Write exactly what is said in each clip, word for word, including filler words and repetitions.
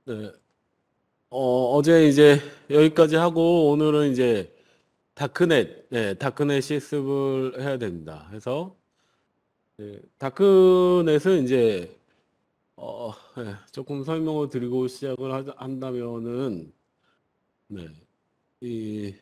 네. 어, 어제 이제 여기까지 하고 오늘은 이제 다크넷, 네, 다크넷 실습을 해야 됩니다. 그래서 네, 다크넷은 이제 어, 네, 조금 설명을 드리고 시작을 하- 한다면은 네, 이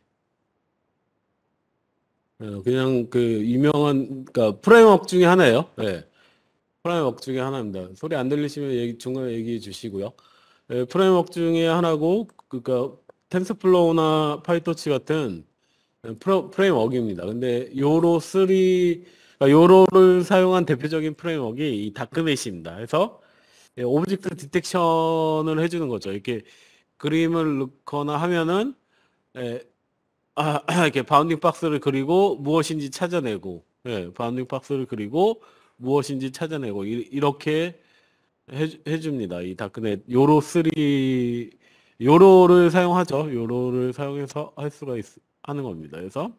어, 그냥 그 유명한 그러니까 프레임워크 중에 하나예요. 네, 프레임워크 중에 하나입니다. 소리 안 들리시면 얘기, 중간에 얘기해 주시고요. 네, 프레임워크 중에 하나고 그러니까 텐서플로우나 파이토치 같은 프로, 프레임워크입니다. 근데 요로 삼, 그러니까 요로를 사용한 대표적인 프레임워크가 이 다크넷입니다. 그래서 예, 오브젝트 디텍션을 해주는 거죠. 이렇게 그림을 넣거나 하면은 예, 아, 이렇게 바운딩 박스를 그리고 무엇인지 찾아내고, 예, 바운딩 박스를 그리고 무엇인지 찾아내고 이, 이렇게 해, 해줍니다. 이 다크넷 요로 삼 요로를 사용하죠. 요로를 사용해서 할 수가 있, 하는 겁니다. 그래서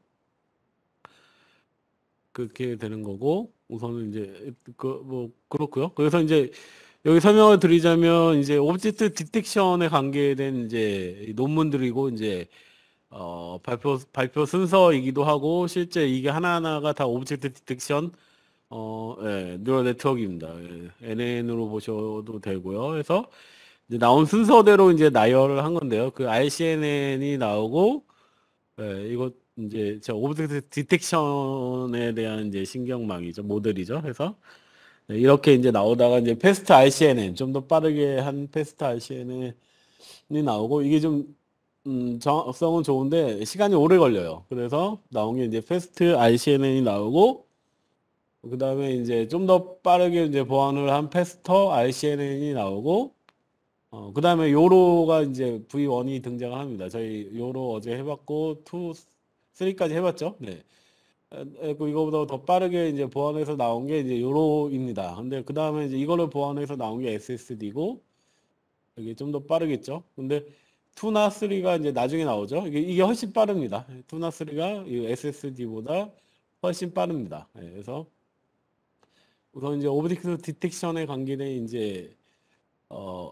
그렇게 되는 거고 우선은 이제 그 뭐 그렇고요. 그래서 이제 여기 설명을 드리자면 이제 오브젝트 디텍션에 관계된 이제 논문들이고 이제 어 발표 발표 순서이기도 하고 실제 이게 하나하나가 다 오브젝트 디텍션 어 예, 뉴럴 네트워크입니다. 예, 엔엔으로 보셔도 되고요. 그래서 이제 나온 순서대로 이제 나열을 한 건데요. 그 알씨엔엔이 나오고 네, 이거 이제 저 오브젝트 디텍션에 대한 이제 신경망이죠, 모델이죠. 그래서 네, 이렇게 이제 나오다가 이제 패스트 알씨엔엔 좀 더 빠르게 한 패스트 알씨엔엔이 나오고 이게 좀 음, 정확성은 좋은데 시간이 오래 걸려요. 그래서 나온 게 이제 패스트 알씨엔엔이 나오고 그 다음에 이제 좀 더 빠르게 이제 보완을 한 패스터 알씨엔엔이 나오고 어, 그 다음에 요로가 이제 브이 원이 등장을 합니다. 저희 요로 어제 해봤고, 이, 삼까지 해봤죠? 네. 에, 에, 그 이거보다 더 빠르게 이제 보완해서 나온 게 이제 요로입니다. 근데 그 다음에 이제 이거를 보완해서 나온 게 에스에스디고, 이게 좀 더 빠르겠죠? 근데 이나 삼가 이제 나중에 나오죠? 이게, 이게 훨씬 빠릅니다. 이나 삼가 이 에스에스디보다 훨씬 빠릅니다. 네, 그래서 우선 이제 오브젝트 디텍션에 관계된 이제, 어,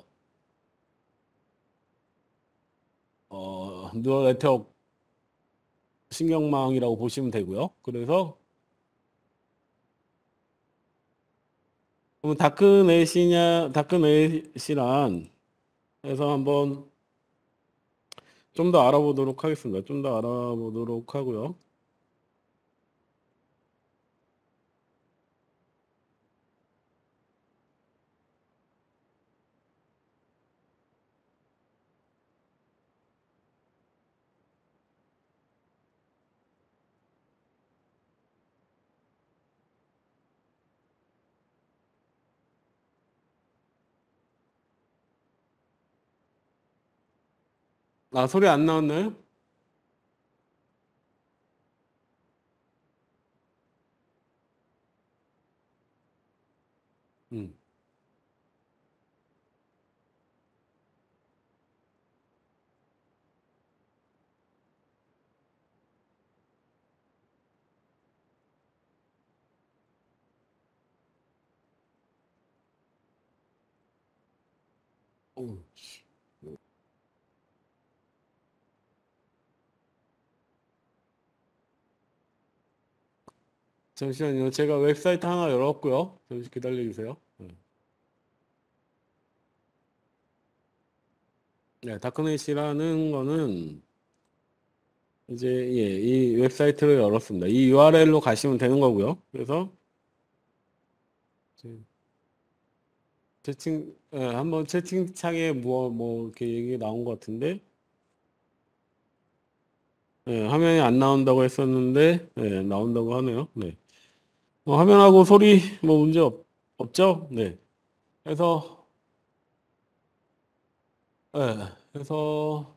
어, 뉴럴 네트워크 신경망이라고 보시면 되고요. 그래서 그럼 다크넷이냐 다크넷이란 해서 한번 좀 더 알아보도록 하겠습니다. 좀 더 알아보도록 하고요. 아, 소리 안 나왔나요? 음. 어, 잠시만요. 제가 웹사이트 하나 열었고요. 잠시 기다려 주세요. 네, 네, 다크넷이라는 거는 이제 예, 이 웹사이트를 열었습니다. 이 유알엘로 가시면 되는 거고요. 그래서 이제 채팅 예, 한번 채팅창에 뭐 뭐 이렇게 얘기 나온 것 같은데 예, 화면이 안 나온다고 했었는데 예, 나온다고 하네요. 네. 뭐 화면하고 소리 뭐 문제 없, 없죠? 네. 그래서 예, 그래서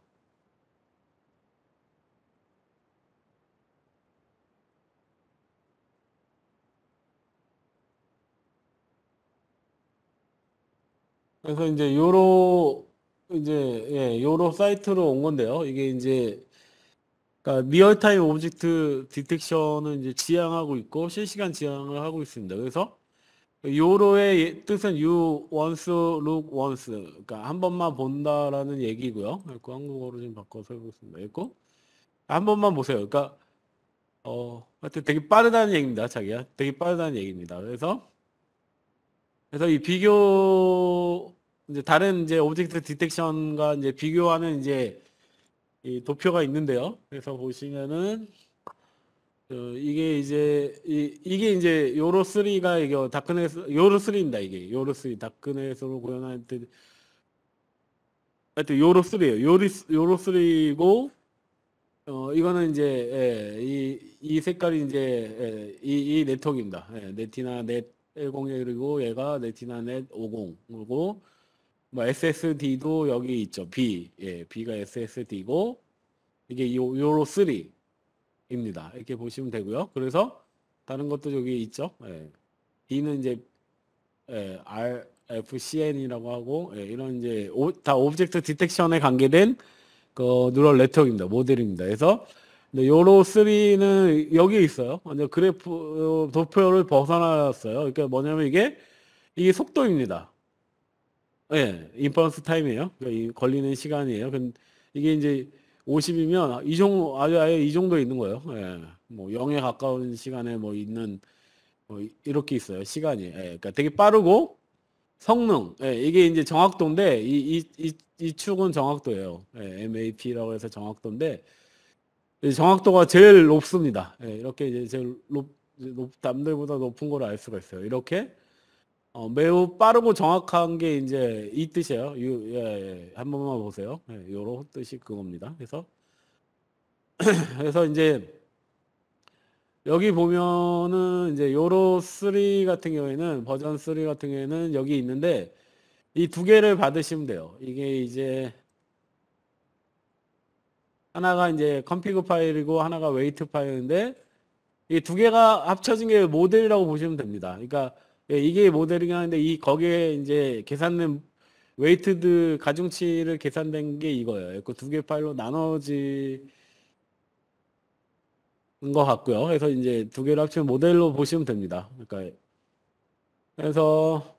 그래서 이제 요로 이제 예, 요로 사이트로 온 건데요. 이게 이제 그러니까 리얼타임 오브젝트 디텍션은 이제 지향하고 있고 실시간 지향을 하고 있습니다. 그래서 요로의 뜻은 you once look once. 그러니까 한 번만 본다라는 얘기고요. 그 한국어로 좀 바꿔서 해보겠습니다. 읽고 한 번만 보세요. 그러니까 어, 하여튼 되게 빠르다는 얘기입니다. 자기야. 되게 빠르다는 얘기입니다. 그래서 그래서 이 비교 이제 다른 이제 오브젝트 디텍션과 이제 비교하는 이제 이 도표가 있는데요. 그래서 보시면은 어, 이게 이제 이, 이게 이제 요로 삼가 이게 다크넷 요로 삼입니다. 이게 요로 삼 다크넷으로 구현할 때 하여튼 요로 삼이에요. 요리 요로 삼이고 어 이거는 이제 예, 이, 이 색깔이 이제 예, 이, 이 네트워크입니다. 예, 네티나 넷 백이고 얘가 네티나 넷 오십이고 뭐 에스에스디도 여기 있죠. B. 예, B가 에스에스디고 이게 요, 요로 삼입니다. 이렇게 보시면 되고요. 그래서 다른 것도 여기 있죠. 예. D는 이제 예, 알에프씨엔이라고 하고 예, 이런 이제 오, 다 오브젝트 디텍션에 관계된 그 뉴럴 네트워크입니다. 모델입니다. 그래서 근데 요로 삼는 여기에 있어요. 완전 그래프 어, 도표를 벗어났어요. 그러니까 뭐냐면 이게 이게 속도입니다. 예, 인퍼런스 타임이에요. 그러니까 이 걸리는 시간이에요. 근 이게 이제 오십이면 이 정도 아주 아예 이 정도 있는 거예요. 예. 뭐 영에 가까운 시간에 뭐 있는 뭐 이렇게 있어요. 시간이. 예. 그러니까 되게 빠르고 성능. 예. 이게 이제 정확도인데 이, 이, 이, 이 축은 정확도예요. 예. 엠에이피라고 해서 정확도인데 이 정확도가 제일 높습니다. 예. 이렇게 이제 제일 높, 높 남들보다 높은 걸 알 수가 있어요. 이렇게 어, 매우 빠르고 정확한 게 이제 이 뜻이에요. 유, 예, 예. 한 번만 보세요. 예, 요런 뜻이 그겁니다. 그래서 그래서 이제 여기 보면은 이제 요로 삼 같은 경우에는 버전 삼 같은 경우에는 여기 있는데 이 두 개를 받으시면 돼요. 이게 이제 하나가 이제 컴피그 파일이고 하나가 웨이트 파일인데 이 두 개가 합쳐진 게 모델이라고 보시면 됩니다. 그러니까 예, 이게 모델이긴 한데 이 거기에 이제 계산된 웨이트드 가중치를 계산된 게 이거예요. 그 두 개 파일로 나눠지는 것 같고요. 그래서 이제 두 개를 합치면 모델로 보시면 됩니다. 그러니까 그래서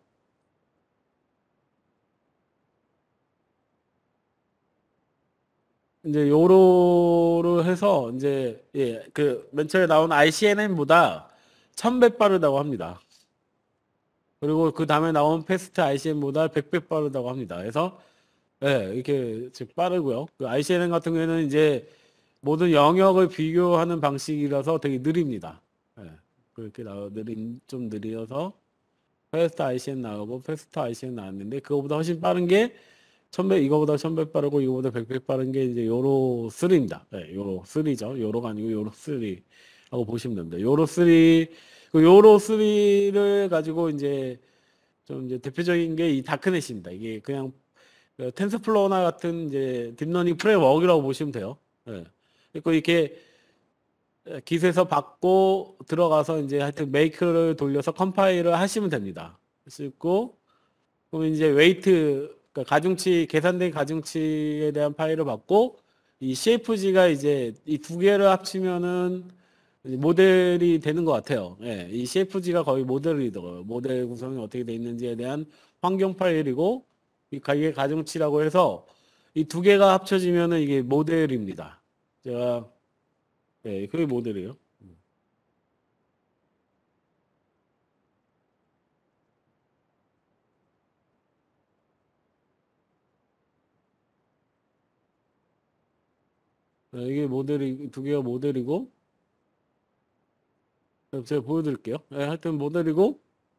이제 요로를 해서 이제 예, 그 맨 처음에 나온 아이씨엔엠보다 천 배 빠르다고 합니다. 그리고 그 다음에 나온 패스트 아이씨엔보다 백 배 빠르다고 합니다. 그래서 예, 이렇게 즉 빠르고요. 그 아이씨엔엠 같은 경우에는 이제 모든 영역을 비교하는 방식이라서 되게 느립니다. 예, 그렇게 나와 느린 좀 느려서 패스트 아이씨엔 나오고 패스트 아이씨엔 나왔는데 그거보다 훨씬 빠른 게 천 배 이거보다 천 배 빠르고 이거보다 백 배 빠른 게 이제 요로 삼입니다. 네, 요로 삼이죠. 요로가 아니고 요로 삼하고 보시면 됩니다. 요로 삼, 그 요로 삼을 가지고 이제 좀 이제 대표적인 게 이 다크넷입니다. 이게 그냥 그 텐서플로우나 같은 이제 딥러닝 프레임워크라고 보시면 돼요. 예. 그리고 이렇게 깃에서 받고 들어가서 이제 하여튼 메이크를 돌려서 컴파일을 하시면 됩니다. 하시고 그럼 이제 웨이트 그러니까 가중치 계산된 가중치에 대한 파일을 받고 이 씨에프지가 이제 이 두 개를 합치면은 이제 모델이 되는 것 같아요. 예, 이 씨에프지가 거의 모델이더라고요. 모델 구성이 어떻게 돼 있는지에 대한 환경 파일이고 이 가게 가중치라고 해서 이 두 개가 합쳐지면은 이게 모델입니다. 제가 예, 그게 모델이에요. 예, 이게 모델이 두 개가 모델이고 제가 보여드릴게요. 예, 하여튼 모델이고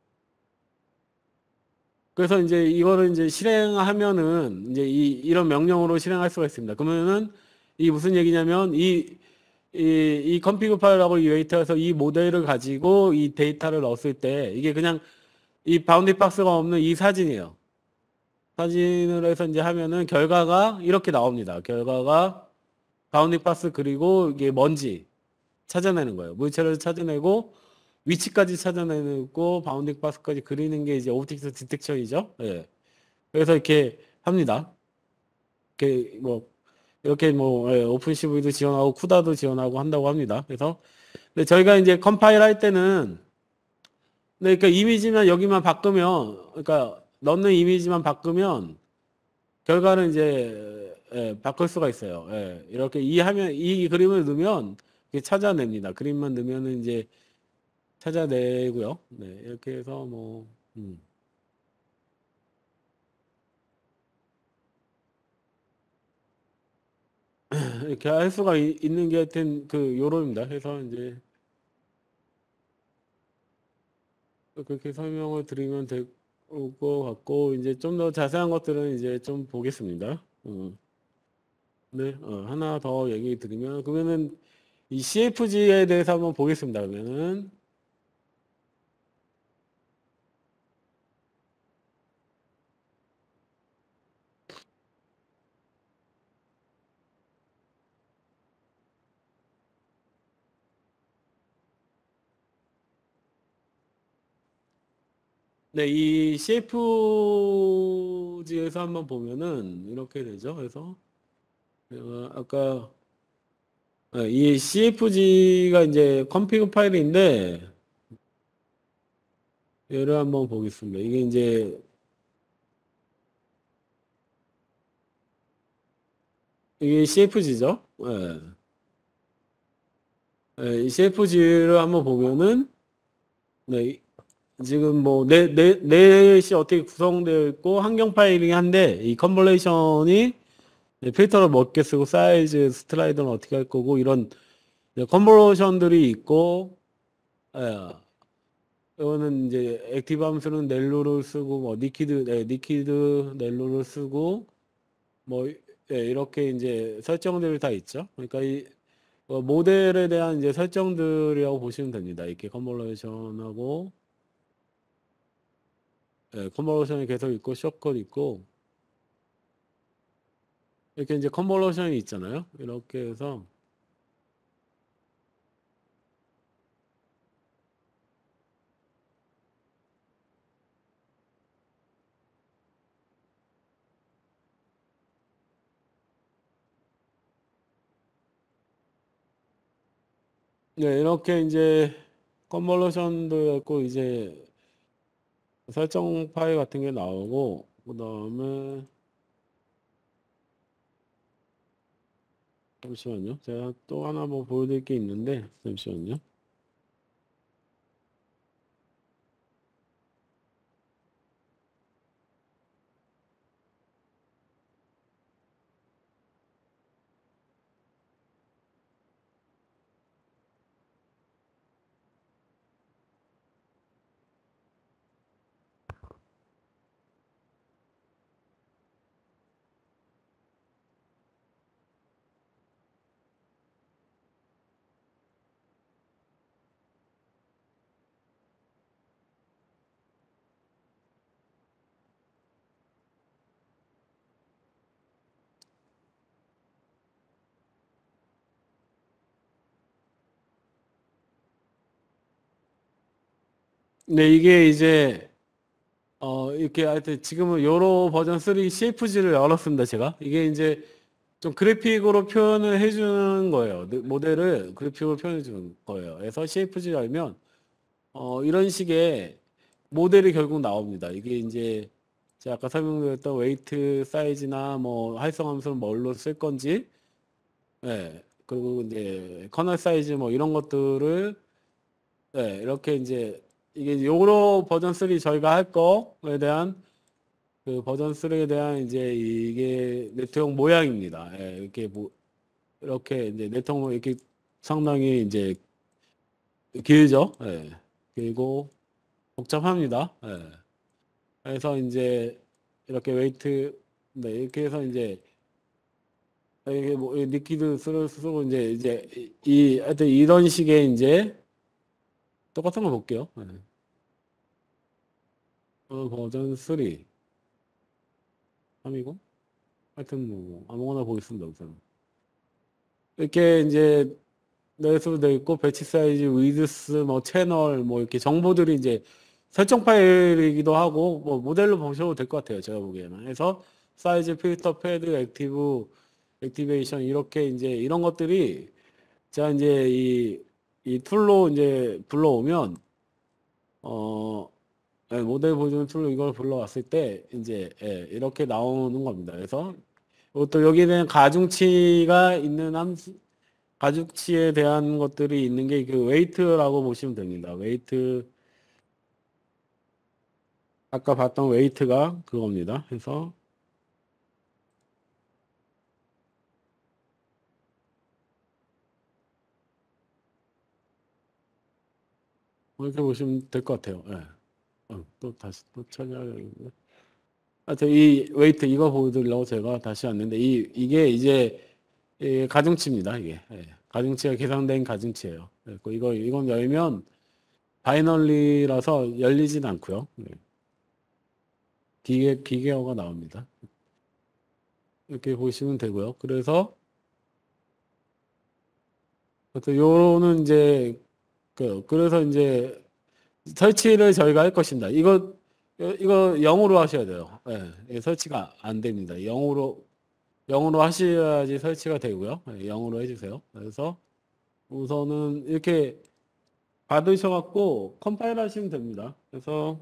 그래서 이제 이거를 이제 실행하면은 이제 이 이런 명령으로 실행할 수가 있습니다. 그러면은 이 무슨 얘기냐면 이 이, 이 컴피그 파일하고 이 웨이터에서 이 모델을 가지고 이 데이터를 넣었을 때 이게 그냥 이 바운디 박스가 없는 이 사진이에요. 사진을 해서 이제 하면은 결과가 이렇게 나옵니다. 결과가 바운디 박스 그리고 이게 뭔지 찾아내는 거예요. 물체를 찾아내고 위치까지 찾아내고 바운딩 박스까지 그리는 게 이제 오브젝트 디텍션이죠. 예. 그래서 이렇게 합니다. 이렇게 뭐 이렇게 뭐 예, 오픈시브이도 지원하고 쿠다도 지원하고 한다고 합니다. 그래서 근데 저희가 이제 컴파일 할 때는 네, 그러니까 이미지만 여기만 바꾸면, 그러니까 넣는 이미지만 바꾸면 결과는 이제 예, 바꿀 수가 있어요. 예, 이렇게 이 화면 이 그림을 넣으면 이게 찾아냅니다. 그림만 넣으면은 이제 찾아내고요. 네, 이렇게 해서 뭐 음, 이렇게 할 수가 이- 있는 게 하여튼 그 요로입니다. 해서 이제 그렇게 설명을 드리면 될 것 같고 이제 좀 더 자세한 것들은 이제 좀 보겠습니다. 어, 네, 어, 하나 더 얘기 드리면 그러면은 이 씨에프지에 대해서 한번 보겠습니다. 그러면은 네, 이 씨에프지에서 한번 보면은 이렇게 되죠. 그래서 내가 아까 어, 이 씨에프지가 이제 컴피그 파일인데 얘를 한번 보겠습니다. 이게 이제 이게 씨에프지죠. 예. 예, 이 씨에프지를 한번 보면은 네, 지금 뭐 넷, 넷, 넷이 어떻게 구성되어 있고 환경 파일이 한데 이 컨볼레이션이 필터를 몇개 쓰고 사이즈 스트라이더는 어떻게 할 거고 이런 컨볼레이션들이 있고 예, 이거는 이제 액티브 함수는 넬로를 쓰고 뭐 니키드 네, 니키드 넬로를 쓰고 뭐 예, 이렇게 이제 설정들이 다 있죠. 그러니까 이 어, 모델에 대한 이제 설정들이라고 보시면 됩니다. 이렇게 컨볼레이션하고 예, 컨볼레이션이 계속 있고 숏컷 있고 이렇게 이제 컨볼루션이 있잖아요. 이렇게 해서 네, 이렇게 이제 컨볼루션도 있고 이제 설정 파일 같은 게 나오고 그다음에 잠시만요. 제가 또 하나 뭐 보여드릴 게 있는데 잠시만요. 네, 이게 이제 어 이렇게 하여튼 지금은 요로 버전 쓰리 씨에프지를 열었습니다. 제가 이게 이제 좀 그래픽으로 표현을 해주는 거예요. 네, 모델을 그래픽으로 표현해 주는 거예요. 그래서 씨에프지 열면 어, 이런 식의 모델이 결국 나옵니다. 이게 이제 제가 아까 설명드렸던 웨이트 사이즈나 뭐 활성함수는 뭘로 쓸 건지, 예, 그리고 이제 커널 사이즈 뭐 이런 것들을 예, 이렇게 이제 이게 요로 버전 쓰리 저희가 할 거에 대한 그 버전 쓰리에 대한 이제 이게 네트워크 모양입니다. 예, 이렇게 뭐 이렇게 이제 네트워크 이렇게 상당히 이제 길죠. 예, 그리고 복잡합니다. 예. 그래서 이제 이렇게 웨이트 네 이렇게 해서 이제 이게 뭐 리퀴드 쓰고 쓰고 이제 이제 이 하여튼 이런 식의 이제 똑같은 거 볼게요. 네. 어, 버전 쓰리 삼이고 하여튼 뭐 아무거나 보겠습니다. 우선 이렇게 이제 내수도 돼 있고 배치 사이즈, 위드스, 뭐 채널 뭐 이렇게 정보들이 이제 설정 파일이기도 하고 뭐 모델로 보셔도 될 것 같아요. 제가 보기에는. 해서 사이즈, 필터, 패드, 액티브, 액티베이션 이렇게 이제 이런 것들이 제가 이제 이, 이 툴로 이제 불러오면 어, 예, 모델 보여주는 툴로 이걸 불러왔을 때 이제 예, 이렇게 나오는 겁니다. 그래서 또 여기에는 가중치가 있는 함수, 가중치에 대한 것들이 있는 게 그 웨이트라고 보시면 됩니다. 웨이트 아까 봤던 웨이트가 그겁니다. 그래서 이렇게 보시면 될 것 같아요. 예. 어, 또 다시 또 찾아야겠는데. 하여튼 이 웨이트 이거 보여드리려고 제가 다시 왔는데 이 이게 이제 이 가중치입니다. 이게 예. 가중치가 계산된 가중치예요. 그리고 이거 이건 열면 바이너리라서 열리진 않고요. 네. 기계 기계어가 나옵니다. 이렇게 보시면 되고요. 그래서 또 요거는 이제 그 그래서 이제 설치를 저희가 할 것입니다. 이거 이거 영어로 하셔야 돼요. 예, 이게 설치가 안 됩니다. 영어로 영어로 하셔야지 설치가 되고요. 예, 영어로 해주세요. 그래서 우선은 이렇게 받으셔갖고 컴파일 하시면 됩니다. 그래서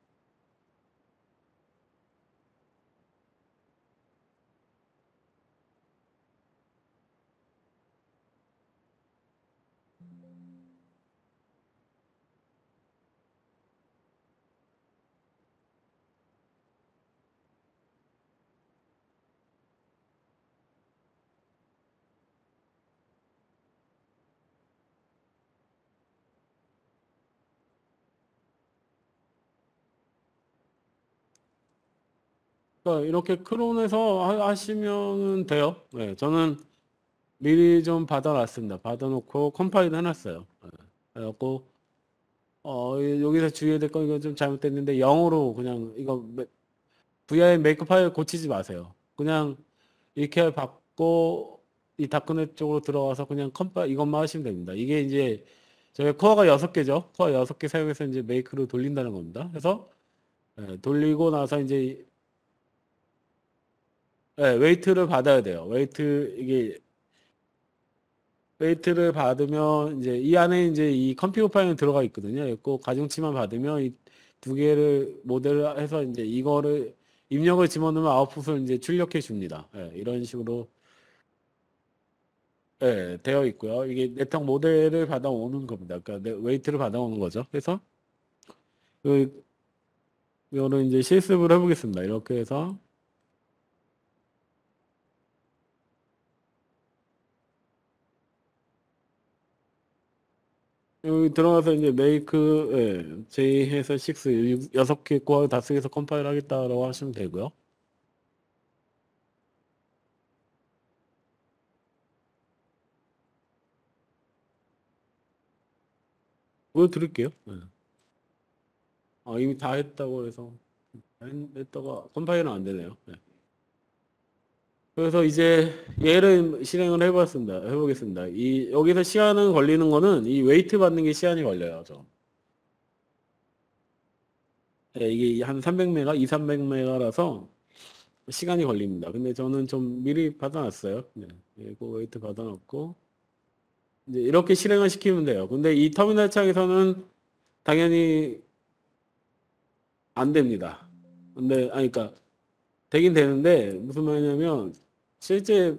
그러니까 이렇게 크론에서 하- 하시면 돼요. 네, 저는 미리 좀 받아놨습니다. 받아놓고 컴파일 해놨어요. 네, 그래갖고 어, 여기서 주의해야 될 건 이거 좀 잘못됐는데 영어로 그냥 이거 브이아이엠 메이크 파일 고치지 마세요. 그냥 이렇게 받고 이 다크넷 쪽으로 들어가서 그냥 컴파 이것만 하시면 됩니다. 이게 이제 저희 코어가 여섯 개죠. 코어 여섯 개 사용해서 이제 메이크로 돌린다는 겁니다. 그래서 예, 돌리고 나서 이제 예, 웨이트를 받아야 돼요. 웨이트 이게 웨이트를 받으면 이제 이 안에 이제 이 컴피그 파일이 들어가 있거든요. 꼭 가중치만 받으면 이 두 개를 모델을 해서 이제 이거를 입력을 집어넣으면 아웃풋을 이제 출력해 줍니다. 예, 이런 식으로 예, 되어 있고요. 이게 네트워크 모델을 받아오는 겁니다. 그러니까 네, 웨이트를 받아오는 거죠. 그래서 그 이거는 이제 실습을 해보겠습니다. 이렇게 해서 여기 들어가서 이제 메이크 예, J 해서 육 여섯 개 꼬아 다 쓰기해서 컴파일 하겠다라고 하시면 되고요. 보여드릴게요. 예. 아, 이미 다 했다고 해서 했- 했다가 컴파일은 안 되네요. 예. 그래서 이제 얘를 실행을 해봤습니다. 해보겠습니다. 이 여기서 시간은 걸리는 거는 이 웨이트 받는 게 시간이 걸려요. 저. 예, 이게 한 삼백 메가, 이, 삼백 메가라서 시간이 걸립니다. 근데 저는 좀 미리 받아놨어요. 네. 이거 웨이트 받아놨고 이제 이렇게 실행을 시키면 돼요. 근데 이 터미널 창에서는 당연히 안 됩니다. 근데 아니 그러니까 되긴 되는데 무슨 말이냐면 실제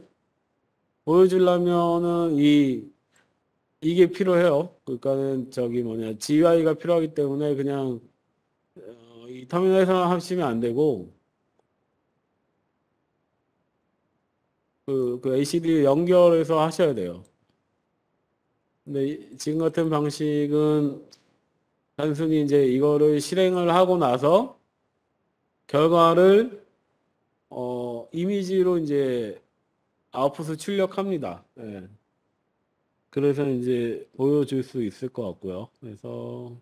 보여주려면은 이 이게 필요해요. 그러니까는 저기 뭐냐 지유아이가 필요하기 때문에 그냥 어, 이 터미널에서 하시면 안 되고 그, 그 에이씨디 연결해서 하셔야 돼요. 근데 이- 지금 같은 방식은 단순히 이제 이거를 실행을 하고 나서 결과를 어, 이미지로 이제 아웃풋을 출력합니다. 예. 그래서 이제 보여줄 수 있을 것 같고요. 그래서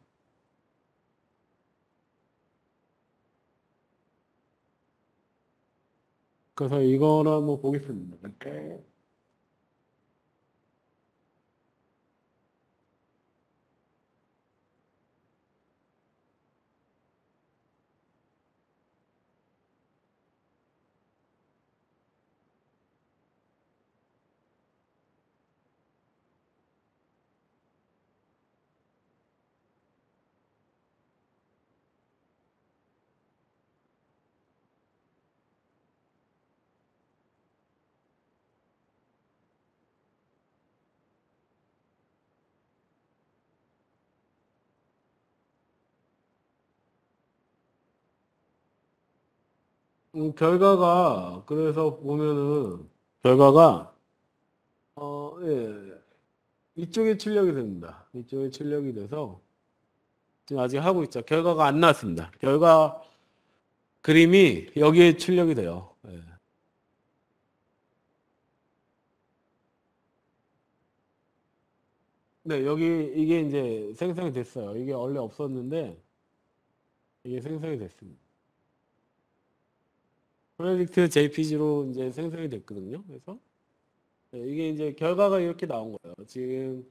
그래서 이거를 한번 보겠습니다. 이렇게. 음, 결과가 그래서 보면은 결과가 어, 예, 이쪽에 출력이 됩니다. 이쪽에 출력이 돼서 지금 아직 하고 있죠. 결과가 안 나왔습니다. 결과 그림이 여기에 출력이 돼요. 예. 네, 여기 이게 이제 생성이 됐어요. 이게 원래 없었는데 이게 생성이 됐습니다. 프로젝트 제이피지로 이제 생성이 됐거든요. 그래서 네, 이게 이제 결과가 이렇게 나온 거예요. 지금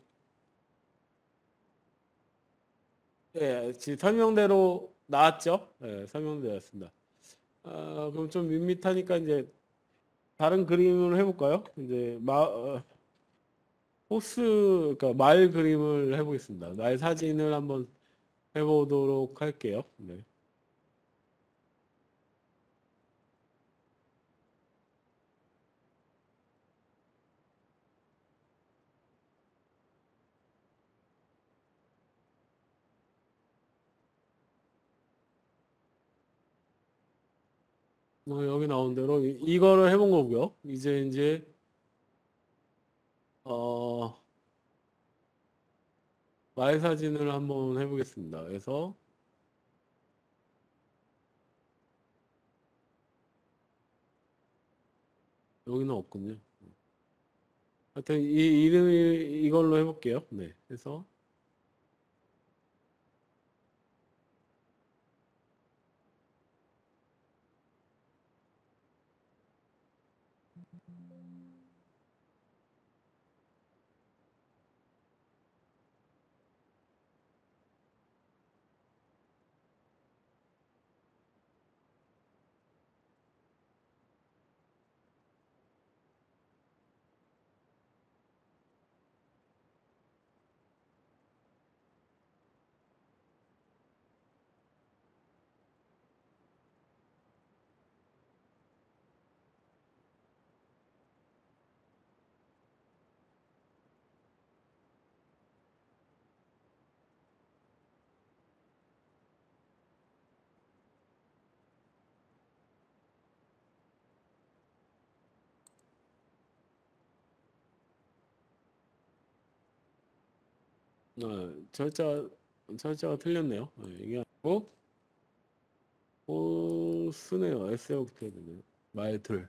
예, 지금 설명대로 나왔죠? 예, 설명대로였습니다. 아, 그럼 좀 밋밋하니까 이제 다른 그림을 해볼까요? 이제 마, 어, 호스, 그러니까 말 그림을 해보겠습니다. 말 사진을 한번 해보도록 할게요. 네. 어, 여기 나온 대로 이- 이거를 해본 거고요. 이제 이제 어, 말 사진을 한번 해보겠습니다. 그래서 여기는 없군요. 하여튼 이 이름이 이걸로 해볼게요. 네. 그래서 어, 절자 절자가 틀렸네요. 네, 이게 아니고 어, 쓰네요. 에세이 어떻게 되네요. 말들.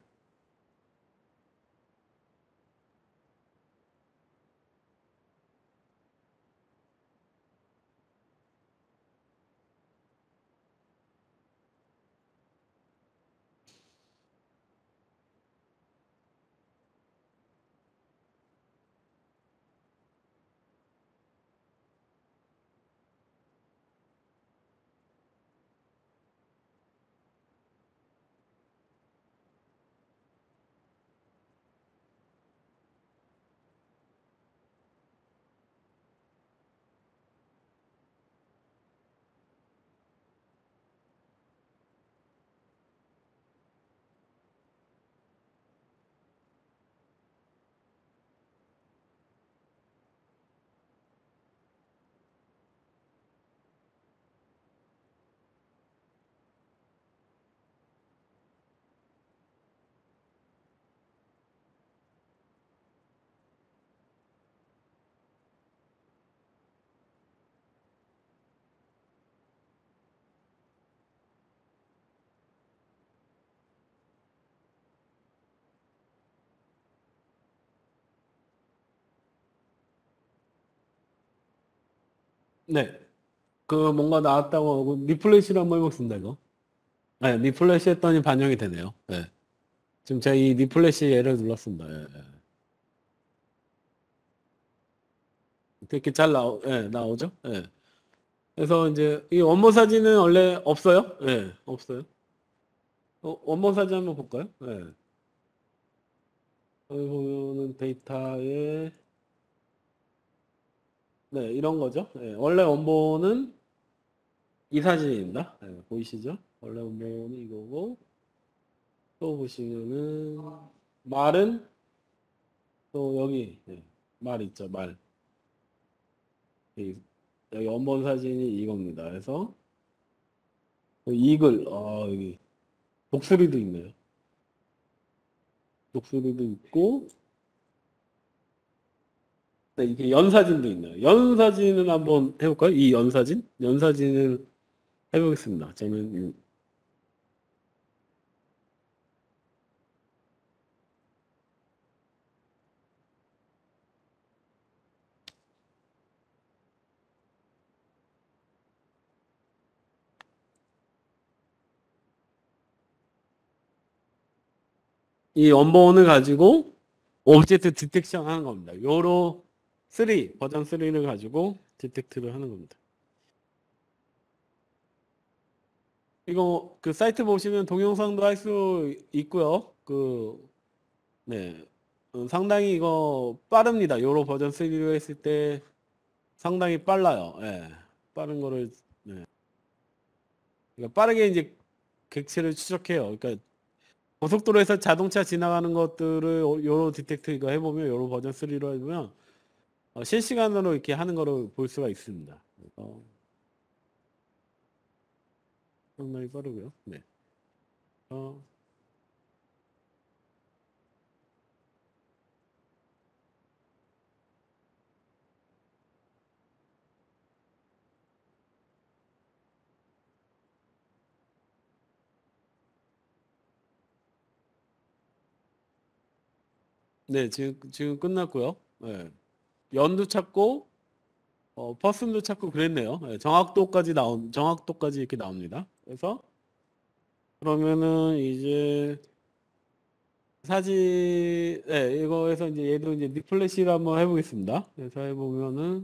네. 그 뭔가 나왔다고 하고 리플레시를 한번 해보겠습니다. 이거. 네, 리플레시 했더니 반영이 되네요. 네. 지금 제가 이 리플레시 예를 눌렀습니다. 예, 예. 이렇게 잘 나오, 예, 나오죠? 예. 그래서 이제 이 원본 사진은 원래 없어요? 예, 없어요. 어, 원본 사진 한번 볼까요? 예. 여기 보면은 데이터에 네, 이런 거죠. 예, 원래 원본은 이 사진입니다. 예, 보이시죠? 원래 원본은 이거고 또 보시면은 말은 또 여기 예, 말 있죠, 말. 이- 여기 원본 사진이 이겁니다. 그래서 그 이글 어 여기 독수리도 있네요. 독수리도 있고, 네, 이게 연사진도 있네요. 연사진을 한번 해볼까요? 이 연사진? 연사진을 해보겠습니다. 저는 이 원본을 가지고 오브젝트 디텍션 하는 겁니다. 요로 삼, 버전 삼을 가지고 디텍트를 하는 겁니다. 이거 그 사이트 보시면 동영상도 할 수 있고요. 그, 네. 어, 상당히 이거 빠릅니다. 요로 버전 삼로 했을 때 상당히 빨라요. 예. 빠른 거를, 네. 그러니까 빠르게 이제 객체를 추적해요. 그러니까 고속도로에서 자동차 지나가는 것들을 요로 디텍트 이거 해보면 요로 버전 삼로 해보면 어, 실시간으로 이렇게 하는 거를 볼 수가 있습니다. 어, 상당히 빠르고요. 네. 어, 네, 지금 지금 끝났고요. 네. 연도 찾고 어, 퍼슨도 찾고 그랬네요. 네, 정확도까지 나온 정확도까지 이렇게 나옵니다. 그래서 그러면은 이제 사진 네, 이거에서 이제 얘도 이제 리플래시를 한번 해보겠습니다. 그래서 해보면은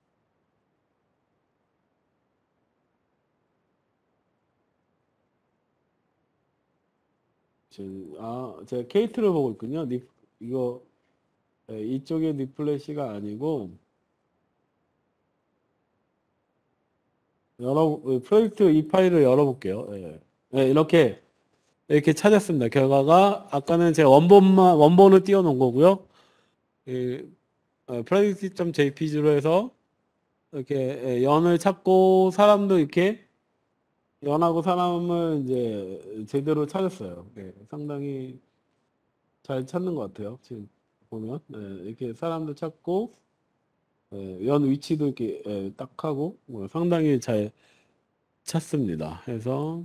저, 아, 제가 케이트를 보고 있군요. 리, 이거 네, 이쪽에 리플래시가 아니고 열어 프로젝트 이 파일을 열어볼게요. 예. 네, 이렇게 이렇게 찾았습니다. 결과가 아까는 제가 원본만 원본을 띄워놓은 거고요. 이 프로젝트.jpg로 해서 이렇게 예, 연을 찾고 사람도 이렇게 연하고 사람을 이제 제대로 찾았어요. 네, 상당히 잘 찾는 것 같아요. 지금 보면 네, 이렇게 사람도 찾고 예, 연 위치도 이렇게 예, 딱 하고 뭐 상당히 잘 찾습니다. 그래서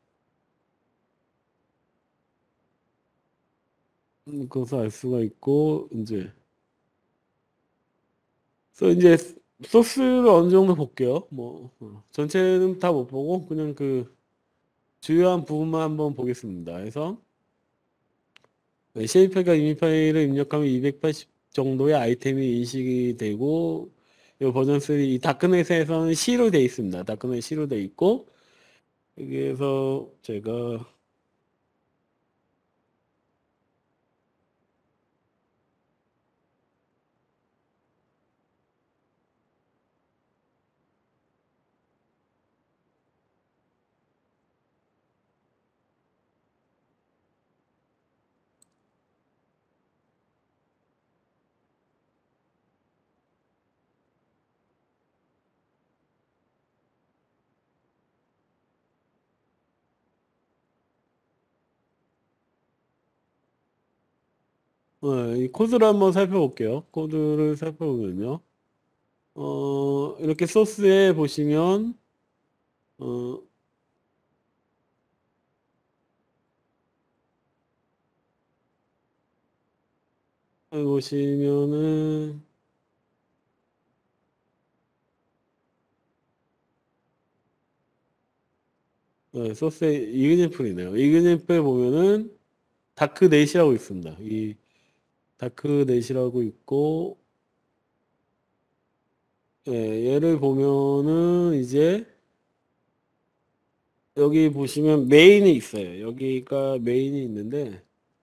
음, 그것을 알 수가 있고 이제 그래서 이제 소스를 어느 정도 볼게요. 뭐 어, 전체는 다 못 보고 그냥 그 주요한 부분만 한번 보겠습니다. 그래서 쉐이프가 이미 파일을 입력하면 이백팔십 정도의 아이템이 인식이 되고 이 버전 삼, 이 다크넷에서는 C로 되어 있습니다. 다크넷 C로 되어 있고 여기에서 제가 어, 이 코드를 한번 살펴볼게요. 코드를 살펴보면요. 어, 이렇게 소스에 보시면 어, 보시면은 네, 소스에 이그젠플이네요. 이그젠플 보면은 다크넷이라고 있습니다. 이 다크넷이라고 있고 예, 얘를 보면은 이제 여기 보시면 메인이 있어요. 여기가 메인이 있는데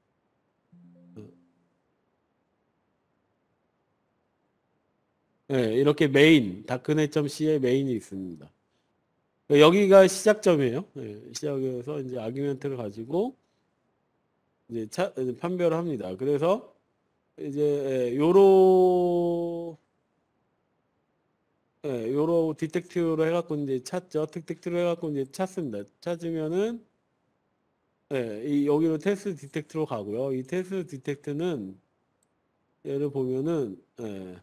예, 이렇게 메인 다크넷.c에 메인이 있습니다. 여기가 시작점이에요. 예, 시작에서 이제 아규멘트를 가지고 이제 차, 판별을 합니다. 그래서 이제 예, 요로 예, 요로 디텍티브로 해갖고 이제 찾죠. 디텍티브로 해갖고 이제 찾습니다. 찾으면은 예, 이 여기로 테스트 디텍트로 가고요. 이 테스트 디텍트는 얘를 보면은 예,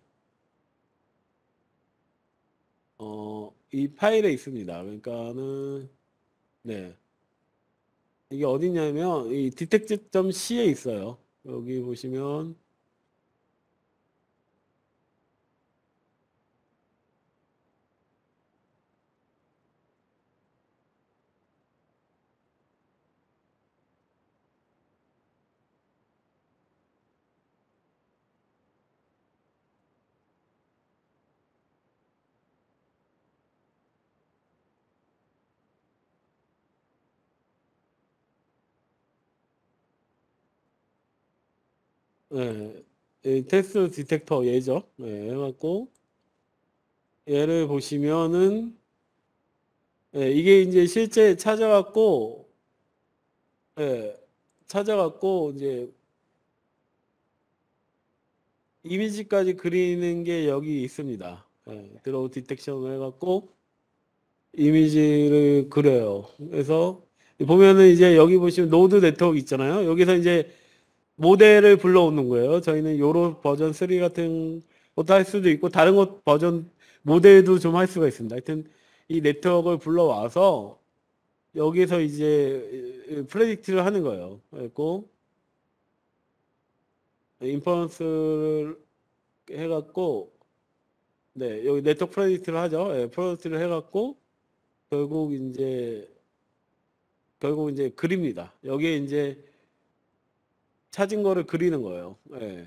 어, 이 파일에 있습니다. 그러니까는 네. 이게 어디냐면 이 detect.c에 있어요. 여기 보시면 예, 이 테스트 디텍터 얘죠. 예, 해갖고 얘를 보시면은 예, 이게 이제 실제 찾아갖고 예, 찾아갖고 이제 이미지까지 그리는 게 여기 있습니다. 예, 드로우 디텍션을 해갖고 이미지를 그려요. 그래서 보면은 이제 여기 보시면 노드 네트워크 있잖아요. 여기서 이제 모델을 불러오는 거예요. 저희는 요로 버전 삼 같은 것도 할 수도 있고 다른 것 버전 모델도 좀 할 수가 있습니다. 하여튼 이 네트워크를 불러와서 여기서 이제 프레딕트를 하는 거예요. 그리고 인퍼런스를 해갖고 네 여기 네트워크 프레딕트를 하죠. 네, 프레딕트를 해갖고 결국 이제 결국 이제 그립니다. 여기에 이제 찾은 거를 그리는 거예요. 네.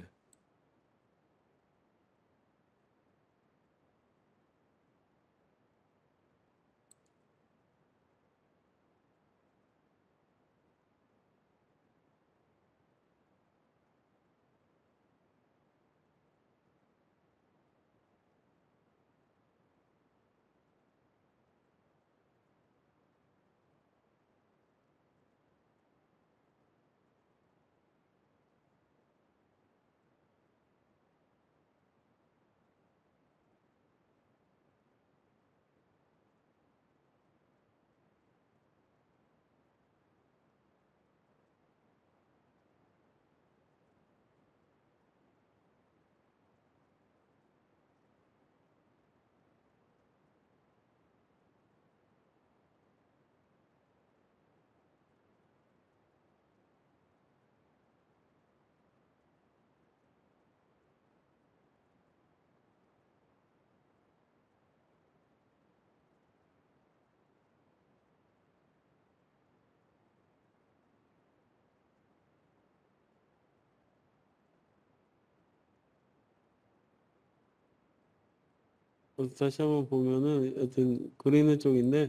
그래서 다시 한번 보면은 하여튼 그리는 쪽인데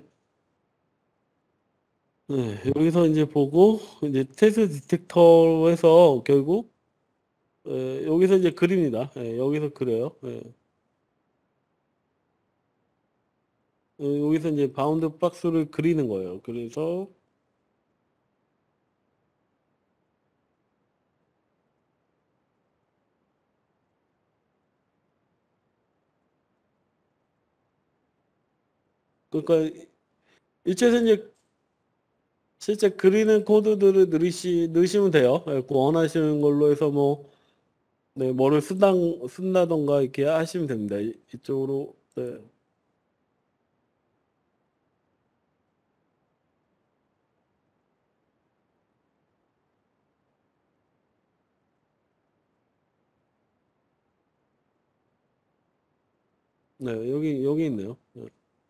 네, 여기서 이제 보고 이제 테스트 디텍터에서 결국 에, 여기서 이제 그립니다. 예, 여기서 그려요. 예. 어, 여기서 이제 바운드 박스를 그리는 거예요. 그래서 그러니까 일체에서 이제 실제 그리는 코드들을 넣으시, 넣으시면 돼요. 예, 그 원하시는 걸로 해서 뭐 네, 뭐를 쓴다, 쓴다던가 이렇게 하시면 됩니다. 이- 이쪽으로 네, 네, 여기 여기 있네요. 네.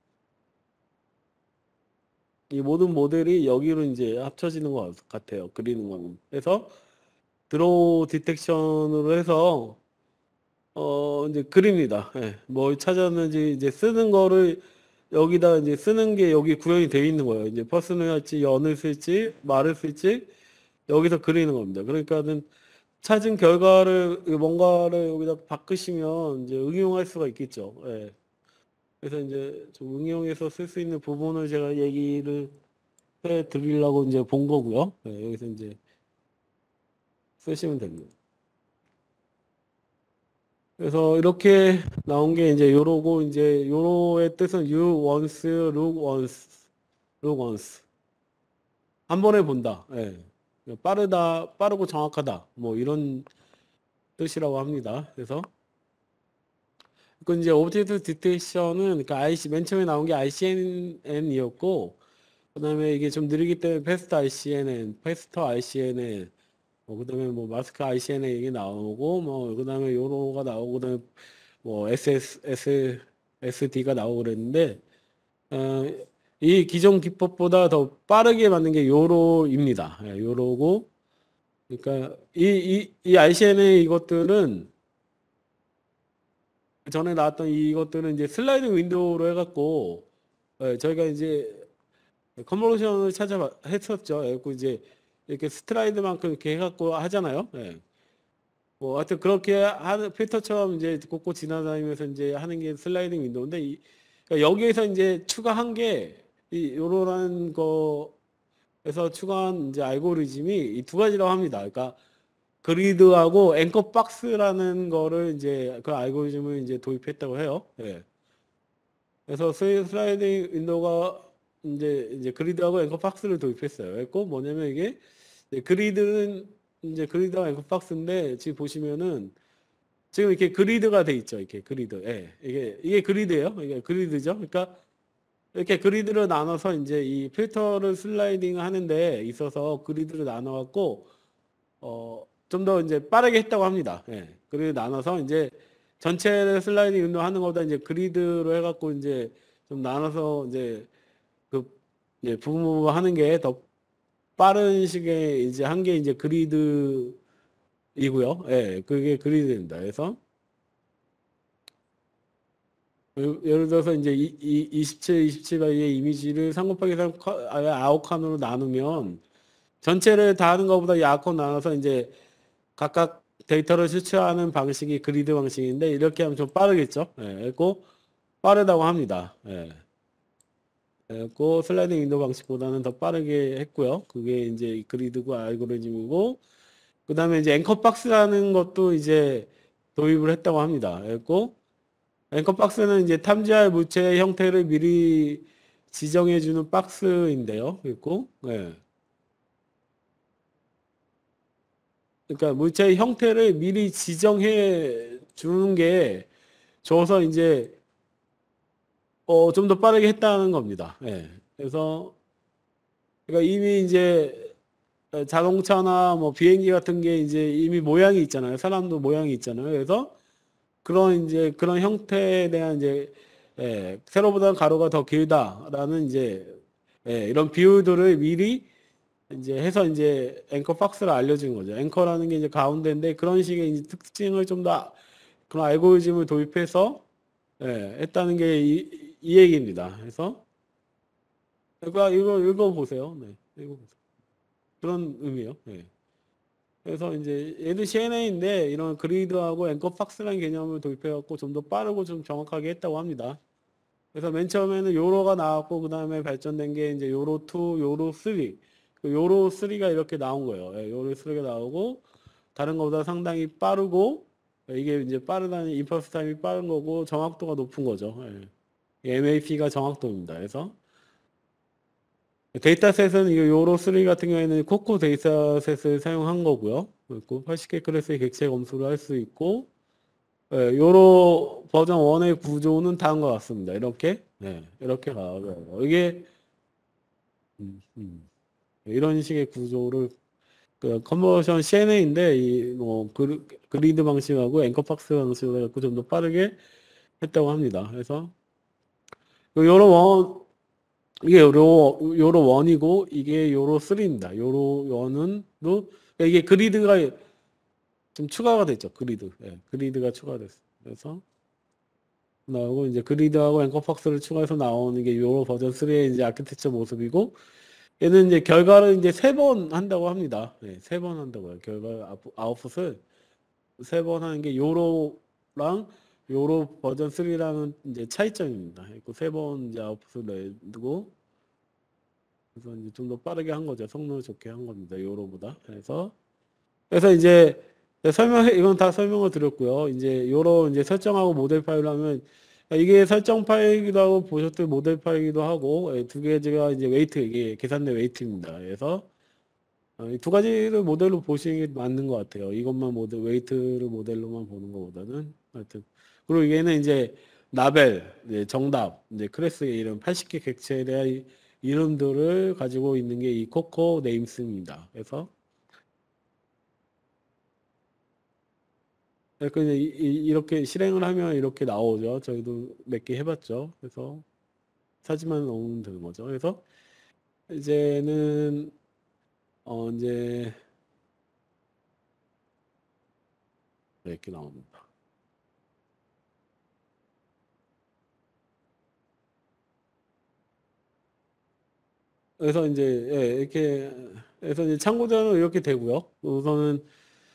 이 모든 모델이 여기로 이제 합쳐지는 것 같아요. 그리는 거는. 그래서 드로우 디텍션으로 해서 어 이제 그립니다. 예. 뭘 찾았는지 이제 쓰는 거를 여기다 이제 쓰는 게 여기 구현이 되어 있는 거예요. 이제 퍼스널 할지 연을 쓸지 말을 쓸지 여기서 그리는 겁니다. 그러니까는 찾은 결과를 뭔가를 여기다 바꾸시면 이제 응용할 수가 있겠죠. 예. 그래서 이제 좀 응용해서 쓸 수 있는 부분을 제가 얘기를 해 드리려고 이제 본 거고요. 예, 여기서 이제 쓰시면 됩니다. 그래서 이렇게 나온 게 이제 요로고 이제 요로의 뜻은 you once, look once, look once. 한 번에 본다. 예. 빠르다, 빠르고 정확하다. 뭐 이런 뜻이라고 합니다. 그래서 그 이제 오브젝트 디텍션은 그러니까 아이씨 맨 처음에 나온 게 아이씨엔엔이었고 그다음에 이게 좀 느리기 때문에 패스트 아이씨엔엔, 패스터 아이씨엔엔, 뭐 그다음에 뭐 마스크 아이씨엔엔 이게 나오고 뭐 그다음에 요로가 나오고 그다음에 뭐 에스에스, 에스, 에스디가 나오고 그랬는데 어, 이 기존 기법보다 더 빠르게 만든 게 요로입니다. 예, 요로고 그러니까 이, 이, 이 아이씨엔엔 이것들은 전에 나왔던 이것들은 이제 슬라이딩 윈도우로 해갖고 예, 저희가 이제 컨버전을 찾아 했었죠. 그래고 이제 이렇게 스트라이드만큼 이렇게 해갖고 하잖아요. 예. 뭐 하여튼 그렇게 하는 필터처럼 이제 곳곳 지나다니면서 이제 하는 게 슬라이딩 윈도우인데 이, 그러니까 여기에서 이제 추가한 게 이 요로라는 거에서 추가한 이제 알고리즘이 이 두 가지라고 합니다. 그러니까 그리드하고 앵커 박스라는 거를 이제 그 알고리즘을 이제 도입했다고 해요. 예. 그래서 슬- 슬라이딩 윈도우가 이제 이제 그리드하고 앵커 박스를 도입했어요. 그래고 뭐냐면 이게 이제 그리드는 이제 그리드와 앵커 박스인데 지금 보시면은 지금 이렇게 그리드가 돼 있죠. 이렇게 그리드. 예. 이게 이게 그리드예요. 이게 그리드죠. 그러니까 이렇게 그리드를 나눠서 이제 이 필터를 슬라이딩 하는데 있어서 그리드를 나눠 갖고 어, 좀 더 이제 빠르게 했다고 합니다. 예. 그리드 나눠서 이제 전체를 슬라이딩 운동하는 것보다 이제 그리드로 해갖고 이제 좀 나눠서 이제 그 이제 부분 하는 게 더 빠른 시기에 이제 한 게 이제 그리드이고요. 예, 그게 그리드입니다. 그래서 예를 들어서 이제 이, 이, 이십칠, 이십칠의 이미지를 삼 곱하기 삼 아예 아홉 칸으로 나누면 전체를 다 하는 것보다 이 아홉 칸 나눠서 이제 각각 데이터를 추출하는 방식이 그리드 방식인데 이렇게 하면 좀 빠르겠죠. 예, 그리고 빠르다고 합니다. 예. 그리고 슬라이딩 윈도우 방식보다는 더 빠르게 했고요. 그게 이제 그리드고 알고리즘이고 그다음에 이제 앵커 박스라는 것도 이제 도입을 했다고 합니다. 그리고 앵커 박스는 이제 탐지할 물체의 형태를 미리 지정해 주는 박스인데요. 그리고 예. 그러니까 물체의 형태를 미리 지정해 주는 게 줘서 이제 어, 좀 더 빠르게 했다는 겁니다. 예. 그래서 그러니까 이미 이제 자동차나 뭐 비행기 같은 게 이제 이미 모양이 있잖아요. 사람도 모양이 있잖아요. 그래서 그런 이제 그런 형태에 대한 이제 예, 세로보다 가로가 더 길다라는 이제 예, 이런 비율들을 미리 이제 해서 이제 앵커 박스를 알려주는 거죠. 앵커라는 게 이제 가운데인데 그런 식의 이제 특징을 좀 더 그런 알고리즘을 도입해서 예, 했다는 게 이, 이 얘기입니다. 그래서 이거 이거 읽어보세요. 네, 읽어보세요. 그런 의미요. 네. 그래서 이제 얘도 씨엔엔인데 이런 그리드하고 앵커 박스라는 개념을 도입해갖고 좀 더 빠르고 좀 정확하게 했다고 합니다. 그래서 맨 처음에는 요로가 나왔고 그 다음에 발전된 게 이제 요로 이, 요로 삼. 그 요로 삼가 이렇게 나온 거예요. 예, 요로 삼가 나오고 다른 것보다 상당히 빠르고 이게 이제 빠르다는 임펄스 타임이 빠른 거고 정확도가 높은 거죠. 예. 엠에이피가 정확도입니다. 그래서 데이터셋은 이 요로 삼 같은 경우에는 코코 데이터셋을 사용한 거고요. 그리고 팔십 개 클래스의 객체 검수를 할 수 있고 예, 요로 버전 일의 구조는 다음과 같습니다. 이렇게 예, 이렇게 가요. 이게 음, 음, 이런 식의 구조를 그 컨버션 씨엔엔인데 이뭐 그리드 방식하고 앵커 박스 방식으로 해갖고 좀 더 빠르게 했다고 합니다. 그래서 그 요로 원 이게 요로 요로 원이고 이게 요로 삼입니다. 요로 원은 또 이게 그리드가 좀 추가가 됐죠. 그리드. 예, 그리드가 추가됐어. 그래서 나오고 이제 그리드하고 앵커박스를 추가해서 나오는 게 요로 버전 삼의 이제 아키텍처 모습이고 얘는 이제 결과를 이제 세 번 한다고 합니다. 네, 세 번 한다고요. 결과 아웃풋을 세 번 하는 게 요로랑 요로 버전 삼랑은 이제 차이점입니다. 세 번 이제 아웃풋을 내고 그래서 이제 좀 더 빠르게 한 거죠. 성능을 좋게 한 겁니다. 요로보다. 그래서 그래서 이제 설명해 이건 다 설명을 드렸고요. 이제 요로 이제 설정하고 모델 파일을 하면 이게 설정 파일이기도 하고 보셨던 모델 파일이기도 하고 예, 두 개가 이제 웨이트 이게 계산된 웨이트입니다. 그래서 어, 이두 가지를 모델로 보시는 게 맞는 것 같아요. 이것만 모델 웨이트를 모델로만 보는 것보다는 하여튼 그리고 얘는 이제 라벨, 이제 정답, 이제 클래스의 이름 팔십 개 객체에 대한 이- 이름들을 가지고 있는 게 이 코코 네임스입니다. 그래서 그러니까 이제 이- 이- 이렇게 실행을 하면 이렇게 나오죠. 저희도 몇 개 해봤죠. 그래서 사진만 넣으면 되는 거죠. 그래서 이제는 어 이제 이렇게 나옵니다. 그래서 이제 예, 이렇게 그래서 이제 참고자는 이렇게 되고요. 우선은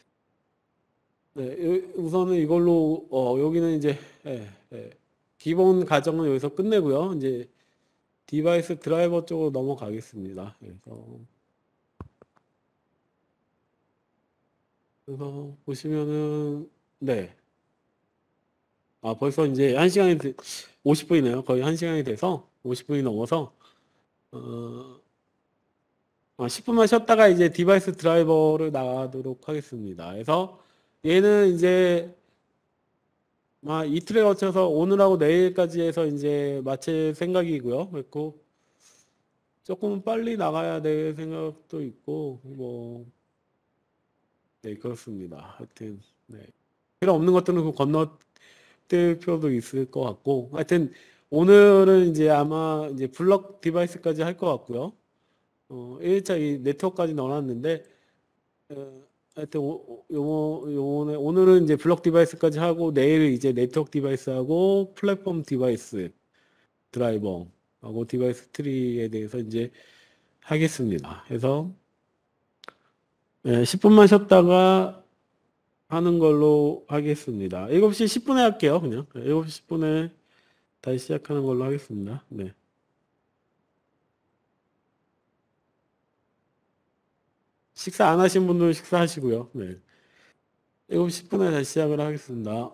네, 요- 우선은 이걸로 어 여기는 이제 예, 예, 기본 가정은 여기서 끝내고요. 이제 디바이스 드라이버 쪽으로 넘어가겠습니다. 그래서 그래서 보시면은 네. 아 벌써 이제 한 시간이 오십 분이네요. 거의 한 시간이 돼서 오십 분이 넘어서 어 어, 십 분만 쉬었다가 이제 디바이스 드라이버를 나가도록 하겠습니다. 그래서 얘는 이제 아, 이틀에 걸쳐서 오늘하고 내일까지 해서 이제 마칠 생각이고요. 그리고 조금 빨리 나가야 될 생각도 있고 뭐 네, 그렇습니다. 하여튼 네. 필요 없는 것들은 그 건너뛸 필요도 있을 것 같고 하여튼 오늘은 이제 아마 이제 블럭 디바이스까지 할 것 같고요. 어, 일 차 이 네트워크까지 넣어놨는데 어, 하여튼 오, 요, 요번에 오늘은 이제 블록 디바이스까지 하고 내일 이제 네트워크 디바이스하고 플랫폼 디바이스 드라이버하고 디바이스 트리에 대해서 이제 하겠습니다. 그래서 예, 십 분만 쉬었다가 하는 걸로 하겠습니다. 일곱 시 십 분에 할게요. 그냥 일곱 시 십 분에 다시 시작하는 걸로 하겠습니다. 네. 식사 안 하신 분들은 식사하시고요. 네. 일곱 시 십 분에 다시 시작을 하겠습니다.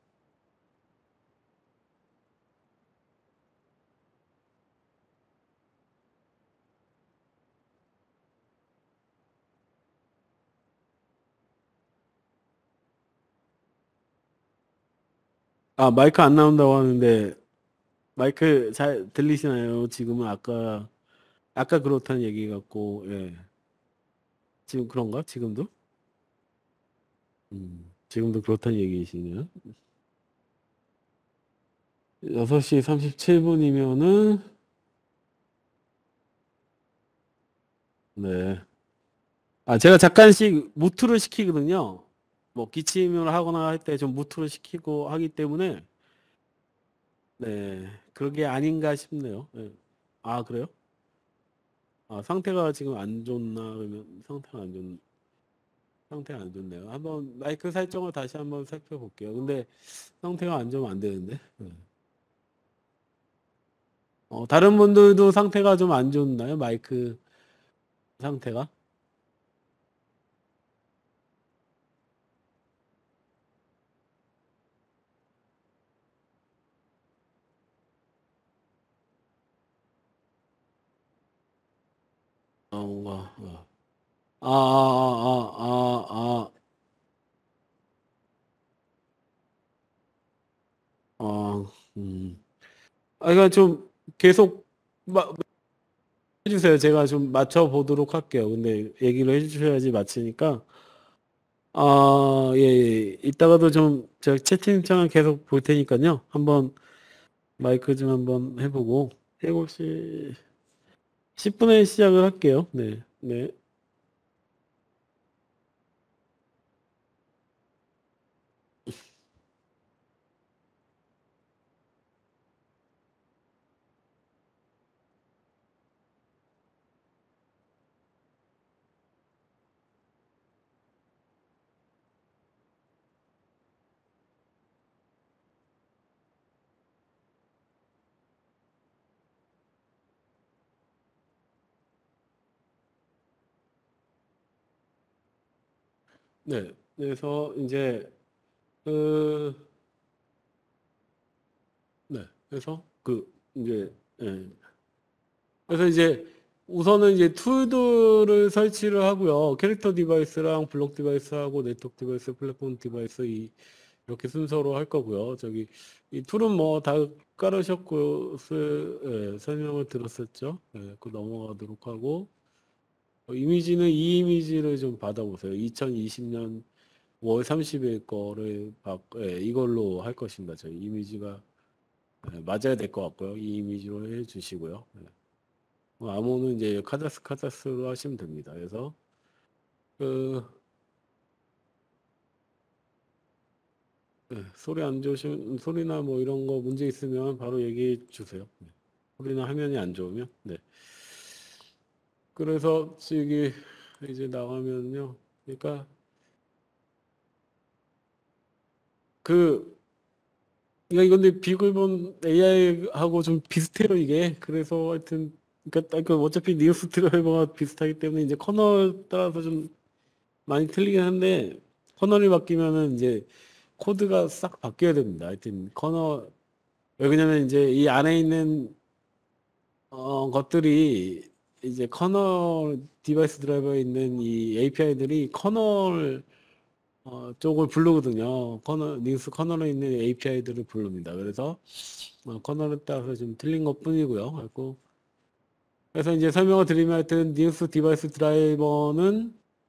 아, 마이크 안 나온다고 하는데 마이크 잘 들리시나요? 지금은 아까 아까 그렇다는 얘기 같고 예. 지금 그런가? 지금도? 음, 지금도 그렇다는 얘기이시네요. 여섯 시 삼십칠 분이면은 네. 아, 제가 잠깐씩 무트를 시키거든요. 뭐 기침을 하거나 할 때 좀 무트를 시키고 하기 때문에 네. 그게 아닌가 싶네요. 예. 아, 그래요? 아, 상태가 지금 안 좋나 그러면 상태가 안 좋, 상태가 안 좋네요. 한번 마이크 설정을 다시 한번 살펴볼게요. 근데 상태가 안 좋으면 안 되는데. 네. 어, 다른 분들도 상태가 좀 안 좋나요? 마이크 상태가? 어, 뭔가, 어. 아, 아, 아, 아, 아, 아, 음. 아, 이거 좀 계속 마, 해주세요. 제가 좀 맞춰보도록 할게요. 근데 얘기를 해주셔야지 맞히니까. 아, 예, 예. 이따가도 좀, 저 채팅창을 계속 볼 테니까요. 한번 마이크 좀 한번 해보고. 일곱 시 십 분에 시작을 할게요. 네, 네. 네. 그래서 이제, 그, 네. 그래서 그 이제 예. 그래서 이제 우선은 이제 툴들을 설치를 하고요. 캐릭터 디바이스랑 블록 디바이스하고 네트워크 디바이스, 플랫폼 디바이스 이 이렇게 순서로 할 거고요. 저기 이 툴은 뭐 다 깔으셨고 스- 예, 설명을 들었었죠. 예, 그 넘어가도록 하고 어, 이미지는 이 이미지를 좀 받아보세요. 이천이십 년 오월 삼십일 거를 받, 예, 이걸로 할 것입니다. 저희 이미지가 예, 맞아야 될 것 같고요. 이 이미지로 해주시고요. 예. 뭐 암호는 이제 카자스 카자스로 하시면 됩니다. 그래서 그 예, 소리 안 좋으시면 소리나 뭐 이런 거 문제 있으면 바로 얘기해 주세요. 네. 소리나 화면이 안 좋으면 네. 그래서 저기 이제 나가면요. 그러니까 그 이거 이건데 비글본 에이아이하고 좀 비슷해요 이게. 그래서 하여튼 그러니까 그 어차피 뉴스 드라이버가 비슷하기 때문에 이제 커널 따라서 좀 많이 틀리긴 한데 커널이 바뀌면은 이제 코드가 싹 바뀌어야 됩니다. 하여튼 커널 왜냐면 이제 이 안에 있는 어, 것들이 이제 커널 디바이스 드라이버에 있는 이 에이피아이들이 커널 어, 쪽을 부르거든요. 커널 링스 커널에 있는 에이피아이들을 부릅니다. 그래서 어, 커널에 따라서 좀 틀린 것뿐이고요. 그리고 그래서 이제 설명을 드리면 하여튼 링스 디바이스 드라이버는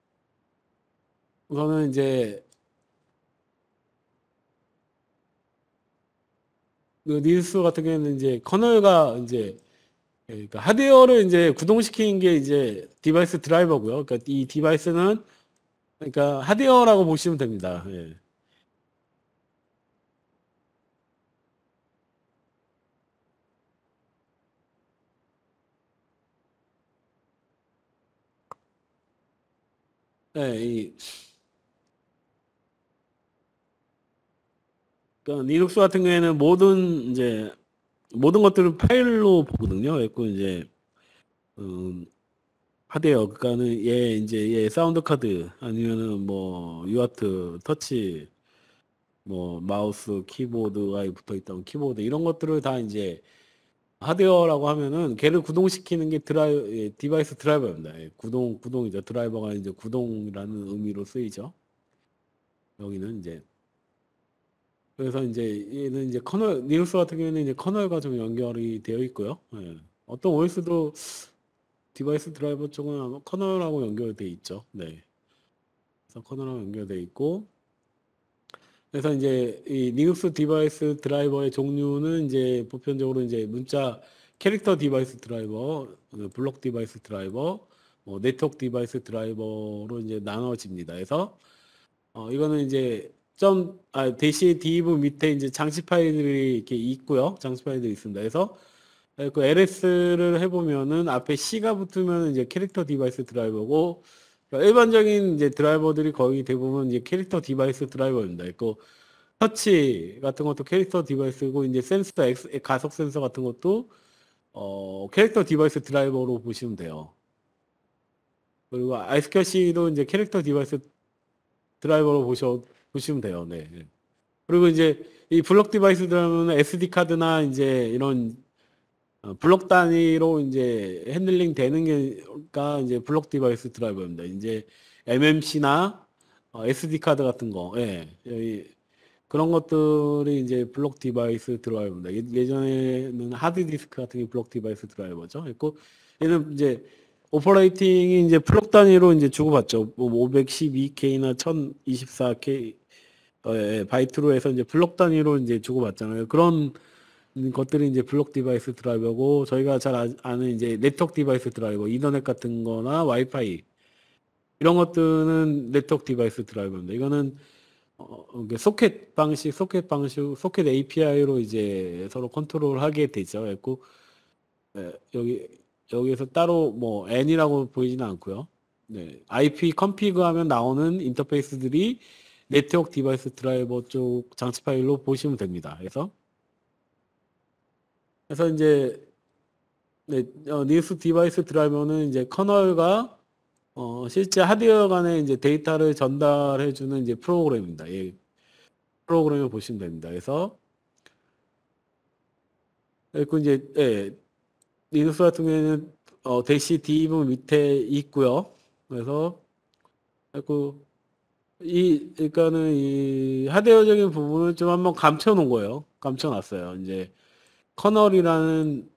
우선은 이제 그 링스 같은 경우에는 이제 커널과 이제 예, 그러니까 하드웨어를 이제 구동시키는 게 이제 디바이스 드라이버고요. 그러니까 이 디바이스는 그러니까 하드웨어라고 보시면 됩니다. 예. 예, 이 그러니까 리눅스 같은 경우에는 모든 이제 모든 것들을 파일로 보거든요. 그래고 이제 음, 하드웨어 그러니까는 얘 이제 얘 사운드 카드 아니면은 뭐 유아트 터치 뭐 마우스 키보드가 붙어 있던 키보드 이런 것들을 다 이제 하드웨어라고 하면은 걔를 구동시키는 게 드라이 예, 디바이스 드라이버입니다. 예, 구동 구동이죠. 드라이버가 이제 구동이라는 의미로 쓰이죠. 여기는 이제 그래서 이제 얘는 이제 커널 리눅스 같은 경우에는 이제 커널과 좀 연결이 되어 있고요. 예. 어떤 오에스도 디바이스 드라이버 쪽은 아마 커널하고 연결돼 있죠. 네. 그래서 커널하고 연결돼 있고 그래서 이제 이 리눅스 디바이스 드라이버의 종류는 이제 보편적으로 이제 문자 캐릭터 디바이스 드라이버, 어, 블록 디바이스 드라이버, 뭐 네트워크 디바이스 드라이버로 이제 나눠집니다. 그래서 어 이거는 이제 점 아 대시 div 밑에 이제 장치 파일들이 이렇게 있고요. 장치 파일들이 있습니다. 그래서 그 엘에스를 해보면은 앞에 C가 붙으면 이제 캐릭터 디바이스 드라이버고 그러니까 일반적인 이제 드라이버들이 거의 대부분 이제 캐릭터 디바이스 드라이버입니다. 그 터치 같은 것도 캐릭터 디바이스고 이제 센서 엑스, 가속 센서 같은 것도 어 캐릭터 디바이스 드라이버로 보시면 돼요. 그리고 아이스캐시도 이제 캐릭터 디바이스 드라이버로 보셔 보시면 돼요. 네. 네. 그리고 이제 이 블록 디바이스 드라이버는 에스디 카드나 이제 이런 어, 블록 단위로 이제 핸들링 되는 게가 이제 블록 디바이스 드라이버입니다. 이제 엠엠씨나 에스디 카드 같은 거, 예, 예, 그런 것들이 이제 블록 디바이스 드라이버입니다. 예- 예전에는 하드 디스크 같은 게 블록 디바이스 드라이버죠. 그리고 얘는 이제 오퍼레이팅이 이제 블록 단위로 이제 주고받죠. 뭐 오백십이 케이나 천이십사 케이 어, 예, 바이트로 해서 이제 블록 단위로 이제 주고받잖아요. 그런 것들이 이제 블록 디바이스 드라이버고 저희가 잘 아- 아는 이제 네트워크 디바이스 드라이버, 인터넷 같은 거나 와이파이 이런 것들은 네트워크 디바이스 드라이버입니다. 이거는 어, 이게 소켓 방식, 소켓 방식, 소켓 에이피아이로 이제 서로 컨트롤하게 되죠. 그래고 예, 여기 여기에서 따로 뭐 N이라고 보이지는 않고요. 네, 아이피 컨피그 하면 나오는 인터페이스들이 네트워크 디바이스 드라이버 쪽 장치 파일로 보시면 됩니다. 그래서 그래서 이제 네, 어, 뉴스 디바이스 드라이버는 이제 커널과 어, 실제 하드웨어 간에 이제 데이터를 전달해주는 이제 프로그램입니다. 예, 프로그램을 보시면 됩니다. 그래서 그리고 이제 예, 리눅스 같은 경우에는 어, 대시 D 부분 밑에 있고요. 그래서 그리고 이 그러니까는 이 하드웨어적인 부분을 좀 한번 감춰 놓은 거예요. 감춰 놨어요. 이제 커널이라는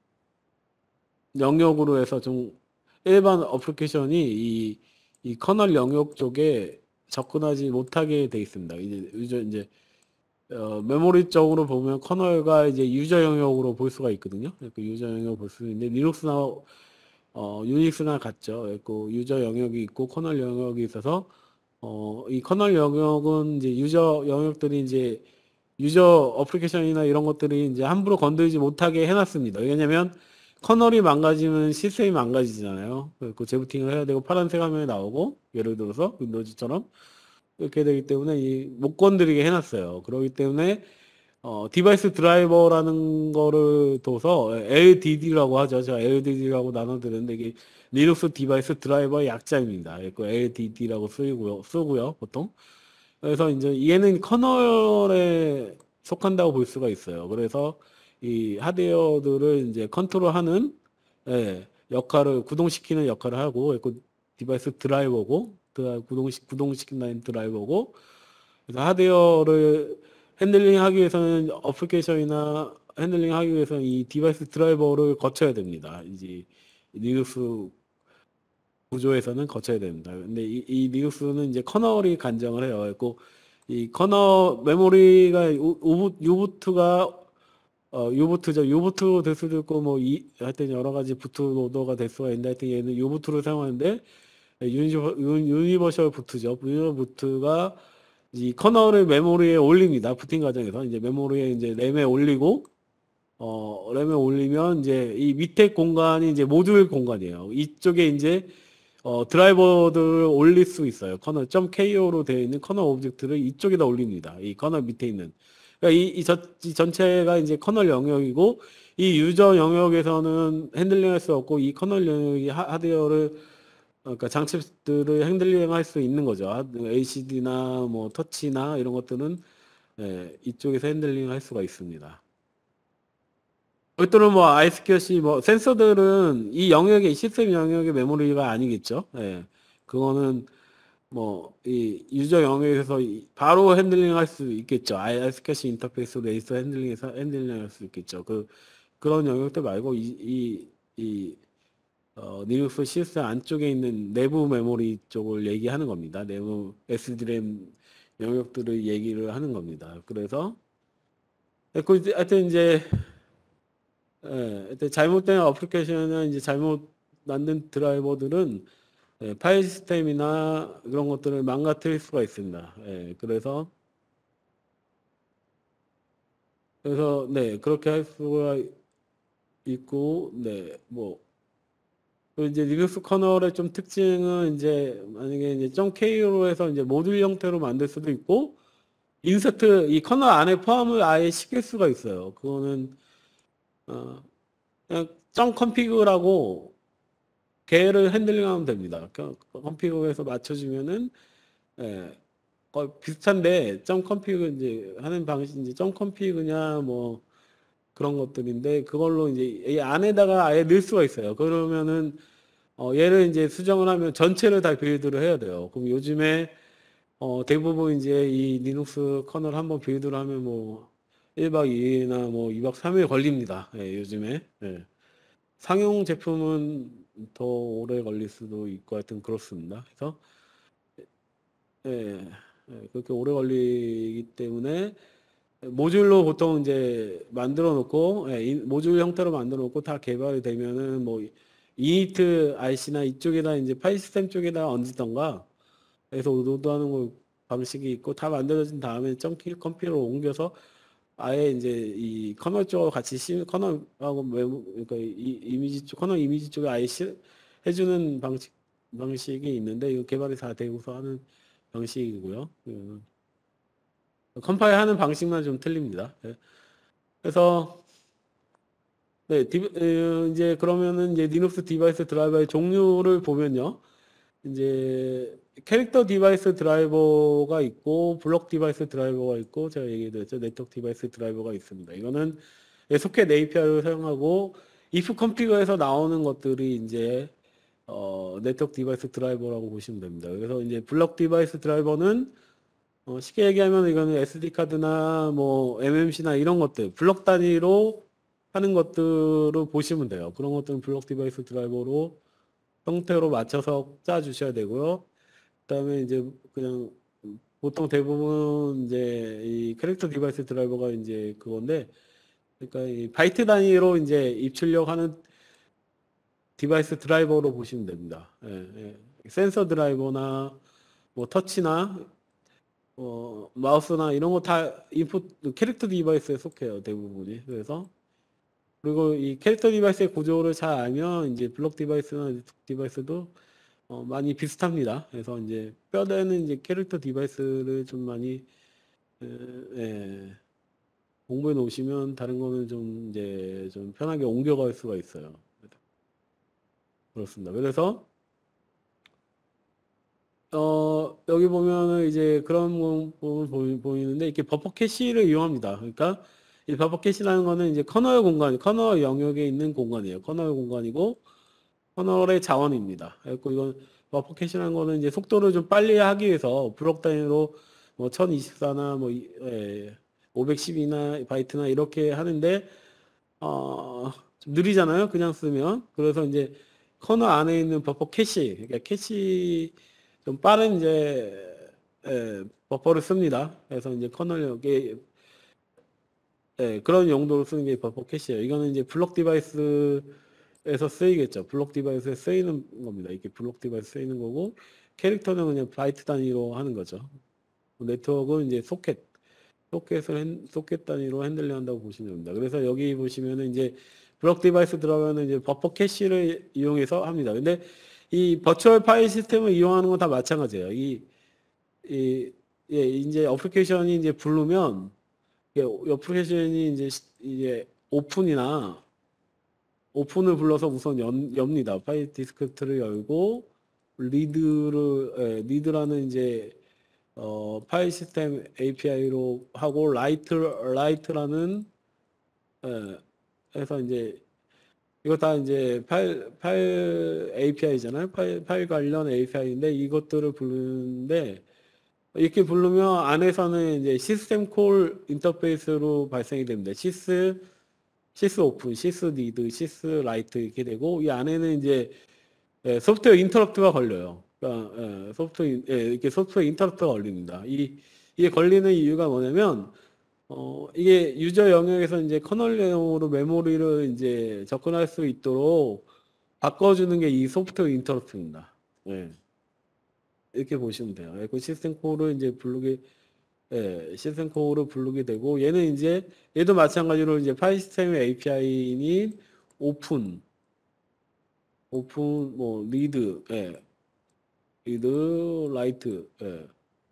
영역으로 해서 좀 일반 어플리케이션이 이, 이 커널 영역 쪽에 접근하지 못하게 돼 있습니다. 이제 유저 이제 어, 메모리 쪽으로 보면 커널과 이제 유저 영역으로 볼 수가 있거든요. 그 유저 영역 볼 수 있는데 리눅스나 어, 유닉스나 같죠. 그 유저 영역이 있고 커널 영역이 있어서 어, 이 커널 영역은 이제 유저 영역들이 이제 유저 어플리케이션이나 이런 것들이 이제 함부로 건드리지 못하게 해놨습니다. 왜냐면 커널이 망가지면 시스템이 망가지잖아요. 그 재부팅을 해야 되고 파란색 화면이 나오고 예를 들어서 윈도우즈처럼 이렇게 되기 때문에 이 못 건드리게 해놨어요. 그렇기 때문에 어, 디바이스 드라이버라는 거를 둬서 엘디디라고 하죠. 제가 엘디디라고 나눠드렸는데 이게 리눅스 디바이스 드라이버의 약자입니다. 그 엘디디라고 쓰고요, 쓰고요, 보통. 그래서 이제 얘는 커널에 속한다고 볼 수가 있어요. 그래서 이 하드웨어들을 이제 컨트롤하는 예, 역할을 구동시키는 역할을 하고 그 디바이스 드라이버고 드- 구동시 구동시킨다는 드라이버고 그래서 하드웨어를 핸들링하기 위해서는 어플리케이션이나 핸들링하기 위해서는 이 디바이스 드라이버를 거쳐야 됩니다. 이제 리눅스 구조에서는 거쳐야 됩니다. 근데 이, 이 리눅스는 이제 커널이 간정을 해요. 그리고 이 커널 메모리가 유부트가 어, 유부트죠. 유부트 될 수도 있고 뭐 이, 하여튼 여러 가지 부트 로더가 될 수가 있는데 하여튼 얘는 유부트를 사용하는데 유니버, 유니버셜 부트죠. 유니버셜 부트가 이 커널을 메모리에 올립니다. 부팅 과정에서 이제 메모리에 이제 램에 올리고 어 램에 올리면 이제 이 밑에 공간이 이제 모듈 공간이에요. 이쪽에 이제 어 드라이버들을 올릴 수 있어요. 커널 .ko로 되어 있는 커널 오브젝트를 이쪽에다 올립니다. 이 커널 밑에 있는 그러니까 이, 이, 저, 이 전체가 이제 커널 영역이고 이 유저 영역에서는 핸들링할 수 없고 이 커널 영역이 하, 하드웨어를 그러니까 장치들을 핸들링할 수 있는 거죠. 엘시디나 뭐 터치나 이런 것들은 예, 이쪽에서 핸들링 할 수가 있습니다. 또는 뭐 아이에스큐씨 뭐 센서들은 이 영역의 시스템 영역의 메모리가 아니겠죠. 예. 그거는 뭐 이 유저 영역에서 이- 바로 핸들링 할 수 있겠죠. 아이에스큐씨 인터페이스로 레이서 핸들링해서 핸들링 할 수 있겠죠. 그 그런 영역들 말고 이이이 어, 리눅스 시스템 안쪽에 있는 내부 메모리 쪽을 얘기하는 겁니다. 내부 에스디램 영역들을 얘기를 하는 겁니다. 그래서 그 이제 하여튼 이제 예, 하여튼 잘못된 어플리케이션이나 이제 잘못 만든 드라이버들은 예, 파일 시스템이나 그런 것들을 망가뜨릴 수가 있습니다. 예, 그래서 그래서 네 그렇게 할 수가 있고 네뭐 그 이제 리눅스 커널의 좀 특징은 이제 만약에 이제 .ko로 해서 이제 모듈 형태로 만들 수도 있고 인서트 이 커널 안에 포함을 아예 시킬 수가 있어요. 그거는 어 그냥 .config라고 걔를 핸들링하면 됩니다. config에서 맞춰주면은 예, 거 비슷한데 .config 이제 하는 방식 이제 .config냐 뭐 그런 것들인데 그걸로 이제 이 안에다가 아예 넣을 수가 있어요. 그러면은 어, 얘를 이제 수정을 하면 전체를 다 빌드를 해야 돼요. 그럼 요즘에 어, 대부분 이제 이 리눅스 커널 한번 빌드를 하면 뭐 일 박 이 일이나 뭐 이 박 삼 일 걸립니다. 예, 요즘에. 예. 상용 제품은 더 오래 걸릴 수도 있고 하여튼 그렇습니다. 그래서 예, 예, 그렇게 오래 걸리기 때문에 모듈로 보통 이제 만들어 놓고 예, 이- 모듈 형태로 만들어 놓고 다 개발이 되면은 뭐 이니트 아이씨나 이쪽에다 이제 파일 시스템 쪽에다 얹던가 그래서 로드하는 거 방식이 있고 다 만들어진 다음에 점키 컴피로 옮겨서 아예 이제 이 커널 쪽하고 같이 시 커널하고 메모 그러니까 이 이미지 쪽 커널 이미지 쪽에 아예 시, 해주는 방식 방식이 있는데 이거 개발이 다 되고서 하는 방식이고요. 그 컴파일하는 방식만 좀 틀립니다. 예. 그래서 네, 디, 어, 이제 그러면은 이제 리눅스 디바이스 드라이버의 종류를 보면요. 이제 캐릭터 디바이스 드라이버가 있고 블록 디바이스 드라이버가 있고 제가 얘기드렸죠. 네트워크 디바이스 드라이버가 있습니다. 이거는 소켓 에이피아이를 사용하고 if configure에서 나오는 것들이 이제 어, 네트워크 디바이스 드라이버라고 보시면 됩니다. 그래서 이제 블록 디바이스 드라이버는 어, 쉽게 얘기하면 이거는 에스디 카드나 뭐 엠엠씨나 이런 것들 블록 단위로 하는 것들을 보시면 돼요. 그런 것들은 블록 디바이스 드라이버로 형태로 맞춰서 짜 주셔야 되고요. 그다음에 이제 그냥 보통 대부분 이제 이 캐릭터 디바이스 드라이버가 이제 그건데, 그러니까 이 바이트 단위로 이제 입출력하는 디바이스 드라이버로 보시면 됩니다. 예, 예. 센서 드라이버나 뭐 터치나 어, 마우스나 이런 거 다 인풋 캐릭터 디바이스에 속해요, 대부분이. 그래서 그리고 이 캐릭터 디바이스의 구조를 잘 알면 이제 블록 디바이스나 디바이스도 어, 많이 비슷합니다. 그래서 이제 뼈대는 이제 캐릭터 디바이스를 좀 많이 에, 예, 공부해 놓으시면 다른 거는 좀 이제 좀 편하게 옮겨갈 수가 있어요. 그렇습니다. 그래서 어, 여기 보면은 이제 그런 부분 보이- 보이는데 이렇게 버퍼 캐시를 이용합니다. 그러니까 이 버퍼 캐시라는 거는 이제 커널 공간, 커널 영역에 있는 공간이에요. 커널 공간이고 커널의 자원입니다. 그리고 이건 버퍼 캐시라는 거는 이제 속도를 좀 빨리 하기 위해서 블록 단위로 뭐 천이십사나 뭐 이- 예, 오백십이나 바이트나 이렇게 하는데 어, 좀 느리잖아요. 그냥 쓰면. 그래서 이제 커널 안에 있는 버퍼 캐시, 그러니까 캐시 좀 빠른 이제 예, 버퍼를 씁니다. 그래서 이제 커널역에 예, 그런 용도로 쓰는 게 버퍼 캐시예요. 이거는 이제 블록 디바이스에서 쓰이겠죠. 블록 디바이스에 쓰이는 겁니다. 이게 블록 디바이스 쓰이는 거고 캐릭터는 그냥 바이트 단위로 하는 거죠. 네트워크는 이제 소켓, 소켓을 핸, 소켓 단위로 핸들링 한다고 보시면 됩니다. 그래서 여기 보시면은 이제 블록 디바이스 들어가면 이제 버퍼 캐시를 이용해서 합니다. 근데 이 버추얼 파일 시스템을 이용하는 건 다 마찬가지예요. 이, 이, 예, 이제 어플리케이션이 이제 부르면 이 어플리케이션이 이제 시- 이제 오픈이나 오픈을 불러서 우선 연, 엽니다. 파일 디스크트를 열고 리드를 예, 리드라는 이제 어, 파일 시스템 에이피아이로 하고 라이트 라이트라는 예, 해서 이제 이거 다 이제 파일 파일 에이피아이잖아요. 파일 파일 관련 에이피아이인데 이것들을 부르는데 이렇게 부르면 안에서는 이제 시스템 콜 인터페이스로 발생이 됩니다. 시스 시스 오픈, 시스 리드, 시스 라이트 이렇게 되고 이 안에는 이제 예, 소프트웨어 인터럽트가 걸려요. 그러니까 예, 소프트웨어 예, 이렇게 소프트웨어 인터럽트가 걸립니다. 이 이게 걸리는 이유가 뭐냐면 어 이게 유저 영역에서 이제 커널용으로 메모리를 이제 접근할 수 있도록 바꿔주는 게 이 소프트웨어 인터럽트입니다. 예, 이렇게 보시면 돼요. 예, 그 시스템 콜을 이제 부르게 예, 시스템 콜을 부르게 되고 얘는 이제 얘도 마찬가지로 이제 파일 시스템 에이피아이인 오픈, 오픈 뭐 리드, 예, 리드 라이트, 예,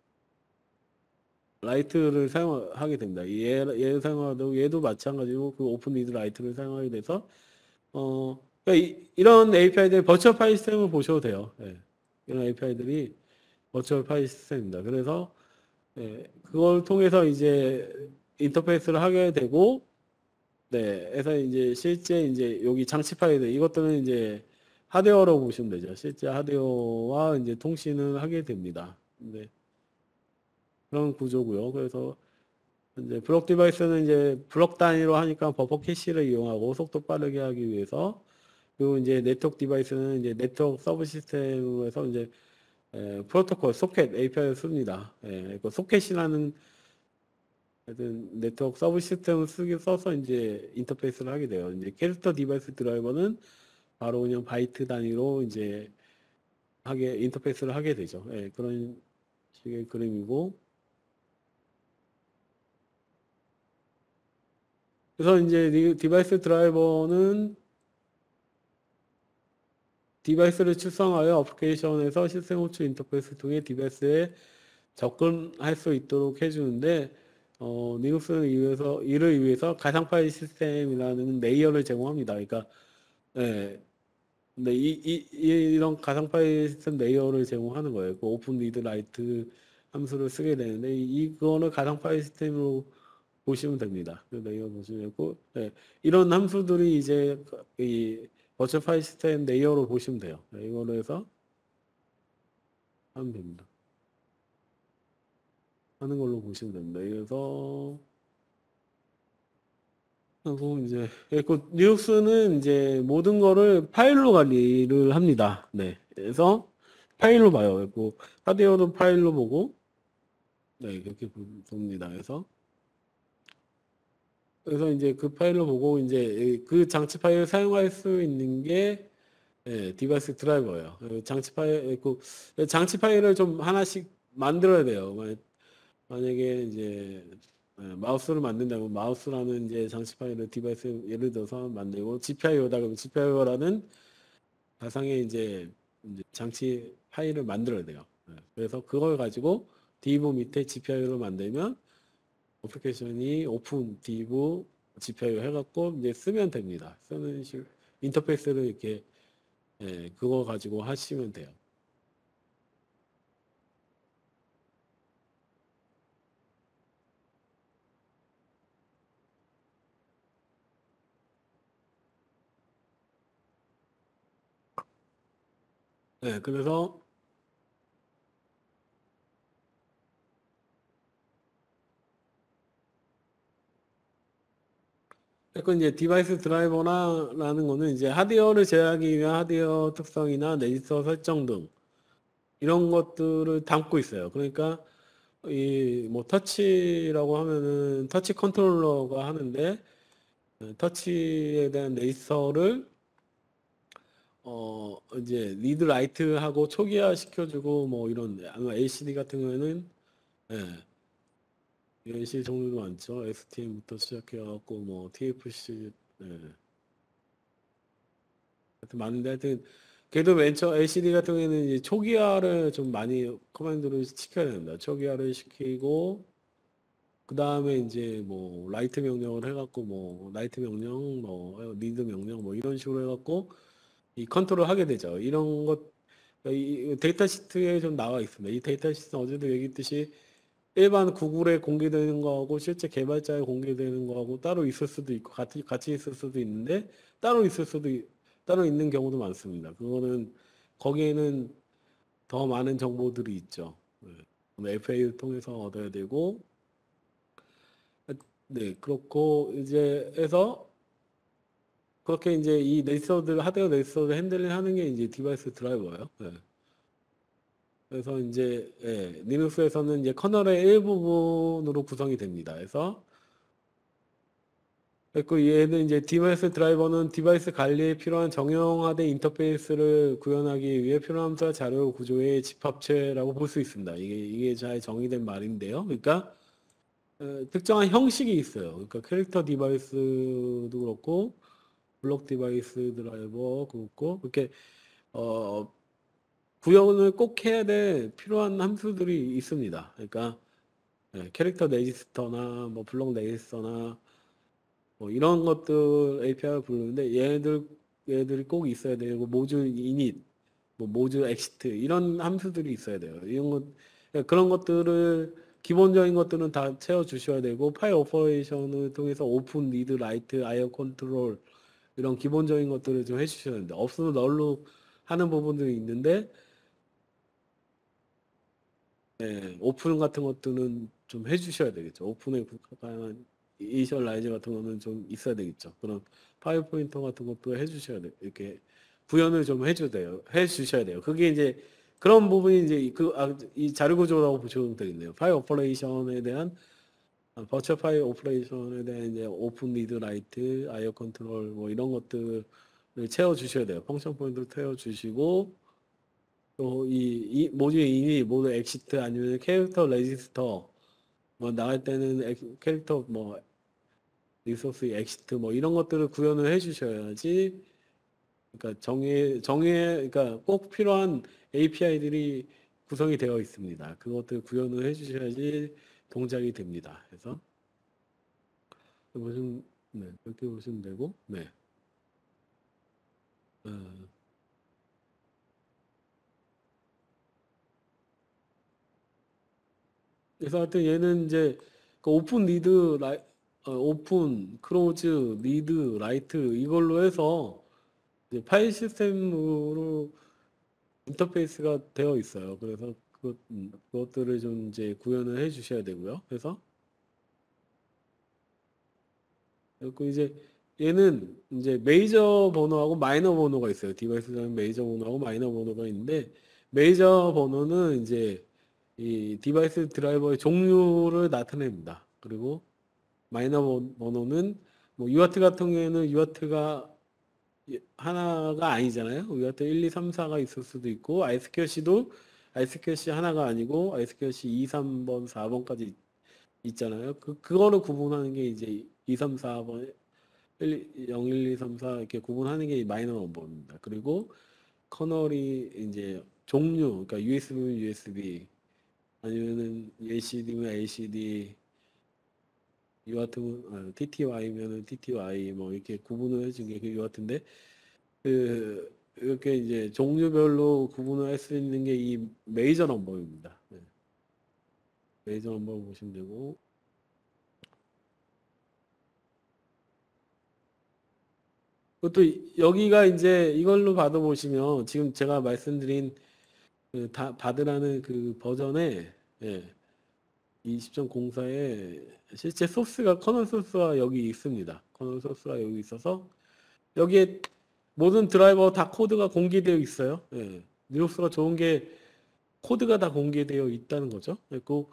라이트를 사용하게 됩니다. 얘, 얘 사용하고 얘도 마찬가지로 그 오픈 리드 라이트를 사용하게 돼서 어 그러니까 이, 이런 에이피아이들 버추얼 파일 시스템을 보셔도 돼요. 예, 이런 에이피아이들이 버추얼 파일 시스템입니다. 그래서 예, 그걸 통해서 이제 인터페이스를 하게 되고 네, 그래서 이제 실제 이제 여기 장치 파일들 이것들은 이제 하드웨어로 보시면 되죠. 실제 하드웨어와 이제 통신을 하게 됩니다. 네, 그런 구조고요. 그래서 이제 블록 디바이스는 이제 블록 단위로 하니까 버퍼 캐시를 이용하고 속도 빠르게 하기 위해서 그리고 이제 네트워크 디바이스는 이제 네트워크 서브 시스템에서 이제 에, 프로토콜 소켓 에이피아이를 씁니다. 예, 그 소켓이라는 하여튼 네트워크 서브 시스템을 쓰기 써서 이제 인터페이스를 하게 돼요. 이제 캐릭터 디바이스 드라이버는 바로 그냥 바이트 단위로 이제 하게 인터페이스를 하게 되죠. 예, 그런 식의 그림이고. 그래서 이제 이 디바이스 드라이버는 디바이스를 출성하여 어플리케이션에서 시스템 호출 인터페이스 통해 디바이스에 접근할 수 있도록 해주는데 어, 리눅스는 이위해서 이를 위해서 가상 파일 시스템이라는 레이어를 제공합니다. 그러니까 예, 근데 이, 이, 이- 이런 가상 파일 시스템 레이어를 제공하는 거예요. 그 오픈 리드 라이트 함수를 쓰게 되는데 이- 이거는 가상 파일 시스템으로 보시면 됩니다. 그 레이어 보시면 되고, 네. 이런 함수들이 이제 이 버추얼 파일 시스템 레이어로 보시면 돼요. 네, 이걸로 해서 하면 됩니다. 하는 걸로 보시면 됩니다. 그래서 하고 이제 예, 그 리눅스는 이제 모든 거를 파일로 관리를 합니다. 네. 그래서 파일로 봐요. 그 하드웨어도 파일로 보고, 네, 그렇게 봅니다. 그래서 그래서 이제 그 파일을 보고 이제 그 장치 파일을 사용할 수 있는 게 예, 디바이스 드라이버예요. 그 장치 파일, 그 장치 파일을 좀 하나씩 만들어야 돼요. 만약- 만약에 이제 예, 마우스를 만든다면 마우스라는 이제 장치 파일을 디바이스 예를 들어서 만들고 지피아이오다 그러면 지피아이오라는 가상의 이제, 이제 장치 파일을 만들어야 돼요. 예, 그래서 그걸 가지고 디브 밑에 지피아이오를 만들면 어플리케이션이 오픈 디브 지피아이오 해갖고 이제 쓰면 됩니다. 쓰는 식 인터페이스를 이렇게 예, 그거 가지고 하시면 돼요. 예, 그래서 그 이제 디바이스 드라이버나라는 거는 이제 하드웨어를 제어하기 위한 하드웨어 특성이나 레지스터 설정 등 이런 것들을 담고 있어요. 그러니까 이 뭐 터치라고 하면은 터치 컨트롤러가 하는데 어, 터치에 대한 레지스터를 어 이제 리드 라이트하고 초기화 시켜주고 뭐 이런 아마 엘시디 같은 경우에는 예, 엘시디 종류도 많죠. 에스티엠부터 시작해갖고 뭐 티에프씨 예, 하여튼 많은데 하여튼 걔도 왼쪽 엘시디 같은 경우에는 이제 초기화를 좀 많이 커맨드를 시켜야 된다. 초기화를 시키고 그 다음에 이제 뭐 라이트 명령을 해갖고 뭐 라이트 명령, 뭐 리드 명령 뭐 이런 식으로 해갖고 이 컨트롤 하게 되죠. 이런 것 이 데이터 시트에 좀 나와 있습니다. 이 데이터 시트는 어제도 얘기했듯이 일반 구글에 공개되는 거하고 실제 개발자에 공개되는 거하고 따로 있을 수도 있고 같이 같이 있을 수도 있는데 따로 있을 수도 있- 따로 있는 경우도 많습니다. 그거는 거기에는 더 많은 정보들이 있죠. 네. 에프에이를 통해서 얻어야 되고 네 그렇고 이제 해서 그렇게 이제 이 레지스터들 하드웨어 레지스터를 핸들링 하는 게 이제 디바이스 드라이버예요. 네. 그래서 이제 예, 리눅스에서는 이제 커널의 일부분으로 구성이 됩니다. 그래서 그 얘는 이제 디바이스 드라이버는 디바이스 관리에 필요한 정형화된 인터페이스를 구현하기 위해 필요한 함수와 자료 구조의 집합체라고 볼 수 있습니다. 이게 이게 잘 정의된 말인데요. 그러니까 어, 특정한 형식이 있어요. 그러니까 캐릭터 디바이스도 그렇고 블록 디바이스 드라이버 그렇고 그렇게 어, 구현을 꼭 해야 될 필요한 함수들이 있습니다. 그러니까 예, 캐릭터 레지스터나 뭐 블록 레지스터나 뭐 이런 것들 에이피아이를 부르는데 얘들 얘들이 꼭 있어야 되고 모듈 이닛, 뭐 모듈 엑시트 이런 함수들이 있어야 돼요. 이런 것 그러니까 그런 것들을 기본적인 것들은 다 채워 주셔야 되고 파일 오퍼레이션을 통해서 오픈, 리드, 라이트, 아이오 컨트롤 이런 기본적인 것들을 좀 해주셔야 되는데 없으면 널로 하는 부분들이 있는데 예, 오픈 같은 것들은 좀 해주셔야 되겠죠. 오픈에 관한 이니셜라이즈 같은 거는 좀 있어야 되겠죠. 그런 파일 포인터 같은 것도 해주셔야 돼. 이렇게 구현을 좀 해줘야 돼요. 해주셔야 돼요. 그게 이제 그런 부분이 이제 그, 아, 이 자료 구조라고 보시면 되겠네요. 파일 오퍼레이션에 대한 아, 버추얼 파일 오퍼레이션에 대한 이제 오픈 리드 라이트, 아이오 컨트롤 뭐 이런 것들을 채워 주셔야 돼요. 펑션 포인트를 채워 주시고 또 이, 이 모듈 인이 모두 엑시트 아니면 캐릭터 레지스터 뭐 나갈 때는 엑- 캐릭터 뭐 리소스 엑시트 뭐 이런 것들을 구현을 해 주셔야지 그러니까 정의 정의 그러니까 꼭 필요한 에이피아이들이 구성이 되어 있습니다. 그것들 구현을 해 주셔야지 동작이 됩니다. 그래서 보시면 네, 이렇게 보시면 되고 네. 어, 그래서 하여튼 얘는 이제 그 오픈 리드 어, 오픈, 크로즈, 리드, 라이트 이걸로 해서 이제 파일 시스템으로 인터페이스가 되어 있어요. 그래서 그것, 음, 그것들을 좀 이제 구현을 해 주셔야 되고요. 그래서 그리고 이제 얘는 이제 메이저 번호하고 마이너 번호가 있어요. 디바이스는 메이저 번호하고 마이너 번호가 있는데 메이저 번호는 이제 이 디바이스 드라이버의 종류를 나타냅니다. 그리고 마이너 번- 번호는 뭐 유아트 같은 경우에는 유아트가 하나가 아니잖아요. 유아트 일, 이, 삼, 사가 있을 수도 있고 아이스큐어씨도 아이스큐어씨 하나가 아니고 아이스큐어씨 이, 삼 번, 사 번까지 있잖아요. 그 그거를 구분하는 게 이제 이, 삼, 사 번 영, 일, 이, 삼, 사 이렇게 구분하는 게 마이너 넘버입니다. 그리고 커널이 이제 종류, 그러니까 유에스비면 유에스비, 아니면은 엘시디면 엘시디, 유아트 티티와이면은 티티와이 뭐 이렇게 구분을 해준 게 그 유아트인데 그 이렇게 이제 종류별로 구분을 할 수 있는 게 이 메이저 넘버입니다. 네. 메이저 넘버 보시면 되고 그것도 여기가 이제 이걸로 받아보시면 지금 제가 말씀드린 그 다, 바드라는 그 버전에 예, 이십 점 공사에 실제 소스가 커널 소스가 여기 있습니다. 커널 소스가 여기 있어서 여기에 모든 드라이버 다 코드가 공개되어 있어요. 예. 리눅스가 좋은 게 코드가 다 공개되어 있다는 거죠. 그리고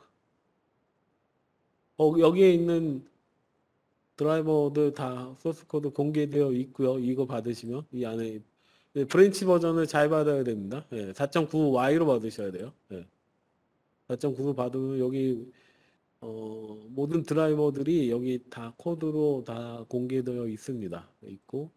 어, 여기에 있는 드라이버들 다 소스 코드 공개되어 있고요. 이거 받으시면 이 안에 예, 브랜치 버전을 잘 받아야 됩니다. 예, 사 점 구 와이로 받으셔야 돼요. 예, 사 점 구로 받으면 여기 어, 모든 드라이버들이 여기 다 코드로 다 공개되어 있습니다. 있고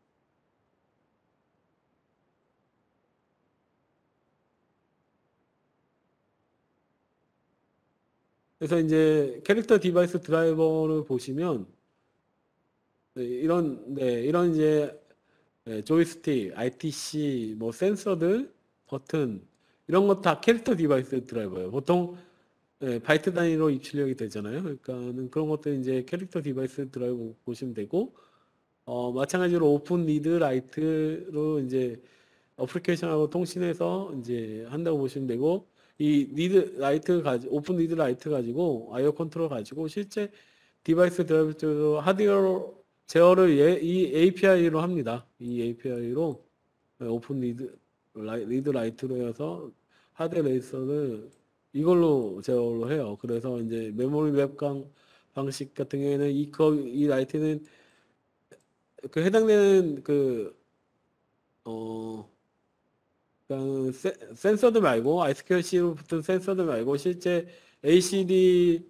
그래서 이제 캐릭터 디바이스 드라이버를 보시면 네, 이런 네, 이런 이제 네, 조이스틱, 아이티씨, 뭐 센서들, 버튼 이런 거 다 캐릭터 디바이스 드라이버예요. 보통 네, 바이트 단위로 입출력이 되잖아요. 그러니까는 그런 것들 이제 캐릭터 디바이스 드라이버 보시면 되고 어, 마찬가지로 오픈 리드 라이트로 이제 어플리케이션하고 통신해서 이제 한다고 보시면 되고 이 리드 라이트 가지 오픈 리드 라이트 가지고 아이오 컨트롤 가지고 실제 디바이스 드라이브 쪽으로 하드웨어 제어를 예, 이 에이피아이로 합니다. 이 에이피아이로 오픈 리드 라이, 리드 라이트로 해서 하드 레이서를 이걸로 제어를 해요. 그래서 이제 메모리 웹강 방식 같은 경우에는 이, 거, 이 라이트는 그 해당되는 그 어, 그러니까 센- 센서들 말고 아이스큐어씨로 붙은 센서들 말고 실제 에이씨디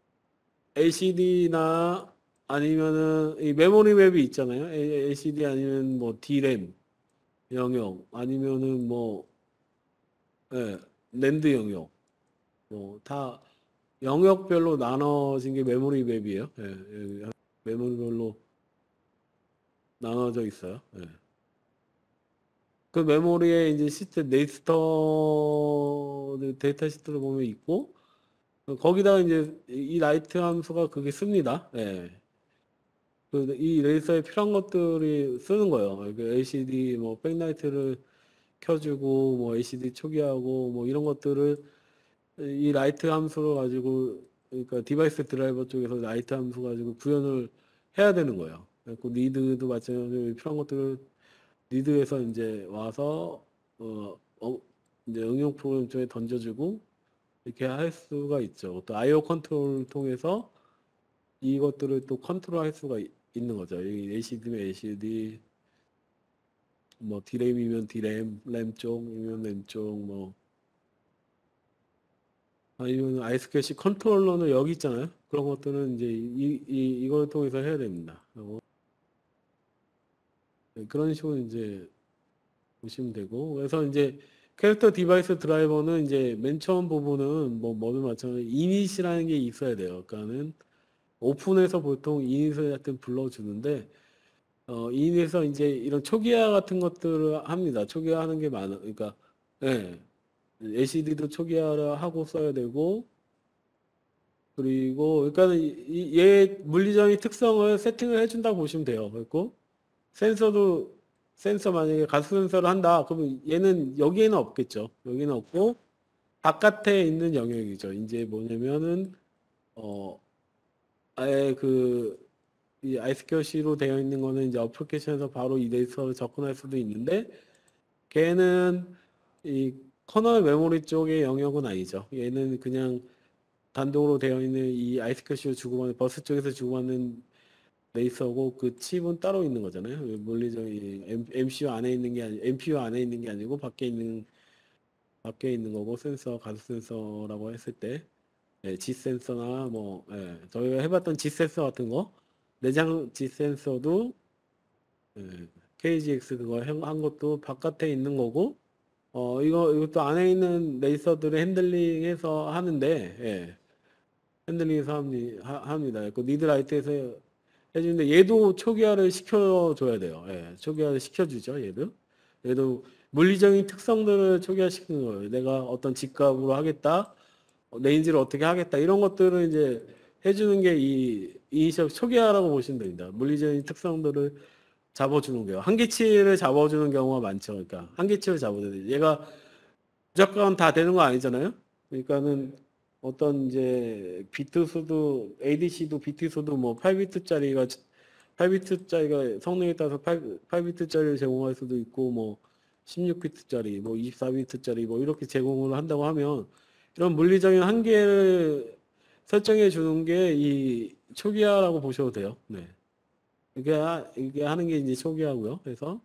엘시디나 아니면은 이 메모리 웹이 있잖아요. 엘시디 아니면 뭐 디램 영역 아니면은 뭐 예, 랜드 영역 뭐 다 영역별로 나눠진 게 메모리 웹이에요. 예, 예, 메모리별로 나눠져 있어요. 예. 그 메모리에 이제 시스템 네이스터 데이터 시트를 보면 있고 거기다가 이제 이 라이트 함수가 그게 씁니다. 예. 그 이 레이서에 필요한 것들이 쓰는 거예요. 그 엘시디 뭐 백라이트를 켜주고 뭐 엘시디 초기화하고 뭐 이런 것들을 이 라이트 함수로 가지고 그러니까 디바이스 드라이버 쪽에서 라이트 함수 가지고 구현을 해야 되는 거예요. 그리고 리드도 마찬가지로 필요한 것들을 리드에서 이제 와서 어, 어 이제 응용 프로그램 쪽에 던져주고 이렇게 할 수가 있죠. 또 아이오 컨트롤을 통해서 이것들을 또 컨트롤할 수가 있- 있는 거죠. 이 엘시디면 엘시디, 뭐 디램이면 디램, 램 쪽이면 램 쪽, 뭐 아니면 아이스캐시 컨트롤러는 여기 있잖아요. 그런 것들은 이제 이, 이 이걸 통해서 해야 됩니다. 그리고 네, 그런 식으로 이제 보시면 되고 그래서 이제 캐릭터 디바이스 드라이버는 이제 맨 처음 부분은 뭐 뭐든 마찬가지로 이닛이라는 게 있어야 돼요. 그러니까는 오픈해서 보통 이닛을 하여튼 불러주는데 어, 이인에서 이제 이런 초기화 같은 것들을 합니다. 초기화하는 게 많아. 그러니까 예. 엘시디도 초기화를 하고 써야 되고 그리고 그러니까 얘 물리적인 특성을 세팅을 해준다고 보시면 돼요. 그리고 센서도 센서 만약에 가스 센서를 한다. 그러면 얘는 여기에는 없겠죠. 여기는 없고 바깥에 있는 영역이죠. 이제 뭐냐면은 어 아예 그 이 아이스큐어씨로 되어 있는 거는 이제 어플리케이션에서 바로 이 데이터를 접근할 수도 있는데 걔는 이 커널 메모리 쪽의 영역은 아니죠. 얘는 그냥 단독으로 되어 있는 이 아이스큐어씨로 주고받는 버스 쪽에서 주고받는 레이서고 그 칩은 따로 있는 거잖아요. 물리적인 엠씨유 안에 있는 게 아니 엠피유 안에 있는 게 아니고 밖에 있는 밖에 있는 거고 센서 가스 센서라고 했을 때 예, G 센서나 뭐 예, 저희가 해봤던 G 센서 같은 거 내장 G 센서도 예, 케이지엑스 그거 한 한 것도 바깥에 있는 거고 어 이거 이것도 안에 있는 레이서들을 핸들링해서 하는데 예, 핸들링해서 합니, 하, 합니다. 그 니드라이트에서 해주는데 얘도 초기화를 시켜줘야 돼요. 예, 초기화를 시켜주죠. 얘도 얘도 물리적인 특성들을 초기화시키는 거예요. 내가 어떤 집값으로 하겠다, 레인지를 어떻게 하겠다 이런 것들을 이제 해주는 게 이 이니셜 초기화라고 보시면 됩니다. 물리적인 특성들을 잡아주는 거예요. 한계치를 잡아주는 경우가 많죠. 그러니까 한계치를 잡아줘야 돼요. 얘가 무조건 다 되는 거 아니잖아요. 그러니까는 어떤 이제 비트 수도 에이디씨도 비트 수도 뭐 팔 비트짜리가 팔 비트짜리가 성능에 따라서 팔, 팔 비트짜리를 제공할 수도 있고 뭐 십육 비트짜리 뭐 이십사 비트짜리 뭐 이렇게 제공을 한다고 하면 이런 물리적인 한계를 설정해 주는 게 이 초기화라고 보셔도 돼요. 네. 이게 하- 이게 하는 게 이제 초기화고요. 그래서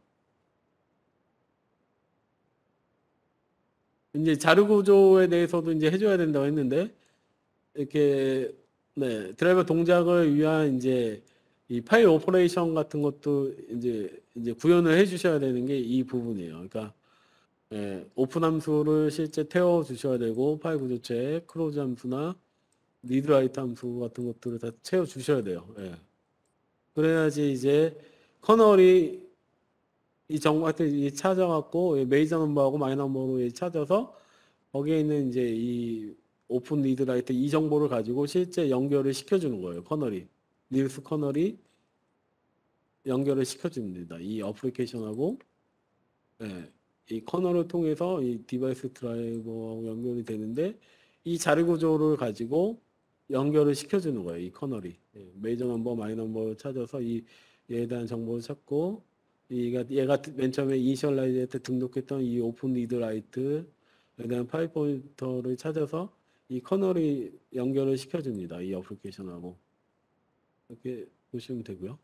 이제 자료 구조에 대해서도 이제 해줘야 된다고 했는데 이렇게 네 드라이버 동작을 위한 이제 이 파일 오퍼레이션 같은 것도 이제 이제 구현을 해주셔야 되는 게 이 부분이에요. 그러니까 예, 오픈 함수를 실제 태워 주셔야 되고 파일 구조체에 크로즈 함수나 리드라이트 함수 같은 것들을 다 채워 주셔야 돼요. 예. 그래야지 이제 커널이 이 정보 하여튼 이 찾아갖고 메이저 넘버하고 마이너 넘버로 찾아서 거기에 있는 이제 이 오픈 리드라이트 이 정보를 가지고 실제 연결을 시켜주는 거예요. 커널이 닐스 커널이 연결을 시켜줍니다. 이 어플리케이션하고 예, 이 커널을 통해서 이 디바이스 드라이버하고 연결이 되는데 이 자리 구조를 가지고 연결을 시켜주는 거예요. 이 커널이 예, 메이저 넘버, 마이너 넘버를 찾아서 이 얘에 대한 정보를 찾고 얘가 얘가 맨 처음에 이니셜라이즈에 때 등록했던 이 오픈 리드 라이트에 대한 파일 포인터를 찾아서 이 커널이 연결을 시켜줍니다. 이 어플리케이션하고 이렇게 보시면 되고요.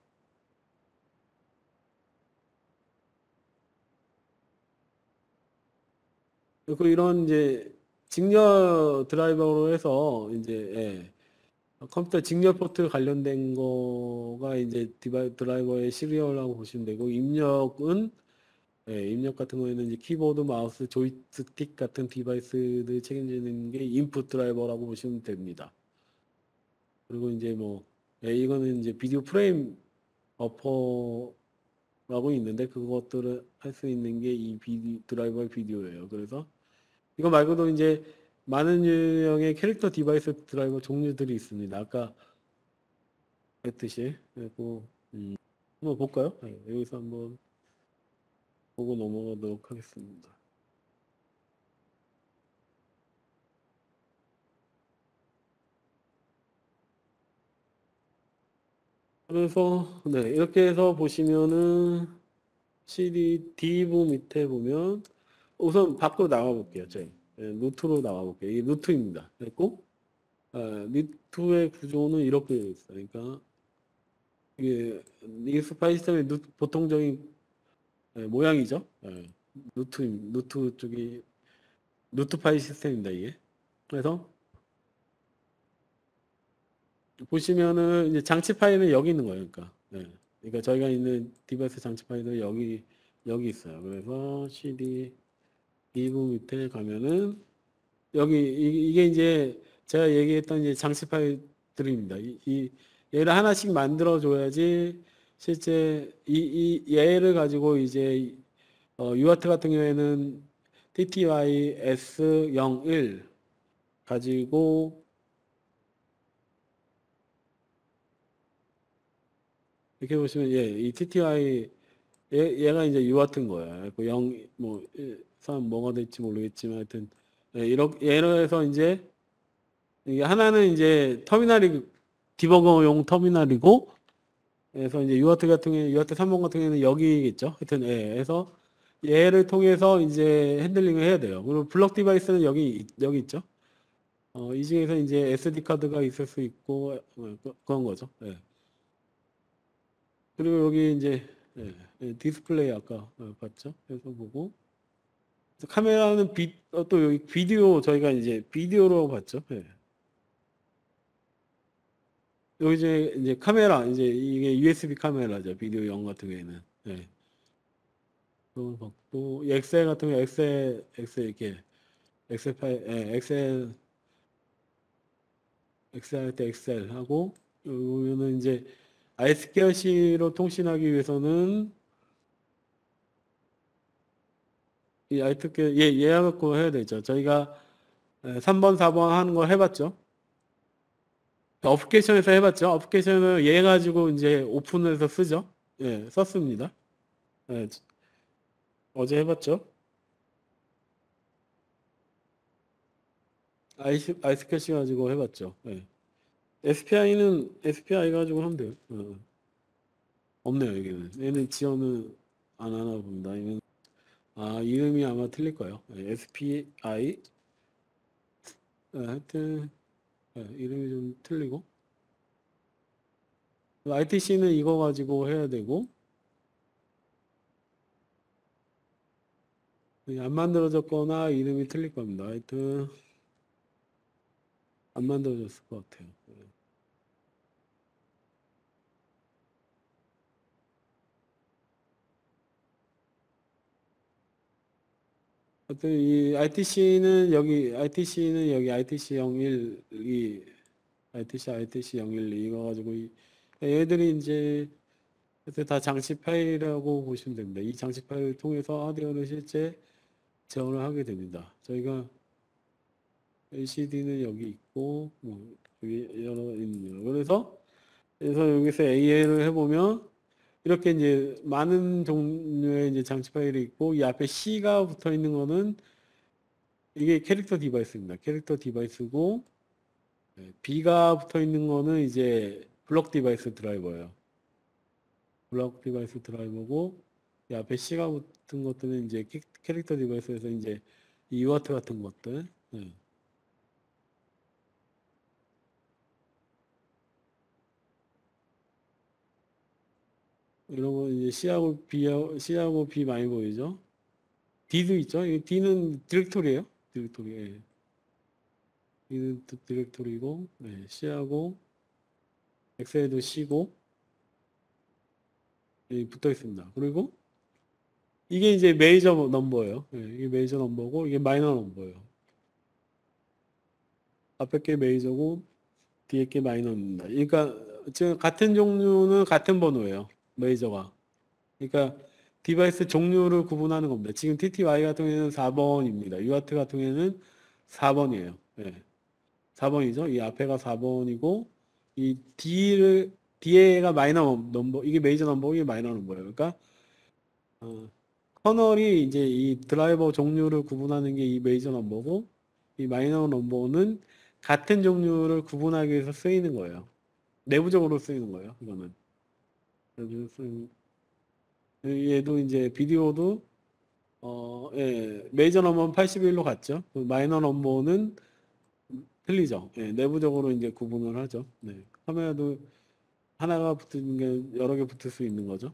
그리고 이런 이제 직렬 드라이버로 해서 이제 예, 컴퓨터 직렬 포트 관련된 거가 이제 디바이 드라이버의 시리얼이라고 보시면 되고 입력은 예, 입력 같은 거에는 이제 키보드, 마우스, 조이스틱 같은 디바이스를 책임지는 게 인풋 드라이버라고 보시면 됩니다. 그리고 이제 뭐 예, 이거는 이제 비디오 프레임 버퍼라고 있는데 그것들을 할 수 있는 게 이 비디 드라이버의 비디오예요. 그래서 이거 말고도 이제 많은 유형의 캐릭터 디바이스 드라이버 종류들이 있습니다. 아까 했듯이. 그리고 음, 한번 볼까요? 네, 여기서 한번 보고 넘어가도록 하겠습니다. 그래서 네, 이렇게 해서 보시면은 씨디 디브 밑에 보면 우선 밖으로 나와 볼게요. 저희 네, 루트로 나와 볼게요. 이게 루트입니다. 그리고 아, 루트의 구조는 이렇게 되어 있어요. 그러니까 이게 리눅스 파일 시스템의 루트, 보통적인 네, 모양이죠. 네, 루트 루트 쪽이 루트 파일 시스템입니다. 이게 그래서 보시면은 이제 장치 파일은 여기 있는 거예요. 그러니까 네. 그러니까 저희가 있는 디바이스 장치 파일은 여기 여기 있어요. 그래서 씨디 디브 밑에 가면은 여기 이, 게 이제 제가 얘기했던 이제 장치 파일들입니다. 이, 이 얘를 하나씩 만들어 줘야지 실제 이, 이 얘를 가지고 이제 어, 유아트 같은 경우에는 티티와이 에스 영일 가지고 이렇게 보시면 예, 이 티티와이 얘, 얘가 이제 유아트인 거야. 그 영, 뭐, 삼 뭐가 될지 모르겠지만 하여튼 예, 이렇게 예를 들어서 이제 이게 하나는 이제 터미널이 디버거용 터미널이고 그래서 이제 유아트 같은 경우에 유아트 삼 번 같은 경우에는 여기겠죠. 하여튼 예, 그래서 얘를 통해서 이제 핸들링을 해야 돼요. 그리고 블럭 디바이스는 여기 여기 있죠. 어, 이 중에서 이제 에스디 카드가 있을 수 있고 어, 그- 그런 거죠. 예. 그리고 여기 이제 예, 예, 디스플레이 아까 어, 봤죠? 그래서 보고 카메라는 비, 어, 또 여기 비디오 저희가 이제 비디오로 봤죠. 예. 여기 이제 이제 카메라 이제 이게 유에스비 카메라죠. 비디오용 같은 경우에는. 예. 그걸 봤고 이 엑셀 같은 경우 엑셀 엑셀 이렇게 엑셀 파일 예, 엑셀 엑셀 할 때 엑셀 하고 여기는 이제 아이스케어시로 통신하기 위해서는 이 아이스케어 예, 예약 갖고 해야 되죠. 저희가 삼 번, 사 번 하는 거 해봤죠. 어플리케이션에서 해봤죠. 어플리케이션을 얘 가지고 이제 오픈해서 쓰죠. 예, 썼습니다. 예, 어제 해봤죠. 아이스, 아이스캐시 가지고 해봤죠. 예. 에스피아이는 에스피아이 가지고 하면 돼요. 어, 없네요, 여기는. 얘는 지원은 안 하나 봅니다. 얘는, 아, 이름이 아마 틀릴 거예요. 예, 에스피아이. 예, 하여튼, 예, 이름이 좀 틀리고. 아이티씨는 이거 가지고 해야 되고, 안 만들어졌거나 이름이 틀릴 겁니다. 하여튼, 안 만들어졌을 것 같아요. 예. 하여튼 이 아이티씨는 여기 아이티씨는 여기 아이티씨 영일이 아이티씨 아이티씨 영일이 이거 가지고 이 얘들이 이제 그래서 다 장치 파일이라고 보시면 됩니다. 이 장치 파일을 통해서 하드웨어를 실제 제어를 하게 됩니다. 저희가 엘시디는 여기 있고 뭐 여기 여러 있네요. 그래서 그래서 여기서 에이엘을 해보면 이렇게 이제 많은 종류의 이제 장치 파일이 있고 이 앞에 C가 붙어 있는 거는 이게 캐릭터 디바이스입니다. 캐릭터 디바이스고 네, B가 붙어 있는 거는 이제 블록 디바이스 드라이버예요. 블록 디바이스 드라이버고 이 앞에 C가 붙은 것들은 이제 캐- 캐릭터 디바이스에서 이제 이 유아트 같은 것들 네. 이런 거 이제 C하고 B C하고 B 많이 보이죠. D도 있죠. 이 D는 디렉토리예요. 디렉토리. 예. D는 디- 디렉토리고 네. C하고 엑셀도 C고 예, 붙어 있습니다. 그리고 이게 이제 메이저 넘버예요. 예, 이게 메이저 넘버고 이게 마이너 넘버예요. 앞에 게 메이저고 뒤에 게 마이너입니다. 그러니까 지금 같은 종류는 같은 번호예요. 메이저가. 그러니까 디바이스 종류를 구분하는 겁니다. 지금 티티와이 같은 경우에는 사 번입니다. 유아트 같은 경우에는 사 번이에요. 예. 사 번이죠. 이 앞에가 사 번이고 이 D를 뒤에가 마이너 넘버 이게 메이저 넘버고 이게 마이너 넘버예요. 그러니까 어, 커널이 이제 이 드라이버 종류를 구분하는 게 이 메이저 넘버고 이 마이너 넘버는 같은 종류를 구분하기 위해서 쓰이는 거예요. 내부적으로 쓰이는 거예요. 이거는. 내부적으로 쓰이는- 얘도 이제 비디오도 어, 예, 메이저 넘버는 팔십일로 갔죠. 그 마이너 넘버는 틀리죠. 예, 내부적으로 이제 구분을 하죠. 네. 카메라도 하나가 붙는 게 여러 개 붙을 수 있는 거죠.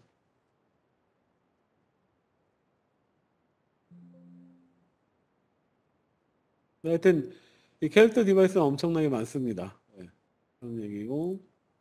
하여튼 이 캐릭터 디바이스는 엄청나게 많습니다. 예, 그런 얘기고.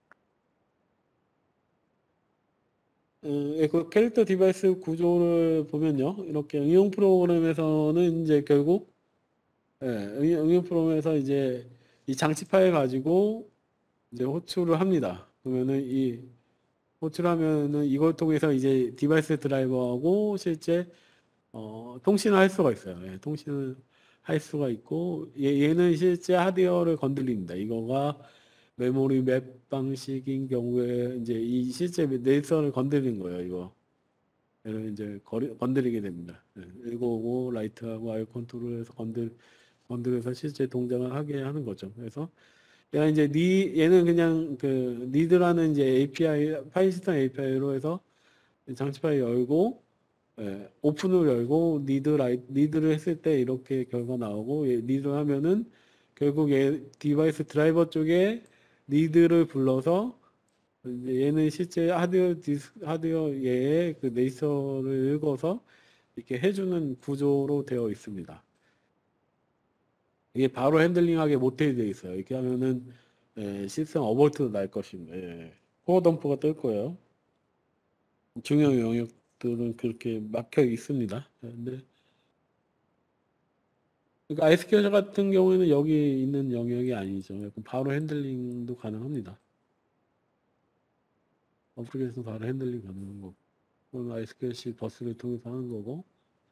어, 예, 그 캐릭터 디바이스 구조를 보면요. 이렇게 응용 프로그램에서는 이제 결국 예, 응용, 응용 프로그램에서 이제 이 장치 파일 가지고 이제 호출을 합니다. 그러면은 이 호출하면은 이걸 통해서 이제 디바이스 드라이버하고 실제 어, 통신을 할 수가 있어요. 예, 통신을 할 수가 있고 얘, 얘는 실제 하드웨어를 건드립니다. 이거가 메모리 맵 방식인 경우에 이제 이 실제 내선을 건드리는 거예요, 이거. 얘를 이제 거리, 건드리게 됩니다. 네, 일구오구 라이트하고 아이 컨트롤에서 건들, 건드려서 실제 동작을 하게 하는 거죠. 그래서 얘가 이제 니, 얘는 그냥 그 니드라는 이제 에이피아이, 파일 시스템 에이피아이로 해서 장치 파일 열고, 예, 오픈을 열고 니드 라이 니드를 했을 때 이렇게 결과 나오고 얘 니드 하면은 결국 얘 디바이스 드라이버 쪽에 니드를 불러서 이제 얘는 실제 하드웨어 디스 하드웨어 얘의 그 레이서를 읽어서 이렇게 해주는 구조로 되어 있습니다. 이게 바로 핸들링하게 못해 되어 있어요. 이렇게 하면은 예, 시스템 어버트도 날 것입니다. 예. 코어 덤프가 뜰 거예요. 중요한 영역들은 그렇게 막혀 있습니다. 근데 그러니까 에스큐엘 같은 경우에는 여기 있는 영역이 아니죠. 약간 바로 핸들링도 가능합니다. 어플리케이션 바로 핸들링 가능한 거고. 그건 에스큐엘씨 버스를 통해서 하는 거고.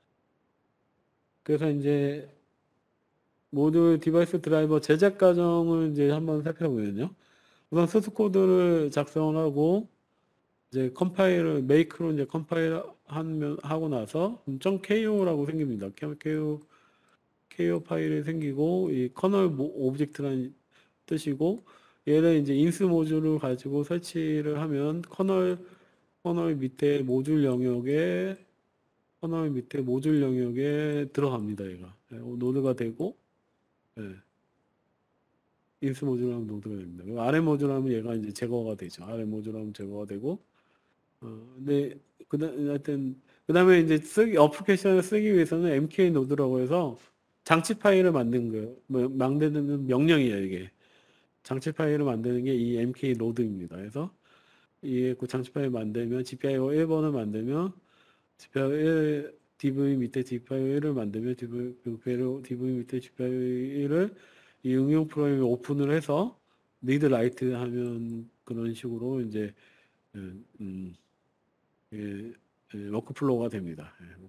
그래서 이제 모듈 디바이스 드라이버 제작 과정을 이제 한번 살펴보면요. 우선 소스 코드를 작성을 하고 이제 컴파일을 메이크로 이제 컴파일 하면 하고 나서 .ko라고 생깁니다. ko ko 파일이 생기고 이 커널 오브젝트라는 뜻이고 얘를 이제 인스 모듈을 가지고 설치를 하면 커널 커널 밑에 모듈 영역에 커널 밑에 모듈 영역에 들어갑니다. 얘가 예, 노드가 되고 예, 인스 모듈 하면 노드가 됩니다. 그리고 아래 모듈 하면 얘가 이제 제거가 되죠. 아래 모듈 하면 제거가 되고 어, 근데 그다 하여튼 그다음에 이제 쓰기 어플리케이션을 쓰기 위해서는 엠케이 노드라고 해서 장치 파일을 만든 거예요. 뭐, 만드는 명령이에요, 이게. 장치 파일을 만드는 게 이 엠케이 로드입니다. 그래서 이그 장치 파일 만들면 지피아이오 일 번을 만들면 지피아이오 일 디브이 밑에 지피아이오 일을 만들면 디브이, 디브이 밑에 지피아이오 일을 이 응용 프로그램에 오픈을 해서 리드 라이트 하면 그런 식으로 이제 음, 음, 예, 예, 워크플로우가 됩니다. 예.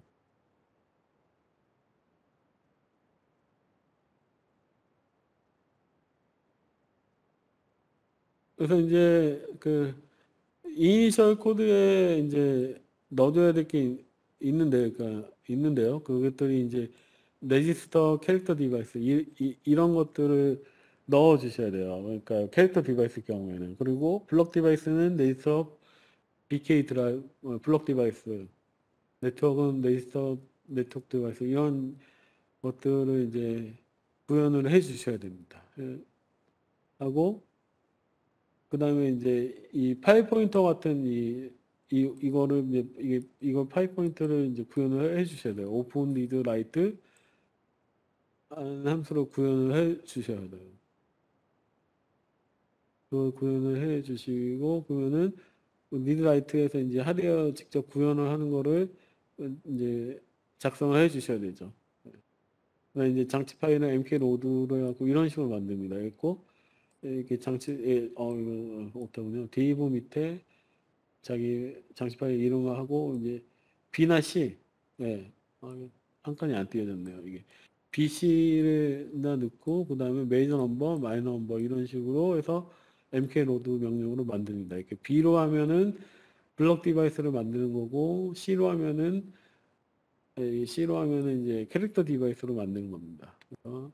그래서 이제 그 이니셜 코드에 이제 넣어줘야 될 게 있는데, 그러니까 있는데요. 그것들이 이제 레지스터 캐릭터 디바이스 이, 이, 이런 것들을 넣어 주셔야 돼요. 그러니까 캐릭터 디바이스 경우에는 그리고 블록 디바이스는 레지스터 비케이 드라이브 어, 블록 디바이스 네트워크는 레지스터 네트워크 디바이스 이런 것들을 이제 구현을 해 주셔야 됩니다. 예, 하고 그 다음에 이제 이 파일 포인터 같은 이, 이, 이거를 이제 이게, 이거 파일 포인터를 이제 구현을 해 주셔야 돼요. 오픈 리드 라이트 함수로 구현을 해 주셔야 돼요. 그 구현을 해 주시고, 그러면은 리드 라이트에서 이제 하드웨어 직접 구현을 하는 거를 이제 작성을 해 주셔야 되죠. 그다음에 이제 장치 파일은 엠케이 로드로 해갖고 이런 식으로 만듭니다. 있고, 이렇게 장치, 예, 어, 이거 없더군요. 디브 밑에 자기 장치 파일 이름하고 이제 B나 C, 예, 어, 한 칸이 안 띄어졌네요. 이게 비씨를 넣고 그 다음에 메이저 넘버, 마이너 넘버 이런 식으로 해서 엠케이 로드 명령으로 만듭니다. 이렇게 B로 하면은 블럭 디바이스를 만드는 거고 C로 하면은 예, C로 하면은 이제 캐릭터 디바이스로 만드는 겁니다. 그래서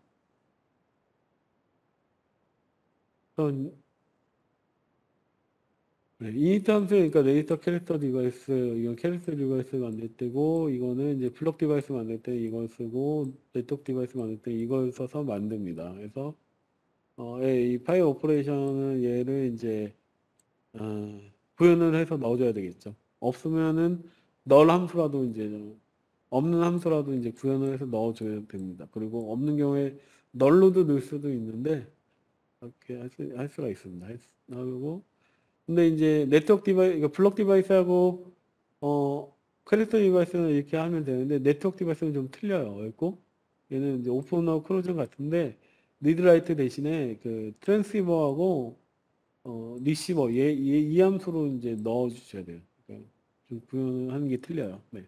네, 이니트 함수 그러니까 레지스터 캐릭터 디바이스 이건 캐릭터 디바이스 만들 때고 이거는 이제 블록 디바이스 만들 때 이걸 쓰고 네트워크 디바이스 만들 때 이걸 써서 만듭니다. 그래서 어, 예, 이 파일 오퍼레이션은 얘를 이제 어, 구현을 해서 넣어줘야 되겠죠. 없으면은 널 함수라도 이제 없는 함수라도 이제 구현을 해서 넣어줘야 됩니다. 그리고 없는 경우에 널로도 넣을 수도 있는데 이렇게 할, 수, 할 수가 있습니다. 하고 근데 이제 네트워크 디바이스, 그러니까 블록 디바이스하고 어 캐릭터 디바이스는 이렇게 하면 되는데 네트워크 디바이스는 좀 틀려요. 그리고 얘는 이제 오픈하고 크로전 같은데 리드라이트 대신에 그 트랜스시버하고 어 리시버 얘, 얘, 이 함수로 이제 넣어 주셔야 돼요. 그러니까 좀 구현하는 게 틀려요. 네.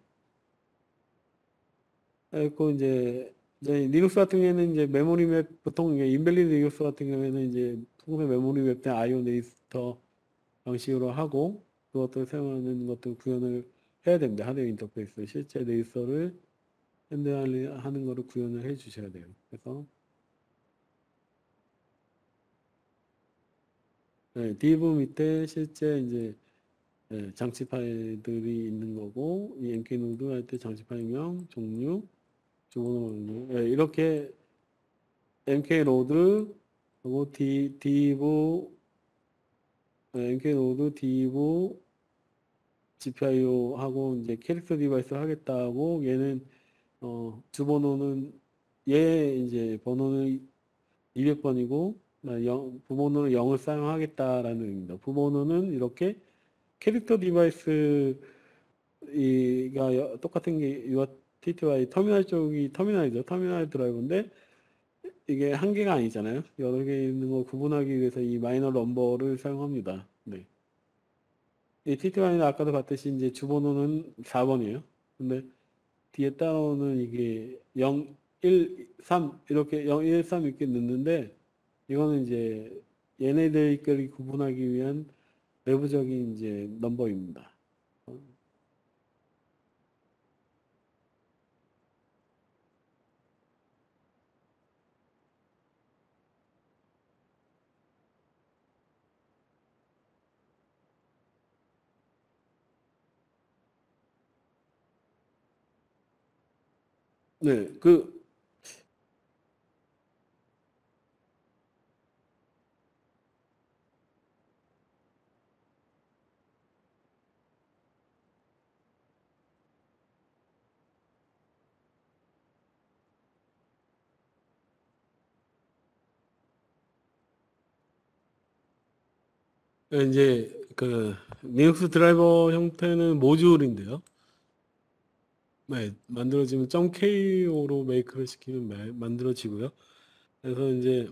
그리고 이제 이제 리눅스 같은 경우에는 이제 메모리 맵 보통 이게 인벨리드 리눅스 같은 경우에는 이제 통상 메모리 맵된 아이오 레지스터 방식으로 하고 그것들을 사용하는 것들 구현을 해야 됩니다. 하드웨어 인터페이스 실제 레지스터를 핸들하는 거를 구현을 해 주셔야 돼요. 그래서 네, 디브 밑에 실제 이제 네, 장치 파일들이 있는 거고 이 엠케이 노드 할 때 장치 파일명, 종류, 주번호 네, 이렇게 엠케이 로드 그리고 D, 디브 엠케이 로드, 디브, 지피아이오 하고 이제 캐릭터 디바이스 하겠다고 얘는 어, 주번호는 얘 이제 번호는 이백 번이고 부번호는 영을 사용하겠다라는 의미입니다. 부번호는 이렇게 캐릭터 디바이스가 똑같은 게 티티와이 터미널 쪽이 터미널이죠. 터미널 드라이버인데 이게 한 개가 아니잖아요. 여러 개 있는 거 구분하기 위해서 이 마이너 넘버를 사용합니다. 네. 이 티티와이는 아까도 봤듯이 이제 주번호는 사 번이에요. 근데 뒤에 따라오는 이게 영, 일, 삼 이렇게 영, 일, 삼 이렇게 넣는데 이거는 이제 얘네들끼리 구분하기 위한 외부적인 이제 넘버입니다. 네, 그 이제 그 리눅스 드라이버 형태는 모듈인데요. 네, 만들어지면 .ko로 메이크를 시키면 마- 만들어지고요. 그래서 이제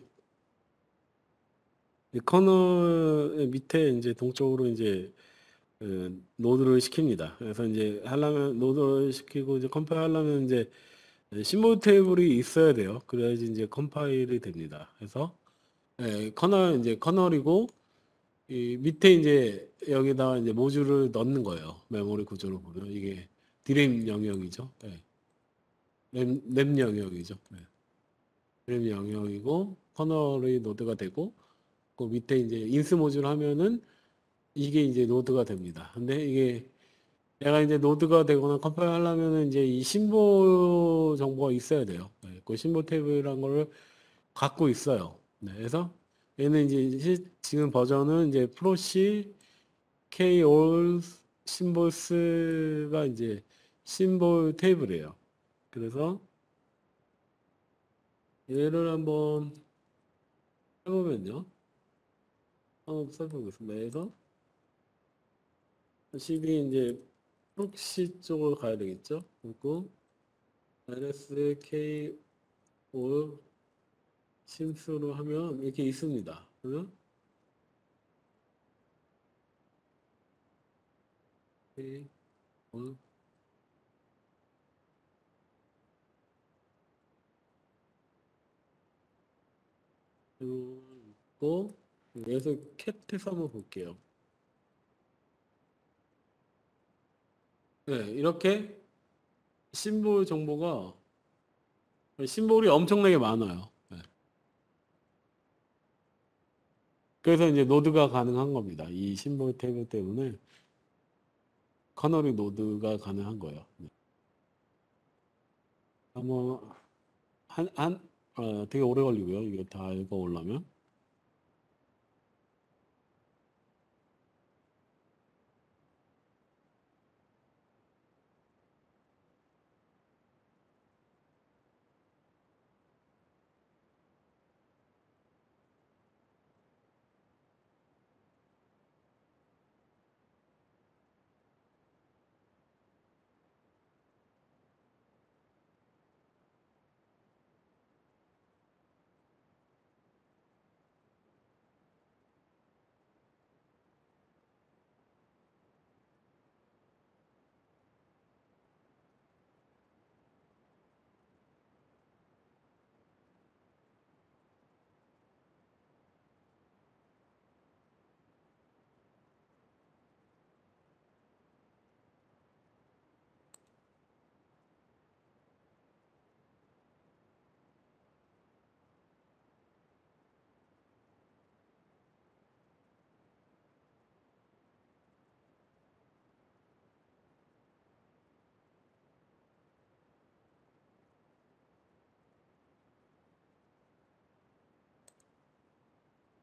이 커널 밑에 이제 동쪽으로 이제 그 노드를 시킵니다. 그래서 이제 하려면 노드를 시키고 이제 컴파일 하려면 이제 심볼 테이블이 있어야 돼요. 그래야지 이제 컴파일이 됩니다. 그래서 예, 커널 이제 커널이고 이 밑에 이제 여기다가 이제 모듈을 넣는 거예요. 메모리 구조로 보면 이게 디램 영역이죠. 네. 램, 램 영역이죠. 네. 램 영역이고 커널의 노드가 되고 그 밑에 이제 인스 모듈 하면은 이게 이제 노드가 됩니다. 근데 이게 내가 이제 노드가 되거나 컴파일 하려면은 이제 이 심볼 정보가 있어야 돼요. 네, 그 심볼 테이블이라는 거를 갖고 있어요. 네, 그래서 얘는 이제 시- 지금 버전은 이제 프로시 K all 심볼스가 이제 심볼 테이블이에요. 그래서 얘를 한번 해보면요. 한번 써보겠습니다. 그래서 식이 이제 프록시 쪽으로 가야 되겠죠. 그리고 마이너스 K all 심수로 하면 이렇게 있습니다. 그러면 K all 있고 여기서 캣에서 한번 볼게요. 네, 이렇게 심볼 정보가 심볼이 엄청나게 많아요. 네. 그래서 이제 노드가 가능한 겁니다. 이 심볼 테이블 때문에 커널이 노드가 가능한 거예요. 네. 아마 한, 한, 어, 되게 오래 걸리고요. 이게 다 읽어 오려면.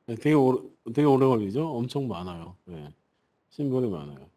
네, 되게 오래, 되게 오래 걸리죠? 엄청 많아요. 네, 심볼이 많아요.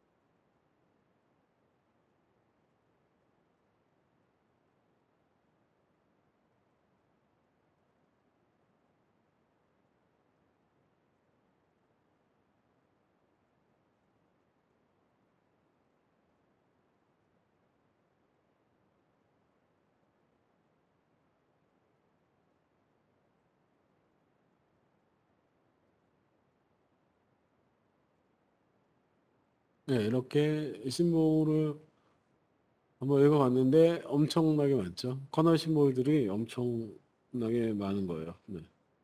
네, 이렇게 심볼을 한번 읽어봤는데 엄청나게 많죠. 커널 심볼들이 엄청나게 많은 거예요. 네.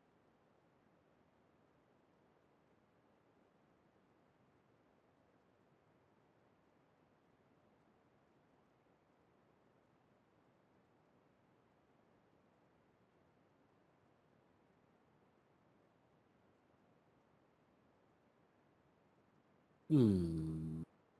음,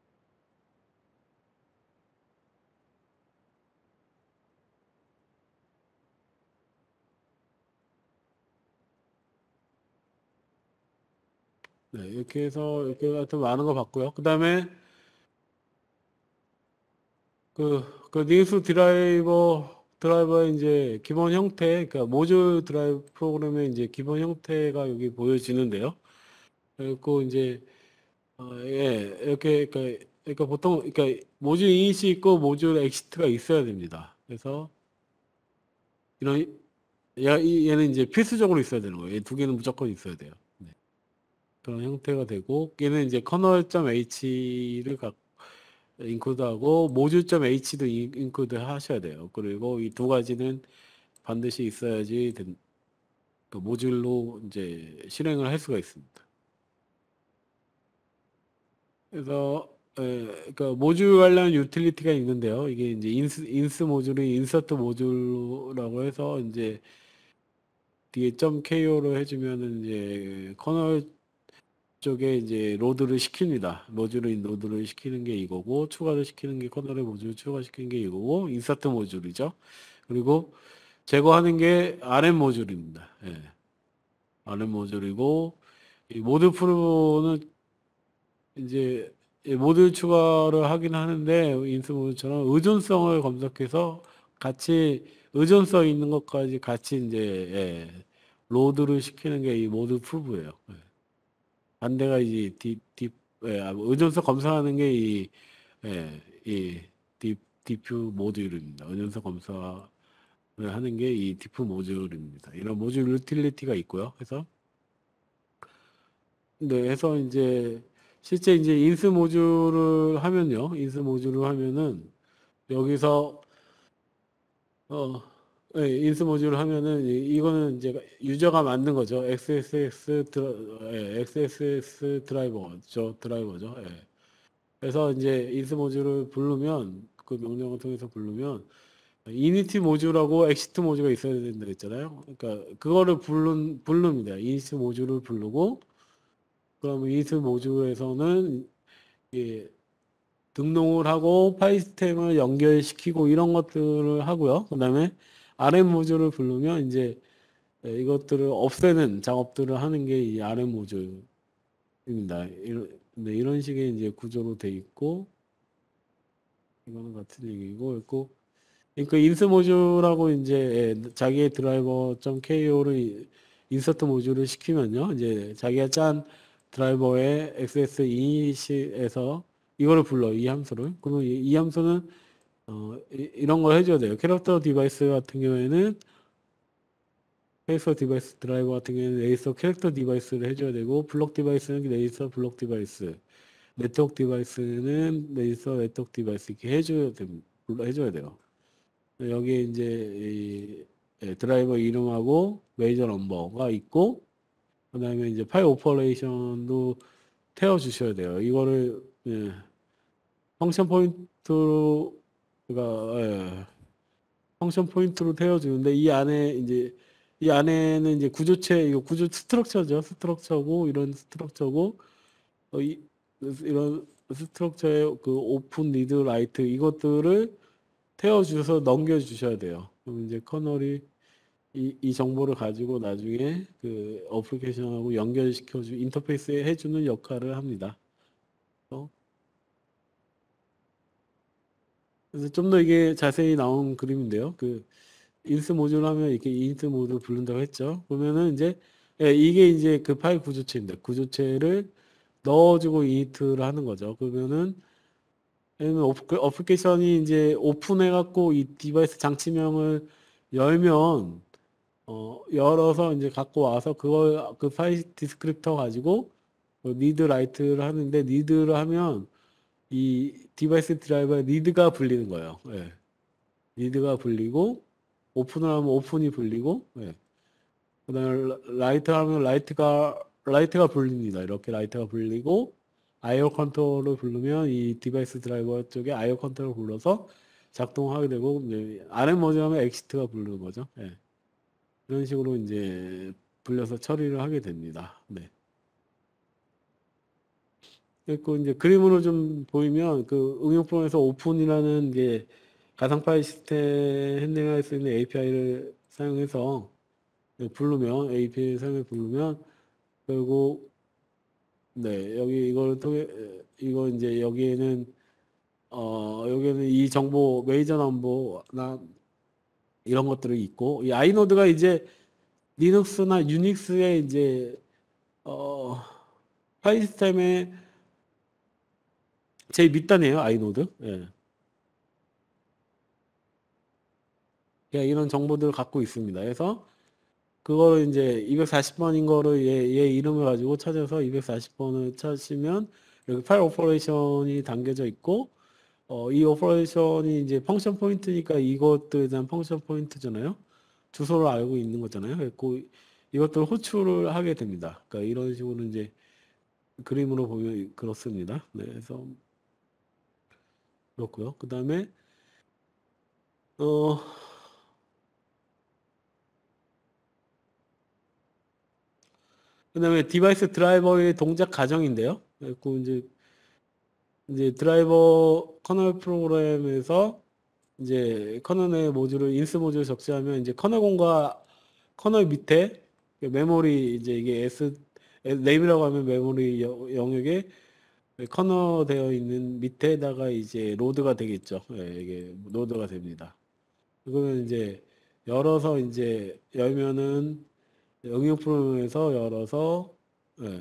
네, 이렇게 해서 이렇게 하여튼 많은 거 봤고요. 그 다음에 그, 그 닉스 드라이버, 드라이버의 이제 기본 형태, 그러니까 모듈 드라이브 프로그램의 이제 기본 형태가 여기 보여지는데요. 그리고 이제, 어, 예, 이렇게, 그러니까, 그러니까 보통, 그러니까 모듈 이닛이 있고 모듈 엑시트가 있어야 됩니다. 그래서 이런, 얘, 이- 얘는 이제 필수적으로 있어야 되는 거예요. 이 두 개는 무조건 있어야 돼요. 네. 그런 형태가 되고, 얘는 이제 커널.h를 인코드하고 모듈.h도 인코드 하셔야 돼요. 그리고 이 두 가지는 반드시 있어야지 된- 그 모듈로 이제 실행을 할 수가 있습니다. 그래서 에, 그러니까 모듈 관련 유틸리티가 있는데요. 이게 이제 인스, 인스 모듈이 인서트 모듈이라고 해서 이제 뒤에 .ko로 해주면은 이제 커널 쪽에 이제 로드를 시킵니다. 모듈을 로드를 시키는 게 이거고 추가를 시키는 게 커널의 모듈 추가시키는 게 이거고 인서트 모듈이죠. 그리고 제거하는 게 알엠 모듈입니다. 예. 알엠 모듈이고 이 모듈 프로는 이제 이 모듈 추가를 하긴 하는데 인스 모듈처럼 의존성을 검색해서 같이 의존성 있는 것까지 같이 이제 예, 로드를 시키는 게 이 모듈 프로브예요. 예. 반대가 이제 딥, 딥, 예, 아, 의존성 검사하는 게 이, 예, 이 딥, 디프 모듈입니다. 의존성 검사를 하는 게 이 디프 모듈입니다. 이런 모듈 유틸리티가 있고요. 그래서 네, 해서 이제 실제 이제 인스 모듈을 하면요. 인스 모듈을 하면은 여기서 어 예, 인스 모듈을 하면은 이- 이거는 이제 유저가 만든 거죠. 엑스에스에스 드라, 예, 엑스에스에스 드라이버죠. 드라이버죠. 예. 그래서 이제 인스 모듈을 부르면 그 명령을 통해서 부르면 이니티 모듈하고 엑시트 모듈가 있어야 된다 했잖아요. 그러니까 그거를 부른 부릅니다. 이니티 모듈을 부르고 그러면 이니티 모듈에서는 예, 등록을 하고 파일 시스템을 연결시키고 이런 것들을 하고요. 그다음에 알엠 모듈을 부르면 이제 이것들을 없애는 작업들을 하는 게 이 알엠 모듈입니다. 이런, 네, 이런 식의 이제 구조로 돼 있고 이거는 같은 얘기고 있고 그러니까 인스 모듈하고 이제 예, 자기의 드라이버 .ko를 인서트 모듈을 시키면요. 이제 자기가 짠 드라이버의 엑스에스 이닛에서 이거를 불러 이 함수를. 그러면 이, 이 함수는 어, 이, 이런 걸 해줘야 돼요. 캐릭터 디바이스 같은 경우에는 캐릭터 디바이스 드라이버 같은 경우에는 레이서 캐릭터 디바이스를 해줘야 되고 블록 디바이스는 레이서 블록 디바이스 네트워크 디바이스는 레이서 네트워크 디바이스 이렇게 해줘야 됩니다. 해줘야 돼요. 여기에 이제 이 예, 드라이버 이름하고 메이저 넘버가 있고 그다음에 이제 파일 오퍼레이션도 태워 주셔야 돼요. 이거를 예, 펑션 포인트로 그러니까 예, 펑션 포인트로 태워 주는데 이 안에 이제 이 안에는 이제 구조체 이거 구조 스트럭처죠. 스트럭처고 이런 스트럭처고 어, 이, 이런 스트럭처의 그 오픈 리드 라이트 이것들을 태워 주셔서 넘겨 주셔야 돼요. 그럼 이제 커널이 이, 이 정보를 가지고 나중에 그 어플리케이션하고 연결시켜주 인터페이스 해주는 역할을 합니다. 어? 그래서 좀 더 이게 자세히 나온 그림인데요. 그 인스 모듈 하면 이렇게 인스 모듈 부른다고 했죠. 그러면은 이제 예, 이게 이제 그 파일 구조체입니다. 구조체를 넣어주고 이니트를 하는 거죠. 그러면은 왜냐면 어플- 어플리케이션이 이제 오픈해갖고 이 디바이스 장치명을 열면 어, 열어서 이제 갖고 와서 그걸 그 파일 디스크립터 가지고 리드 라이트를 하는데 리드를 하면 이 디바이스 드라이버에 리드가 불리는 거예요. 예. 리드가 불리고 오픈을 하면 오픈이 불리고 예. 그다음에 라이트 하면 라이트가 라이트가 불립니다. 이렇게 라이트가 불리고 아이오 컨트롤을 부르면 이 디바이스 드라이버 쪽에 아이오 컨트롤을 불러서 작동하게 되고 이제 알엠 모듈 하면 엑시트가 부르는 거죠. 예. 이런 식으로 이제 불려서 처리를 하게 됩니다. 네. 그리고 이제 그림으로 좀 보이면 그 응용 프로그램에서 오픈이라는 게 가상 파일 시스템 핸들할 수 있는 에이피아이를 사용해서 부르면 에이피아이 사용해 부르면 결국 네 여기 이걸 통해 이거 이제 여기에는 어 여기에는 이 정보 메이저 넘버나 이런 것들이 있고 이 아이노드가 이제 리눅스나 유닉스의 이제 어 파일 시스템의 제일 밑단이에요 아이노드. 예. 예, 이런 정보들을 갖고 있습니다. 그래서 그거를 이제 이백사십 번인 거를 얘, 얘 이름을 가지고 찾아서 이백사십 번을 찾으면 여기 파일 오퍼레이션이 담겨져 있고 어, 이 오퍼레이션이 이제 펑션 포인트니까 이것들에 대한 펑션 포인트잖아요. 주소를 알고 있는 거잖아요. 그래서 이것들을 호출을 하게 됩니다. 그러니까 이런 식으로 이제 그림으로 보면 그렇습니다. 네, 그래서 그렇고요. 그 다음에 어 그다음에 디바이스 드라이버의 동작 과정인데요. 그리고 이제 이제 드라이버 커널 프로그램에서 이제 커널의 모듈을 인스 모듈 적시하면 이제 커널 공과 커널 밑에 메모리 이제 이게 S 램이라고 하면 메모리 여- 영역에 커널 되어 있는 밑에다가 이제 로드가 되겠죠. 예, 이게 로드가 됩니다. 그러면 이제 열어서 이제 열면은 응용 프로그램에서 열어서 예.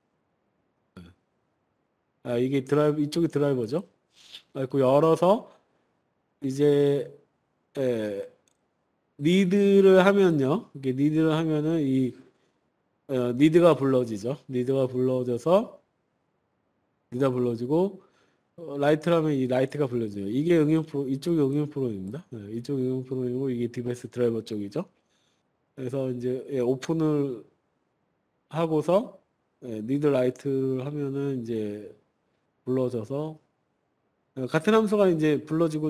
아, 이게 드라이브, 이쪽이 드라이버죠. 그리고 열어서 이제, 에, 리드를 하면요. 이게 리드를 하면은 이, 어, 리드가 불러지죠. 리드가 불러져서, 리드가 불러지고, 어, 라이트를 하면 이 라이트가 불러져요. 이게 응용 프로, 이쪽이 응용 프로입니다. 네, 이쪽 응용 프로이고, 이게 디바이스 드라이버 쪽이죠. 그래서 이제, 예, 오픈을 하고서, 예, 리드 라이트를 하면은 이제 불러져서, 어, 같은 함수가 이제 불러지고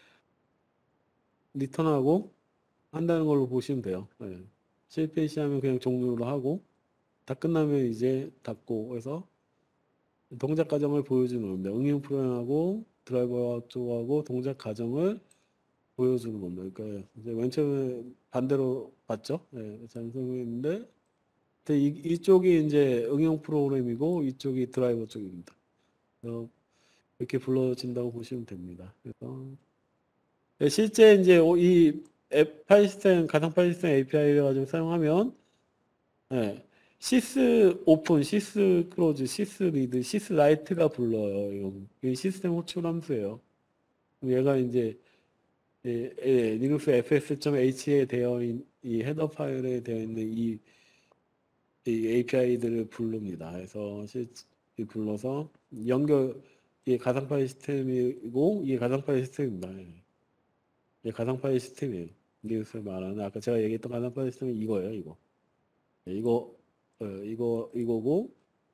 리턴하고, 한다는 걸로 보시면 돼요. 예. 실패 시하면 그냥 종료를 하고 다 끝나면 이제 닫고 해서 동작 과정을 보여주는 겁니다. 응용 프로그램하고 드라이버 쪽하고 동작 과정을 보여주는 겁니다. 그러니까 이제 맨 처음에 반대로 봤죠. 예, 잘설명했는데 이, 이쪽이 이제 응용 프로그램이고 이쪽이 드라이버 쪽입니다. 그래서 이렇게 불러진다고 보시면 됩니다. 그래서 예, 실제 이제 이 앱 파일 시스템 가상 파일 시스템 에이피아이를 가지고 사용하면 네. 시스 오픈, 시스 클로즈, 시스 리드, 시스 라이트가 불러요. 이게 시스템 호출 함수예요. 얘가 이제 예, 예, 리눅스 에프에스.h에 되어 있는 이 헤더 파일에 되어 있는 이, 이 에이피아이들을 부릅니다. 그래서 시, 불러서 연결 이게 가상 파일 시스템이고 이게 가상 파일 시스템입니다. 예. 이게 가상 파일 시스템이에요. 리눅스 말하는 아까 제가 얘기했던 가상 파일 시스템이 이거예요. 이거. 예, 이거 어, 이거 이거고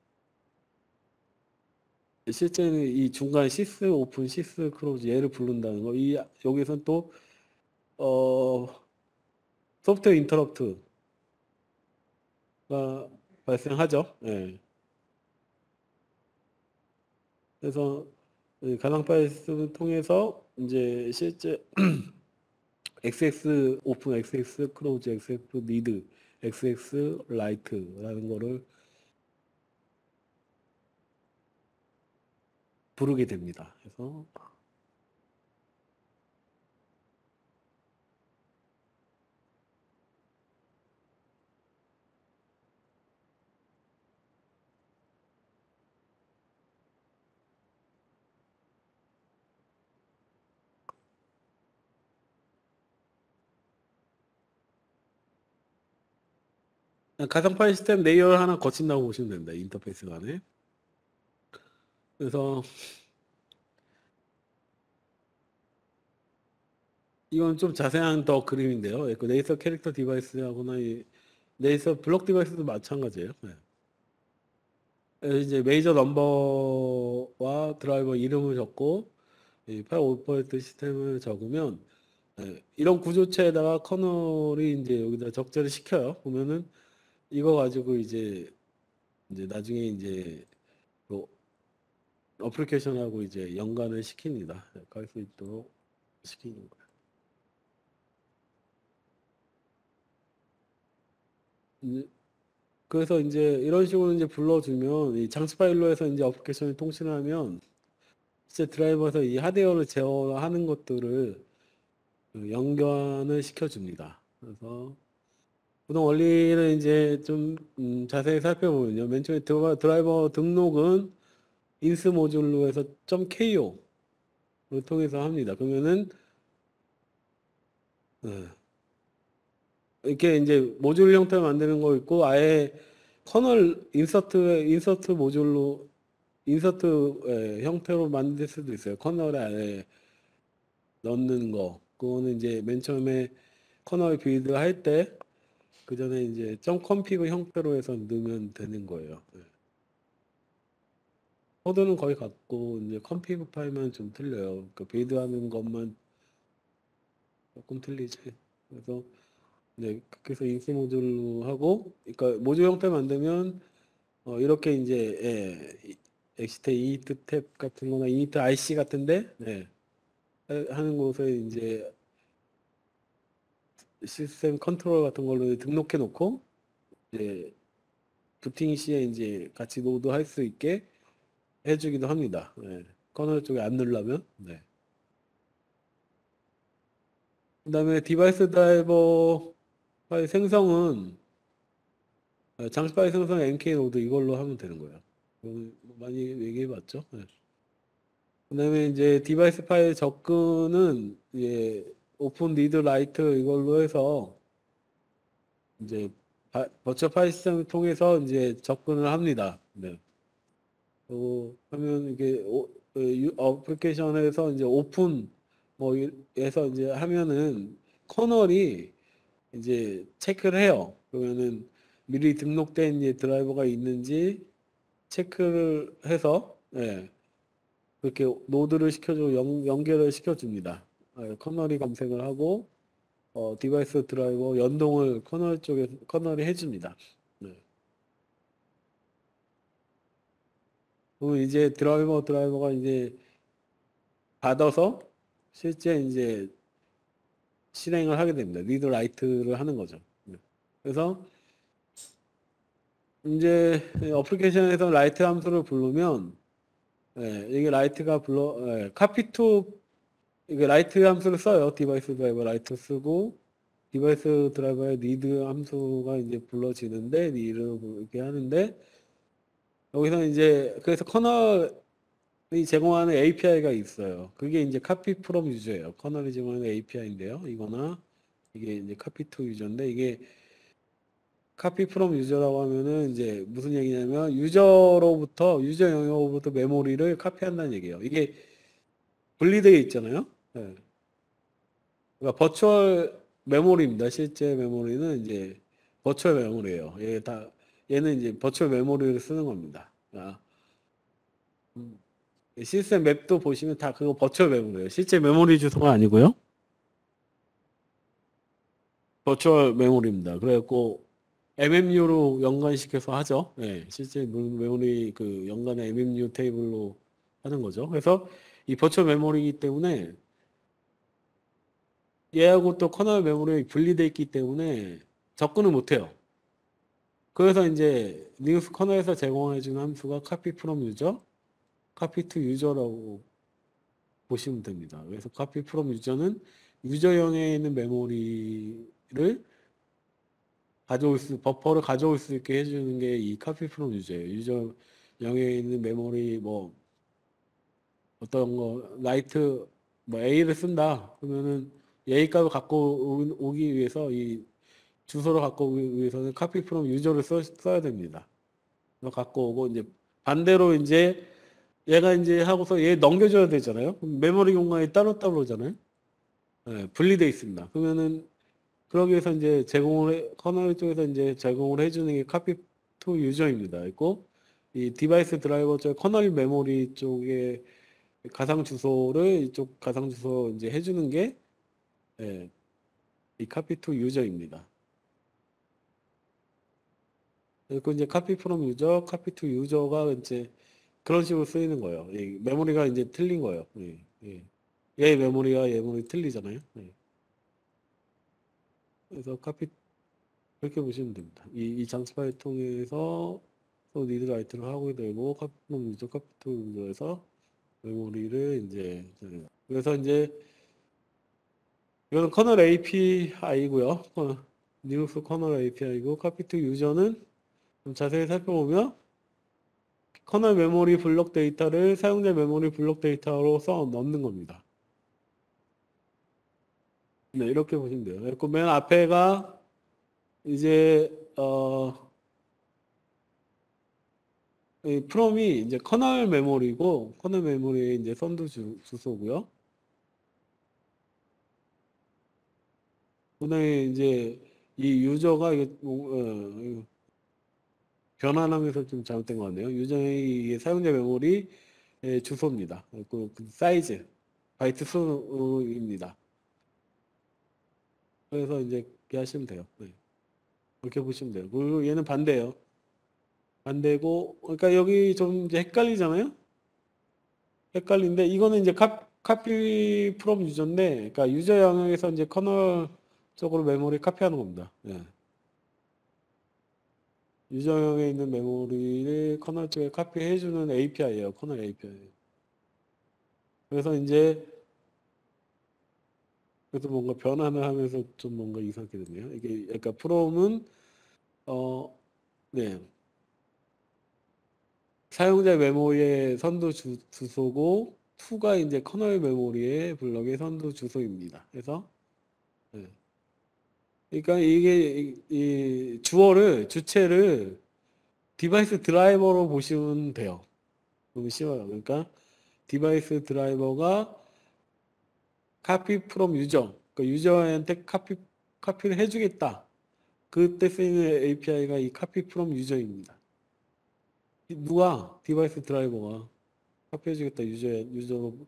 실제는 이 중간 시스 오픈, 시스 클로즈 얘를 부른다는 거. 이 여기선 또 어, 소프트웨어 인터럽트가 발생하죠. 예. 그래서 이 가상 파일 시스템을 통해서 이제 실제 엑스엑스 오픈, 엑스엑스 클로즈, 엑스엑스 리드, 엑스엑스 라이트라는 거를 부르게 됩니다. 그래서 가상 파일 시스템 레이어를 하나 거친다고 보시면 됩니다. 인터페이스 간에. 그래서 이건 좀 자세한 더 그림인데요. 그 레이서 캐릭터 디바이스하고나 이 레이서 블록 디바이스도 마찬가지예요. 네. 그래서 이제 메이저 넘버와 드라이버 이름을 적고 이 파일 오퍼레이트 시스템을 적으면 예, 이런 구조체에다가 커널이 이제 여기다 적재를 시켜요. 보면은 이거 가지고 이제 이제 나중에 이제 뭐 어플리케이션하고 이제 연관을 시킵니다. 갈 수 있도록 시키는 거예요. 이제 그래서 이제 이런 식으로 이제 불러주면 이 장치 파일로 해서 이제 어플리케이션을 통신하면 실제 드라이버에서 이 하드웨어를 제어하는 것들을 그 연관을 시켜줍니다. 그래서 구동 원리는 이제 좀 음, 자세히 살펴보면요. 맨 처음에 드라- 드라이버 등록은 인스 모듈로 해서 .ko를 통해서 합니다. 그러면은 어, 이렇게 이제 모듈 형태로 만드는 거 있고 아예 커널 인서트 인서트 모듈로 인서트 예, 형태로 만들 수도 있어요. 커널에 안에 넣는 거. 그거는 이제 맨 처음에 커널 빌드 할 때 그 전에 이제 점 컴피그 형태로 해서 넣으면 되는 거예요. 예. 코드는 거의 같고 이제 컴피그 파일만 좀 틀려요. 그 빌드하는 것만 조금 틀리지. 그래서 네, 그래서 인스 모듈로 하고, 그러니까 모듈 형태 만들면 어, 이렇게 이제 예, 엑시트 이니트 탭 같은 거나 이니트 아이씨 같은데 네, 하- 하는 곳에 이제 시스템 컨트롤 같은 걸로 등록해 놓고 이제 부팅 시에 이제 같이 노드 할 수 있게 해주기도 합니다. 네. 커널 쪽에 안 누르려면. 네. 그다음에 디바이스 드라이버 파일 생성은 어, 장치 파일 생성 엔케이 노드 이걸로 하면 되는 거예요. 이거는 뭐 많이 얘기해봤죠. 네. 그다음에 이제 디바이스 파일 접근은 이제 오픈 리드 라이트 이걸로 해서 이제 바, 버추얼 파일 시스템을 통해서 이제 접근을 합니다. 네. 그리고 하면 이게 오, 어, 유- 어플리케이션에서 이제 오픈 뭐 에서 이제 하면은 커널이 이제 체크를 해요. 그러면은 미리 등록된 이제 드라이버가 있는지 체크를 해서 예, 그렇게 노드를 시켜줘 연, 연결을 시켜줍니다. 예, 커널이 검색을 하고 어, 디바이스 드라이버 연동을 커널 쪽에 커널이 해줍니다. 네. 그러면 이제 드라이버 드라이버가 이제 받아서 실제 이제 실행을 하게 됩니다. 리드 라이트를 하는 거죠. 네. 그래서 이제 어플리케이션에서 라이트 함수를 부르면 예, 이게 라이트가 불러 예, 카피 투 이게 라이트 함수를 써요. 디바이스 드라이버 라이트 쓰고 디바이스 드라이버의 리드 함수가 이제 불러지는데 리를 이렇게 하는데 여기서 이제 그래서 커널이 제공하는 에이피아이가 있어요. 그게 이제 카피 프롬 유저예요. 커널이 제공하는 에이피아이인데요. 이거나 이게 이제 카피 투 유저인데 이게 카피 프롬 유저라고 하면은 이제 무슨 얘기냐면 유저로부터 유저 영역으로부터 메모리를 카피한다는 얘기예요. 이게 분리되어 있잖아요. 네. 그러니까 버추얼 메모리입니다. 실제 메모리는 이제 버추얼 메모리예요. 얘 다 얘는 이제 버추얼 메모리를 쓰는 겁니다. 아, 음. 시스템 맵도 보시면 다 그거 버추얼 메모리예요. 실제 메모리 주소가 아니고요. 버추얼 메모리입니다. 그래갖고 엠엠유로 연관시켜서 하죠. 예, 실제 메모리 그 연관의 엠엠유 테이블로 하는 거죠. 그래서 이 버추얼 메모리이기 때문에 얘하고 또 커널 메모리 분리돼 있기 때문에 접근을 못해요. 그래서 이제 리눅스 커널에서 제공해주는 함수가 copy from user, copy to user라고 보시면 됩니다. 그래서 copy from user는 유저형에 있는 메모리를 가져올 수, 버퍼를 가져올 수 있게 해주는 게 이 copy from user예요. 유저형에 있는 메모리 뭐 어떤 거 라이트 뭐 A를 쓴다 그러면은 A 값을 갖고 오- 오기 위해서 이 주소를 갖고 오기 위해서는 copy from user를 써, 써야 됩니다. 그래서 갖고 오고 이제 반대로 이제 얘가 이제 하고서 얘 넘겨줘야 되잖아요. 그럼 메모리 공간이 따로따로 오잖아요. 네, 분리돼 있습니다. 그러면은 그러기 위해서 이제 제공을 해, 커널 쪽에서 이제 제공을 해주는 게 copy to user입니다. 있고 이 디바이스 드라이버 쪽 커널 메모리 쪽에 가상 주소를 이쪽 가상 주소 이제 해주는 게 예, 이 copy to user입니다. 그리고 이제 copy from user, copy to user가 이제 그런 식으로 쓰이는 거예요. 이 메모리가 이제 틀린 거예요. 예, 예. 얘 메모리와 얘 메모리 틀리잖아요. 예. 그래서 copy 이렇게 보시면 됩니다. 이, 이 장치 파일 통해서 또 리드 라이트를 하게 되고 copy from user, copy to user에서 메모리를 이제 그래서 이제 이거는 커널 에이피아이고요. 어, 리눅스 커널 에이피아이고 copy to user는 좀 자세히 살펴보면 커널 메모리 블록 데이터를 사용자 메모리 블록 데이터로 써 넣는 겁니다. 네, 이렇게 보시면 돼요. 그리고 맨 앞에가 이제 어, 이 프롬이 이제 커널 메모리고 커널 메모리의 이제 선두 주, 주소고요. 그다음에 이제 이 유저가 이게 뭐, 어, 변환하면서 좀 잘못된 것 같네요. 유저의 사용자 메모리 주소입니다. 그, 그 사이즈 바이트 수입니다. 그래서 이제 이렇게 하시면 돼요. 네. 그렇게 보시면 돼요. 그리고 얘는 반대예요. 반대고, 그러니까 여기 좀 이제 헷갈리잖아요. 헷갈리는데 이거는 이제 카, 카피 프롬 유저인데, 그러니까 유저 영역에서 이제 커널 쪽으로 메모리 카피하는 겁니다. 예. 유저 영역에 있는 메모리를 커널 쪽에 카피해주는 에이피아이예요. 커널 에이피아이. 그래서 이제 그래서 뭔가 변환을 하면서 좀 뭔가 이상하게 됐네요. 이게 그러니까 프롬은 어, 네. 사용자 메모리의 선도 주, 주소고 to가 이제 커널 메모리의 블럭의 선도 주소입니다. 그래서 네. 그러니까 이게 이, 이 주어를 주체를 디바이스 드라이버로 보시면 돼요. 너무 쉬워요. 그러니까 디바이스 드라이버가 copy from user, 그러니까 유저한테 카피 카피를 해주겠다. 그때 쓰이는 에이피아이가 이 copy from user입니다. 누가 디바이스 드라이버가 카피해주겠다 유저 유저로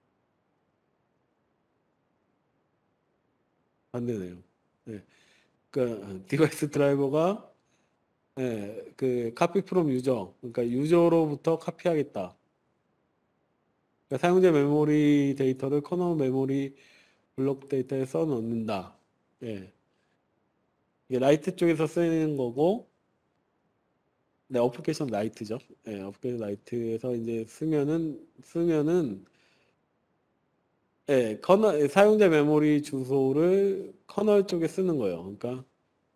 반대네요. 네. 그러니까 디바이스 드라이버가 예, 그 카피 프롬 유저, 그러니까 유저로부터 카피하겠다. 그러니까 사용자 메모리 데이터를 커널 메모리 블록 데이터에 써 넣는다. 예. 이게 라이트 쪽에서 쓰이는 거고, 네, 어플리케이션 라이트죠. 예, 어플리케이션 라이트에서 이제 쓰면은 쓰면은 예, 커널 사용자 메모리 주소를 커널 쪽에 쓰는 거예요. 그러니까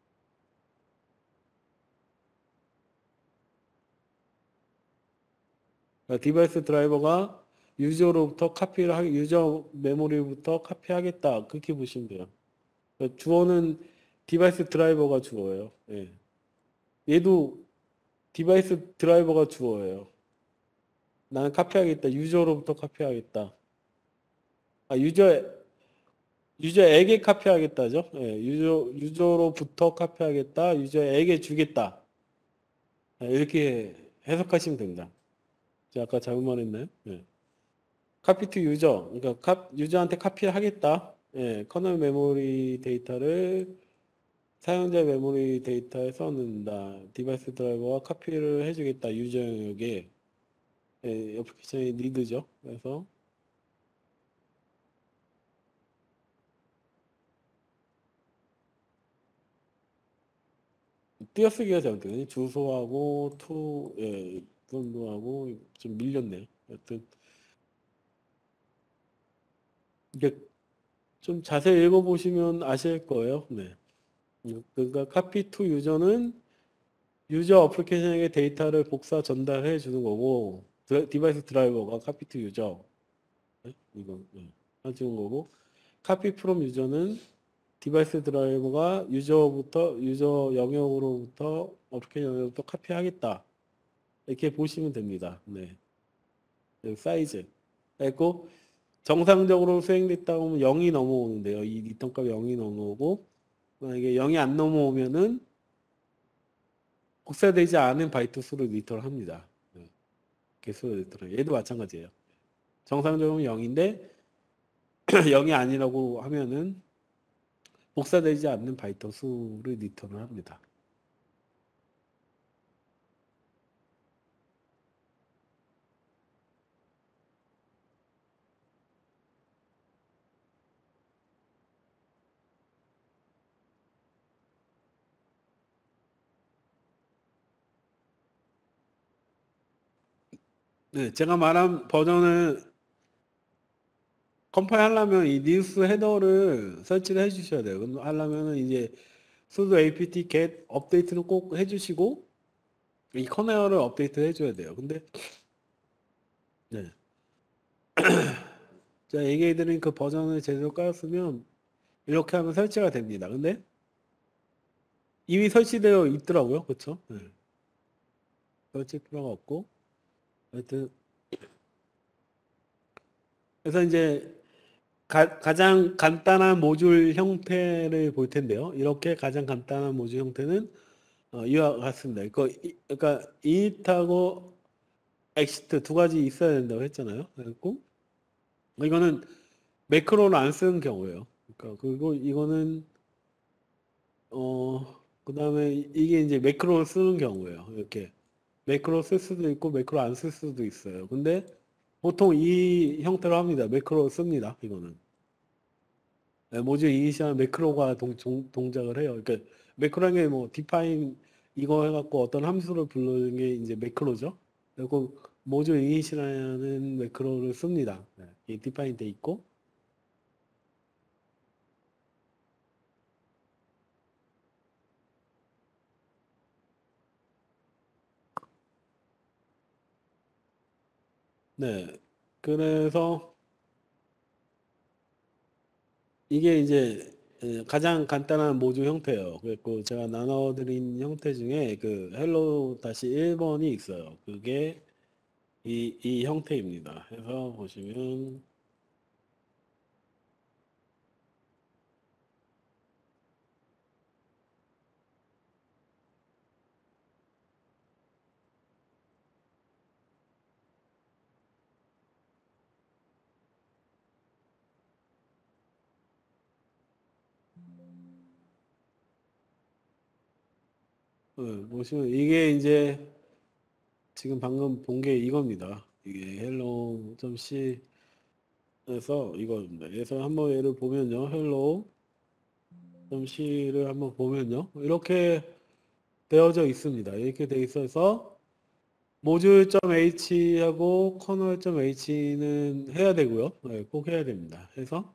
그러니까 디바이스 드라이버가 유저로부터 카피를 하기, 유저 메모리부터 카피하겠다. 그렇게 보시면 돼요. 그러니까 주어는 디바이스 드라이버가 주어예요. 예. 얘도 디바이스 드라이버가 주어예요. 나는 카피하겠다. 유저로부터 카피하겠다. 아, 유저, 유저에게 카피하겠다죠. 예. 유저, 유저로부터 카피하겠다. 유저에게 주겠다. 예, 이렇게 해석하시면 됩니다. 제가 아까 잘못 말했나요? 예. 카피 투 유저, 그러니까 카, 유저한테 카피하겠다. 예, 커널 메모리 데이터를 사용자 메모리 데이터에 써넣는다. 디바이스 드라이버가 카피를 해주겠다. 유저 영역에 예, 어플리케이션이 니드죠. 그래서 띄어쓰기가 잘못되네. 주소하고 투, 예, 정도하고 좀 밀렸네요. 여튼 이게 좀 자세히 읽어보시면 아실 거예요. 네. 그러니까 카피 투 유저는 유저 어플리케이션에게 데이터를 복사 전달해 주는 거고 드- 디바이스 드라이버가 카피 투 유저 네? 이거 네. 해주는 거고 카피 프롬 유저는 디바이스 드라이버가 유저부터 유저 영역으로부터 어플리케이션 영역부터 카피하겠다 이렇게 보시면 됩니다. 네. 그 사이즈 그리고 정상적으로 수행됐다 하면 영이 넘어오는데요. 이 리턴 값이 영이 넘어오고 만약에 영이 안 넘어오면은 복사되지 않은 바이트 수를 리턴을 합니다. 네. 개수를 리턴을. 얘도 마찬가지예요. 정상적으로 영인데 영이 아니라고 하면은 복사되지 않는 바이트 수를 리턴을 합니다. 네, 제가 말한 버전을 컴파일 하려면 이 뉴스 헤더를 설치를 해주셔야 돼요. 그럼 하려면은 이제 sudo apt get 업데이트는 꼭 해주시고 이 커널을 업데이트 해줘야 돼요. 근데 네. 제가 얘기해드린 그 버전을 제대로 깔았으면 이렇게 하면 설치가 됩니다. 근데 이미 설치되어 있더라고요. 그렇죠? 네. 설치 필요가 없고 하여튼 그래서 이제 가, 가장 간단한 모듈 형태를 볼 텐데요. 이렇게 가장 간단한 모듈 형태는 어, 이와 같습니다. 그, 이- 그러니까 init하고 exit 두 가지 있어야 된다고 했잖아요. 그래고 이거는 매크로를 안 쓰는 경우예요. 그러니까 그리고 이거는 어 그다음에 이게 이제 매크로를 쓰는 경우예요. 이렇게 매크로 쓸 수도 있고 매크로 안 쓸 수도 있어요. 근데 보통 이 형태로 합니다. 매크로 씁니다. 이거는. 네, 모듈 이니시한 매크로가 동, 종- 동작을 해요. 그러니까 매크로라는 게 뭐 define 이거 해갖고 어떤 함수를 부르는 게 이제 매크로죠. 그리고 모듈 이니시라는 매크로를 씁니다. 네, 이 define 돼 있고. 네. 그래서 이게 이제 예, 가장 간단한 모듈 형태예요. 그리고 제가 나눠드린 형태 중에 그 헬로 다시 일 번이 있어요. 그게 이, 이 형태입니다. 해서 보시면 어, 보시면 이게 이제 지금 방금 본 게 이겁니다. 이게 hello.c에서 이겁니다. 그래서 한번 얘를 보면요. hello.c를 한번 보면요. 이렇게 되어져 있습니다. 이렇게 돼 있어서 모듈.h하고 커널.h는 해야 되고요. 네, 꼭 해야 됩니다. 그래서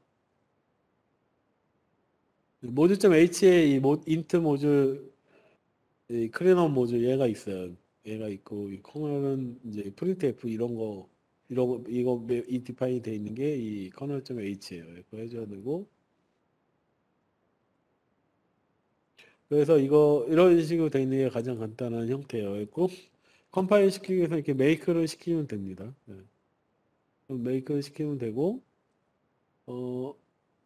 모듈.h에 이 모, 인트 모듈, 이 클리너 모듈 얘가 있어요. 얘가 있고 이 커널은 이제 프린트f 이런 거 이런 거 이거 이 디파인이 돼 있는 게 이 커널.h예요. 이거 해줘야 되고 그래서 이거 이런 식으로 돼 있는 게 가장 간단한 형태예요. 그리고 컴파일 시키기 위해서 이렇게 메이크를 시키면 됩니다. 네. 메이크를 시키면 되고 어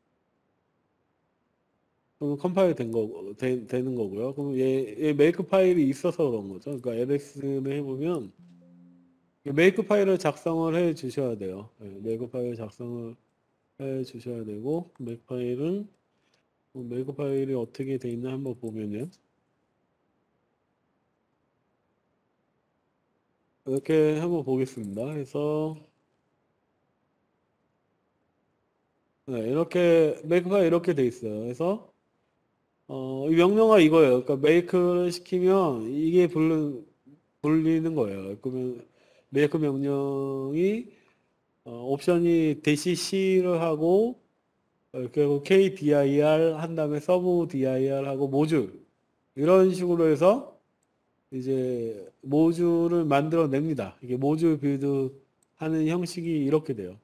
그럼 컴파일 된 거, 되, 되는 거고요. 그럼 얘, 얘 메이크 파일이 있어서 그런 거죠. 그러니까 엘엑스를 해보면 이 메이크 파일을 작성을 해 주셔야 돼요. 네, 메이크 파일 작성을 해 주셔야 되고 메이크 파일은 뭐 메이크 파일이 어떻게 돼 있나 한번 보면요. 이렇게 한번 보겠습니다. 그래서 네, 이렇게 메이크 파일 이렇게 돼 있어요. 그래서 어, 이 명령어가 이거예요. 그러니까 make를 시키면 이게 불리, 불리는 거예요. 그러면 make 명령이 어, 옵션이 대시 C를 하고 어, 그리고 kdir 한 다음에 서브 dir 하고 모듈 이런 식으로 해서 이제 모듈을 만들어냅니다. 이게 모듈 빌드 하는 형식이 이렇게 돼요.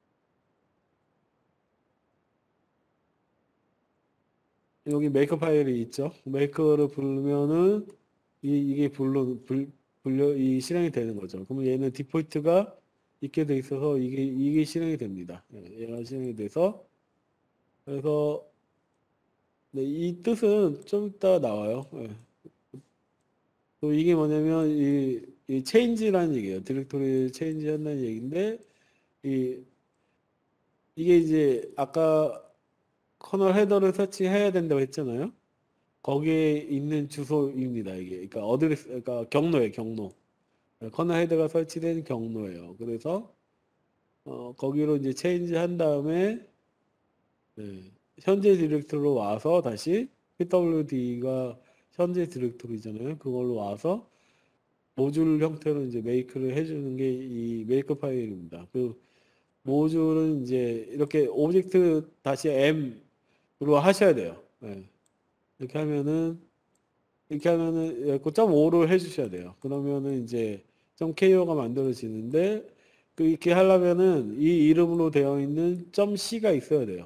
여기 메이커 파일이 있죠. 메이커를 부르면은 이, 이게 불러, 불, 불려, 이 실행이 되는 거죠. 그러면 얘는 디폴트가 있게 돼 있어서 이게, 이게 실행이 됩니다. 예, 얘가 실행이 돼서 그래서 네, 이 뜻은 좀 이따 나와요. 예. 또 이게 뭐냐면 이, 이 체인지라는 얘기예요. 디렉토리 체인지 한다는 얘기인데 이, 이게 이제 아까 커널 헤더를 설치해야 된다고 했잖아요. 거기에 있는 주소입니다. 이게 그러니까 어드레스 그러니까 경로예요. 경로. 커널 헤더가 설치된 경로예요. 그래서 어, 거기로 이제 체인지 한 다음에 네, 현재 디렉토리로 와서 다시 피더블유디가 현재 디렉토리잖아요. 그걸로 와서 모듈 형태로 이제 메이크를 해주는 게 이 메이크 파일입니다. 그 모듈은 이제 이렇게 오브젝트 다시 M으로 하셔야 돼요. 네. 이렇게 하면은 이렇게 하면은 점 오를 해주셔야 돼요. 그러면은 이제 점 케이오가 만들어지는데 그 이렇게 하려면은 이 이름으로 되어 있는 점 C가 있어야 돼요.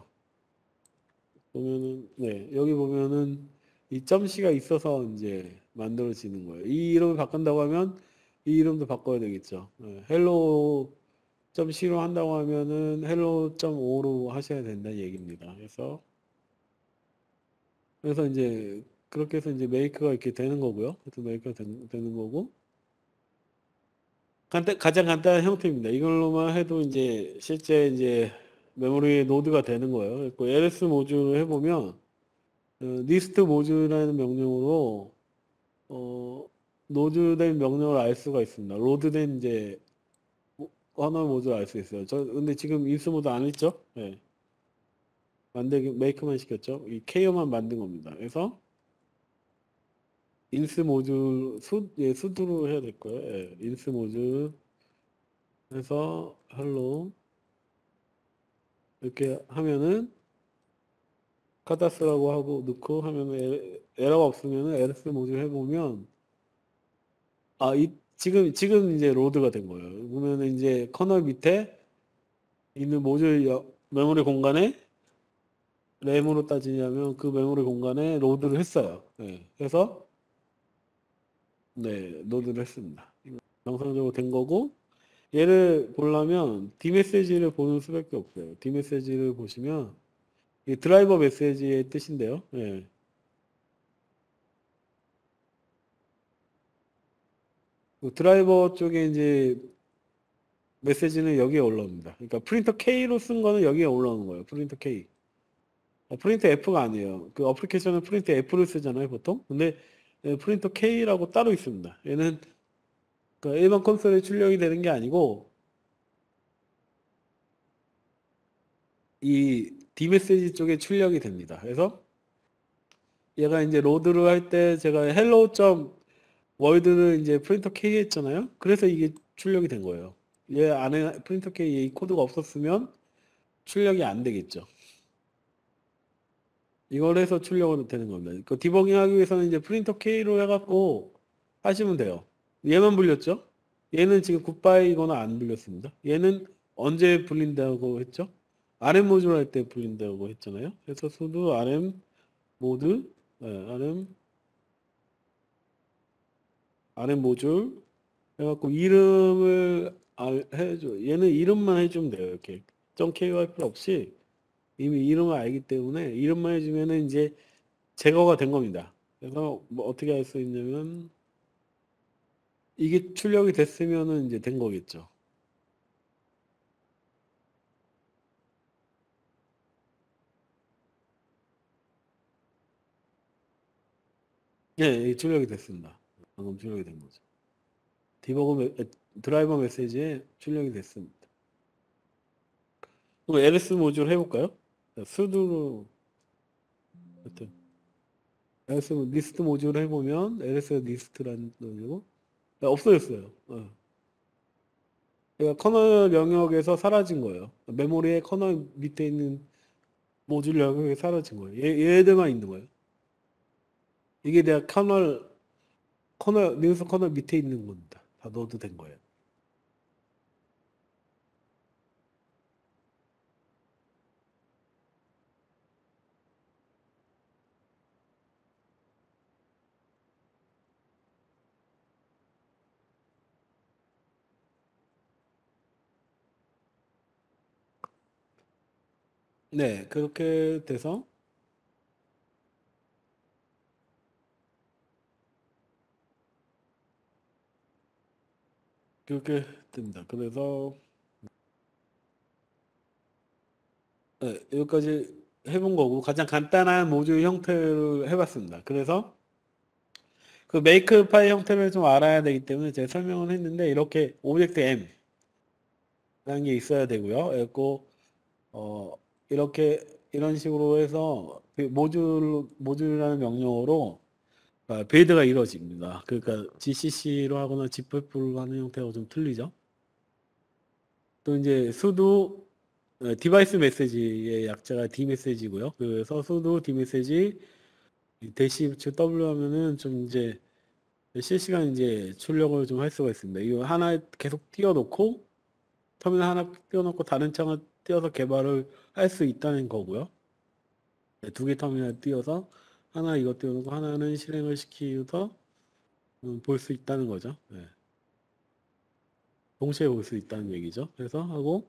보면은 네 여기 보면은 이 점 C가 있어서 이제 만들어지는 거예요. 이 이름을 바꾼다고 하면 이 이름도 바꿔야 되겠죠. 네, 헬로 점 C로 한다고 하면은 헬로 점 오로 하셔야 된다는 얘기입니다. 그래서 그래서 이제 그렇게 해서 이제 메이크가 이렇게 되는 거고요. 그래서 메이크가 된- 되는 거고 간단, 가장 간단한 형태입니다. 이걸로만 해도 이제 실제 이제 메모리 노드가 되는 거예요. 그 엘에스 모듈을 해보면 어, 리스트 모듈이라는 명령으로 어, 노드된 명령을 알 수가 있습니다. 로드된 이제 언어 모듈 알 수 있어요. 저 근데 지금 인스 모드 안 했죠? 네. 만들기 메이크만 시켰죠. 이 케어만 만든 겁니다. 그래서 인스 모듈 수 예, 수두로 해야 될 거예요. 예, 인스 모듈 해서 헬로 이렇게 하면은 카다스라고 하고 넣고 하면 에, 에러가 없으면 엘에스 모듈 해보면 아, 이, 지금 지금 이제 로드가 된 거예요. 그러면 이제 커널 밑에 있는 모듈 여- 메모리 공간에 램으로 따지냐면 그 메모리 공간에 로드를 했어요. 네. 그래서 네 로드를 했습니다. 정상적으로 된 거고 얘를 보려면 디메시지를 보는 수밖에 없어요. 디메시지를 보시면 이 드라이버 메시지의 뜻인데요. 예. 그 드라이버 쪽에 이제 메시지는 여기에 올라옵니다. 그러니까 프린터 K로 쓴 거는 여기에 올라오는 거예요. 프린터 K. 어, 프린터 F가 아니에요. 그 어플리케이션은 프린터 F를 쓰잖아요, 보통. 근데 예, 프린터 K라고 따로 있습니다. 얘는 그 일반 콘솔에 출력이 되는 게 아니고 이 D메시지 쪽에 출력이 됩니다. 그래서 얘가 이제 로드를 할 때 제가 헬로 점 월드를 이제 프린터 K 했잖아요. 그래서 이게 출력이 된 거예요. 얘 안에 프린터 K 이 코드가 없었으면 출력이 안 되겠죠. 이걸 해서 출력을 되는 겁니다. 그 디버깅 하기 위해서는 이제 프린터 K로 해갖고 하시면 돼요. 얘만 불렸죠? 얘는 지금 굿바이거나 안 불렸습니다. 얘는 언제 불린다고 했죠? 알엠 모듈 할 때 불린다고 했잖아요. 그래서 수도 알엠 모드, 네, 알엠, 알엠 모듈 해갖고 이름을 알- 해줘. 얘는 이름만 해주면 돼요. 이렇게. .ko 할 필요 없이 이미 이름을 알기 때문에 이름만 해주면은 이제 제거가 된 겁니다. 그래서 뭐 어떻게 할 수 있냐면 이게 출력이 됐으면은 이제 된 거겠죠. 예, 예, 출력이 됐습니다. 방금 출력이 된 거죠. 디버그 메- 에, 드라이버 메시지에 출력이 됐습니다. 그럼 엘에스 모듈 해볼까요? 수두로 하여튼 ls 리스트 모듈을 해보면 ls 리스트라는 거고 없어졌어요. 어. 그러니까 커널 영역에서 사라진 거예요. 메모리의 커널 밑에 있는 모듈 영역이 사라진 거예요. 얘, 얘들만 있는 거예요. 이게 내가 커널 커널 리눅스 커널 밑에 있는 겁니다. 다 넣어도 된 거예요. 네, 그렇게 돼서 그렇게 됩니다. 그래서 네, 여기까지 해본 거고 가장 간단한 모듈 형태를 해봤습니다. 그래서 그 메이크 파일 형태를 좀 알아야 되기 때문에 제가 설명을 했는데 이렇게 오브젝트 M라는 게 있어야 되고요. 그리고 어 이렇게 이런 식으로 해서 그 모듈 모듈이라는 명령어로 아, 빌드가 이루어집니다. 그러니까 지씨씨로 하거나 지피에프로 하는 형태하고 좀 틀리죠. 또 이제 수도 어, 디바이스 메시지의 약자가 D 메시지고요. 그래서 수도 D 메시지 대시 W 하면은 좀 이제 실시간 이제 출력을 좀 할 수가 있습니다. 이거 하나 계속 띄워놓고 터미널 하나 띄워놓고 다른 창을 띄워서 개발을 할 수 있다는 거고요. 네, 두 개 터미널 띄워서 하나 이거 띄워놓고 하나는 실행을 시키면서 볼 수 있다는 거죠. 네. 동시에 볼 수 있다는 얘기죠. 그래서 하고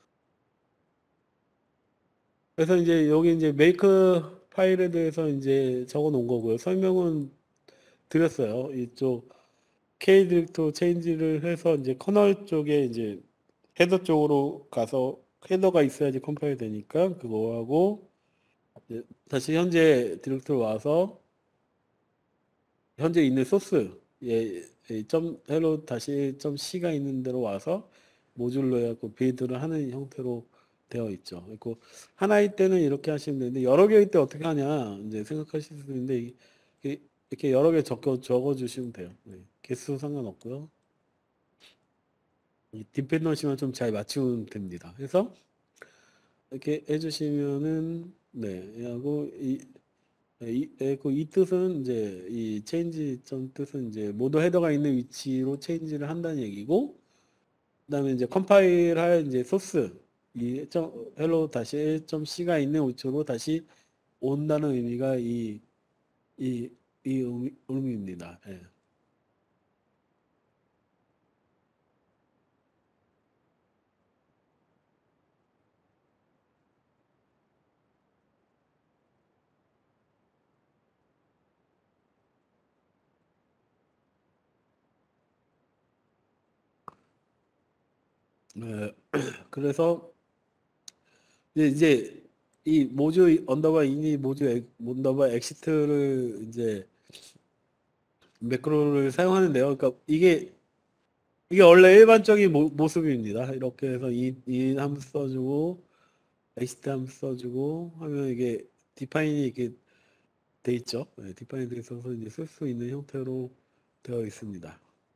그래서 이제 여기 이제 메이크 파일에 대해서 이제 적어 놓은 거고요. 설명은 드렸어요. 이쪽 K 디렉터 체인지를 해서 이제 커널 쪽에 이제 헤더 쪽으로 가서 헤더가 있어야지 컴파일 되니까 그거하고 이제 다시 현재 디렉터로 와서 현재 있는 소스 예, 예, 점 헬로 다시 점 C가 있는 데로 와서 모듈로 해갖고 빌드를 하는 형태로 되어 있죠. 그리고 하나일 때는 이렇게 하시면 되는데 여러 개일 때 어떻게 하냐 이제 생각하실 수 있는데 이게 이렇게 여러 개 적어 적어 주시면 돼요. 네. 개수 상관없고요. 이 디펜던시만 좀 잘 맞추면 됩니다. 그래서 이렇게 해주시면은 네 하고 이 이, 에, 그, 이 뜻은 이제 이 체인지 점 뜻은 이제 모두 헤더가 있는 위치로 체인지를 한다는 얘기고 그다음에 이제 컴파일 할 이제 소스 이 점, 헬로 다시 일 점 C가 있는 위치로 다시 온다는 의미가 이 이 이 의미, 의미입니다. 예. 예. 그래서 이제, 이제 이 모듈 언더바 이니 모듈 엑- 언더바 엑시트를 이제 매크로를 사용하는데요. 그러니까 이게 이게 원래 일반적인 모, 모습입니다. 이렇게 해서 이, 이 함수 써주고 엑시트 함수 써주고 하면 이게 디파인이 이렇게 돼 있죠. 네, 디파인이 돼 있어서 이제 쓸 수 있는 형태로 되어 있습니다.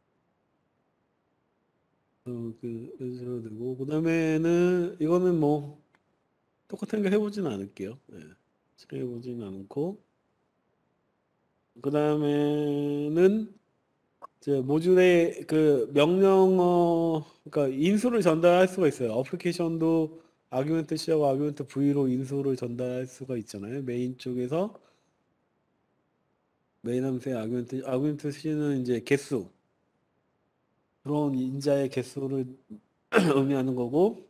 어, 그, 그래서 되고 그다음에는 이거는 뭐 똑같은 거 해보진 않을게요. 네, 해보진 않고 그다음에는 이제 모듈의 그 명령어, 그러니까 인수를 전달할 수가 있어요. 어플리케이션도 아규멘트 C하고 아규멘트 V로 인수를 전달할 수가 있잖아요. 메인 쪽에서 메인 함수의 아규멘트, 아규멘트 C는 이제 개수, 들어온 인자의 개수를 의미하는 거고,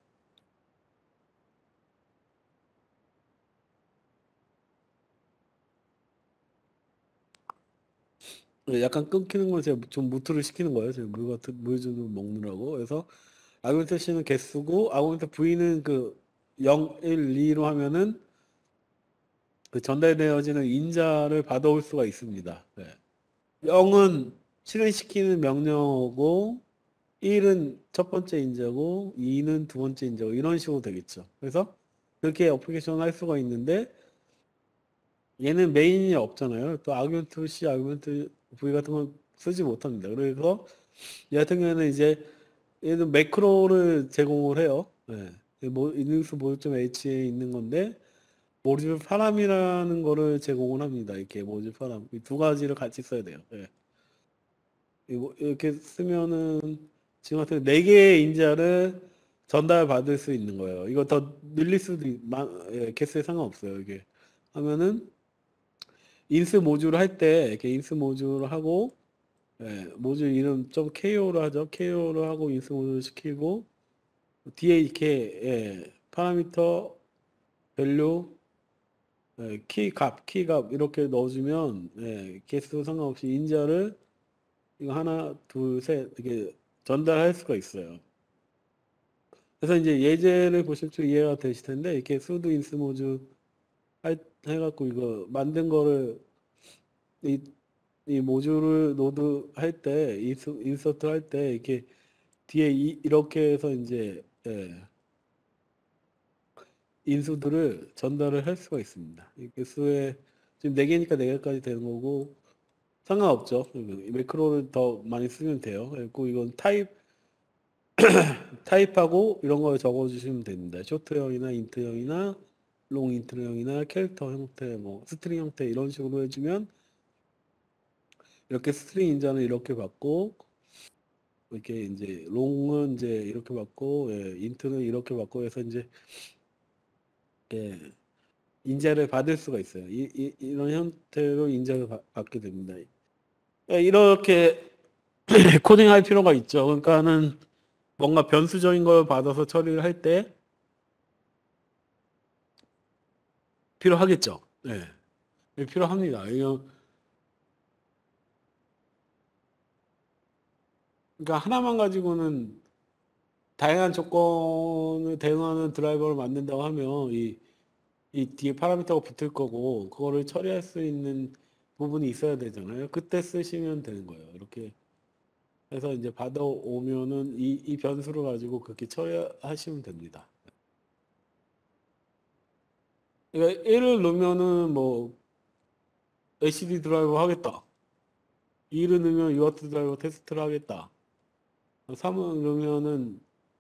네, 약간 끊기는 건 제가 좀 무트를 시키는 거예요. 제가 물 같은 물 좀 먹느라고. 그래서 아규멘트 C는 개수고, 아규멘트 V는 그 영, 일, 이로 하면은 그 전달되어지는 인자를 받아올 수가 있습니다. 네. 영은 실행시키는 명령어고 일은 첫 번째 인자고 이는 두 번째 인자고 이런 식으로 되겠죠. 그래서 그렇게 어플리케이션을 할 수가 있는데 얘는 메인이 없잖아요. 또 아규먼트 C, 아규먼트 V 같은 건 쓰지 못합니다. 그래서 얘 같은 경우에는 이제 얘는 매크로를 제공을 해요. 네. 뭐 이능수 모듈 H에 있는 건데 모듈 파람이라는 거를 제공을 합니다. 이렇게 모듈 파람 이 두 가지를 같이 써야 돼요. 네. 이거 이렇게 쓰면은 지금 같은 네 개의 인자를 전달받을 수 있는 거예요. 이거 더 늘릴 수도 있, 마, 예, 개수에 상관없어요. 이게 하면은 인스 모듈을 할 때 이렇게 인스 모듈을 하고 예, 모듈 이름 좀 케이오로 하죠. 케이오로 하고 인스 모듈 시키고 뒤에 이렇게 예, 파라미터 밸류 예, 키 값, 키 값 이렇게 넣어주면 예, 개수 상관없이 인자를 이거 하나, 둘, 셋 이렇게 전달할 수가 있어요. 그래서 이제 예제를 보실 줄 이해가 되실 텐데 이렇게 수도 인스 모듈 할- 해갖고 이거 만든 거를 이, 이 모듈을 노드 할 때, 인서트 할 때 이렇게 뒤에 이, 이렇게 해서 이제 예, 인수들을 전달을 할 수가 있습니다. 이게 수에 지금 네 개니까 네 개까지 되는 거고 상관없죠. 매크로를 더 많이 쓰면 돼요. 그리고 이건 타입 타입하고 이런 거 적어주시면 됩니다. 쇼트형이나 인트형이나 롱 인트형이나 캐릭터 형태, 뭐 스트링 형태 이런 식으로 해주면 이렇게 스트링 인자는 이렇게 받고 이렇게 이제 롱은 이제 이렇게 받고 예, 인트는 이렇게 받고 해서 이제 예, 인자를 받을 수가 있어요. 이, 이, 이런 형태로 인자를 받, 받게 됩니다. 예, 이렇게 코딩할 필요가 있죠. 그러니까는 뭔가 변수적인 걸 받아서 처리를 할 때 필요하겠죠. 예, 예, 필요합니다. 이거 그러니까 하나만 가지고는 다양한 조건을 대응하는 드라이버를 만든다고 하면 이, 이 뒤에 파라미터가 붙을 거고 그거를 처리할 수 있는 부분이 있어야 되잖아요. 그때 쓰시면 되는 거예요. 이렇게 해서 이제 받아오면은 이, 이 변수를 가지고 그렇게 처리하시면 됩니다. 그러니까 일을 넣으면은 뭐 에이치디 드라이버 하겠다. 이를 넣으면 유아트 드라이버 테스트를 하겠다. 삼을 넣으면은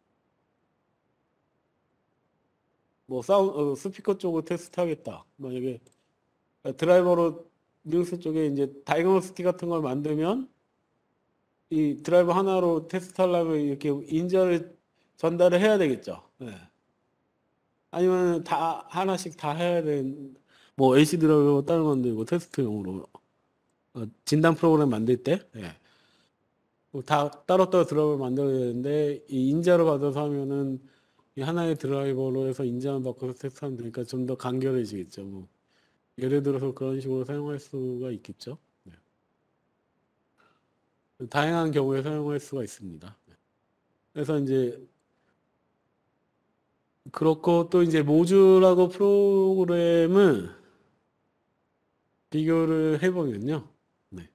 뭐 사운 어, 스피커 쪽을 테스트 하겠다. 만약에 드라이버로 링스 쪽에 이제 다이그노스틱 같은 걸 만들면 이 드라이버 하나로 테스트 하려면 이렇게 인자를 전달을 해야 되겠죠. 네. 아니면 다 하나씩 다 해야 되는 뭐 에이씨 드라이버 따로 만들고 테스트용으로 어, 진단 프로그램 만들 때 예. 뭐다 따로따로 드라이버를 만들어야 되는데 이 인자로 받아서 하면은 이 하나의 드라이버로 해서 인자만 바꿔서 테스트하면 되니까 좀 더 간결해지겠죠. 뭐 예를 들어서 그런 식으로 사용할 수가 있겠죠. 네. 다양한 경우에 사용할 수가 있습니다. 그래서 이제 그렇고 또 이제 모듈하고 프로그램을 비교를 해보면요. 네.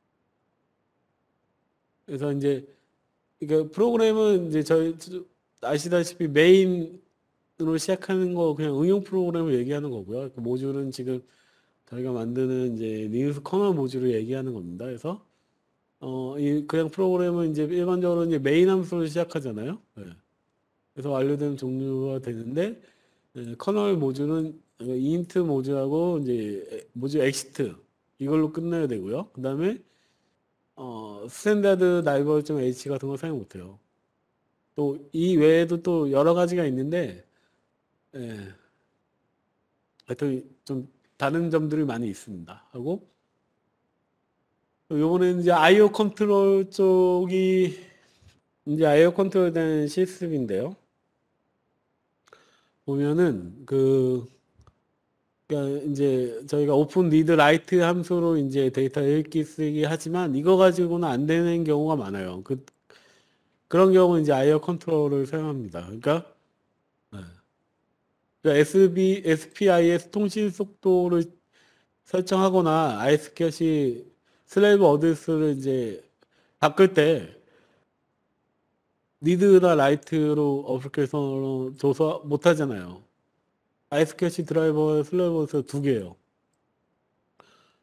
그래서 이제 그러니까 프로그램은 이제 저희 아시다시피 메인으로 시작하는 거 그냥 응용 프로그램을 얘기하는 거고요. 그 모듈은 지금 저희가 만드는 이제 리눅스 커널 모듈을 얘기하는 겁니다. 그래서 어, 이 그냥 프로그램은 이제 일반적으로 이제 메인 함수로 시작하잖아요. 네. 그래서 완료되면 종료가 되는데 예, 커널 모듈은 인트 모듈하고 이제 모듈 엑시트 이걸로 끝내야 되고요. 그다음에 어, 스탠다드 나이버 H 같은 거 사용 못해요. 또 이 외에도 또 여러 가지가 있는데 예, 하여튼 좀 다른 점들이 많이 있습니다. 하고 요번에는 이제 아이오 컨트롤 쪽이 이제 아이오 컨트롤 된 실습인데요. 보면은 그 그러니까 이제 저희가 오픈 리드 라이트 함수로 이제 데이터 읽기 쓰기 하지만 이거 가지고는 안 되는 경우가 많아요. 그 그런 경우는 이제 아이오 컨트롤을 사용합니다. 그러니까, 네. 그러니까 에스비, 에스피아이에스 통신 속도를 설정하거나 아이스캣이 슬레이브 어드레스를 이제 바꿀 때 리드나 라이트로 어플리케이션으로 줘서 못 하잖아요. 아이스캣이 드라이버 슬레이브 어드레스 두 개예요.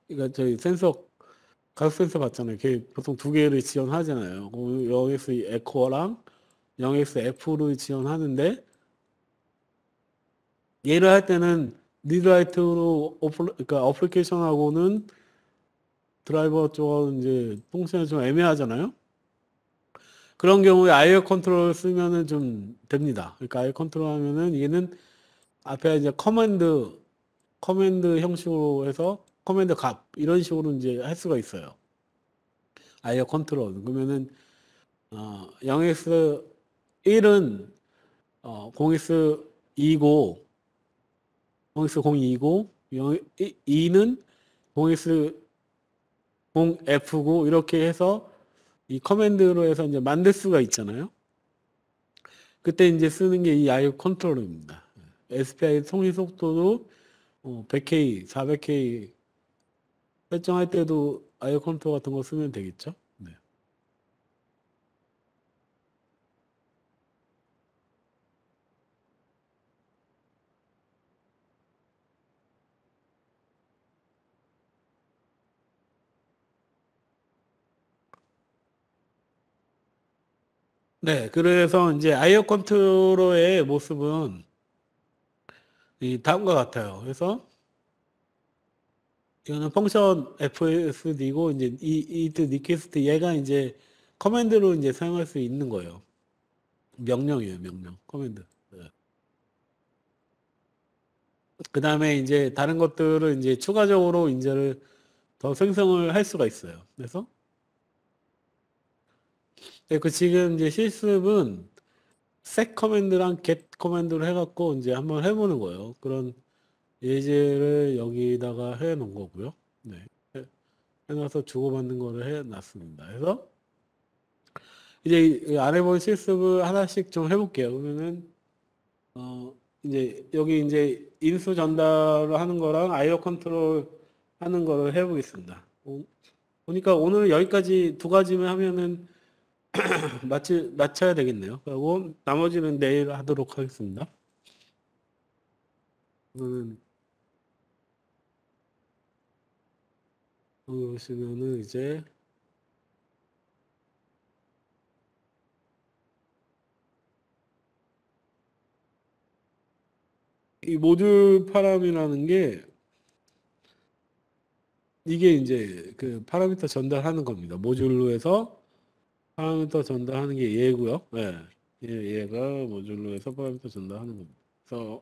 그러니까 저희 센서 가속 센서 봤잖아요. 걔 보통 두 개를 지원하잖아요. 영엑스 에코랑 영엑스 에프를 지원하는데 얘를 할 때는 리드라이트로 어플, 그러니까 어플리케이션하고는 드라이버 쪽은 이제 통신이 좀 애매하잖아요. 그런 경우에 아이오 컨트롤 쓰면은 좀 됩니다. 그러니까 아이오 컨트롤 하면은 얘는 앞에 이제 커맨드, 커맨드 형식으로 해서 커맨드 값 이런 식으로 이제 할 수가 있어요. 아이오 컨트롤. 그러면은 어, 영엑스 일은 어, 공엑스 이고 공엑스 공이고 이는 공엑스 공에프고 이렇게 해서 이 커맨드로 해서 이제 만들 수가 있잖아요. 그때 이제 쓰는 게 이 아이오 컨트롤러입니다. 에스피아이 통신 속도도 백 케이, 사백 케이 설정할 때도 아이오 컨트롤 같은 거 쓰면 되겠죠. 네. 네, 그래서 이제 아이오 컨트롤러의 모습은 이 다음과 같아요. 그래서 이거는 펑션 에프에스디고 이제 이 이트 리퀘스트 얘가 이제 커맨드로 이제 사용할 수 있는 거예요. 명령이에요, 명령. 커맨드. 네. 그 다음에 이제 다른 것들을 이제 추가적으로 이제를 더 생성을 할 수가 있어요. 그래서 네, 그 지금 이제 실습은 set 커맨드랑 get 커맨드로 해갖고 이제 한번 해보는 거예요. 그런 예제를 여기다가 해 놓은 거고요. 네. 해- 해놔서 주고받는 거를 해 놨습니다. 그래서 이제 이 안에 본 실습을 하나씩 좀 해볼게요. 그러면은, 어, 이제 여기 이제 인수 전달을 하는 거랑 아이오 컨트롤 하는 거를 해보겠습니다. 어, 보니까 오늘 여기까지 두 가지만 하면은 맞추, 맞춰야 되겠네요. 그리고 나머지는 내일 하도록 하겠습니다. 그러면 여기 보시면은 이제 이 모듈 파람이라는 게 이게 이제 그 파라미터 전달하는 겁니다. 모듈로 해서 파라미터 전달하는 게 얘고요. 예. 얘, 얘가 모듈로 해서 파라미터 전달하는 겁니다. 그래서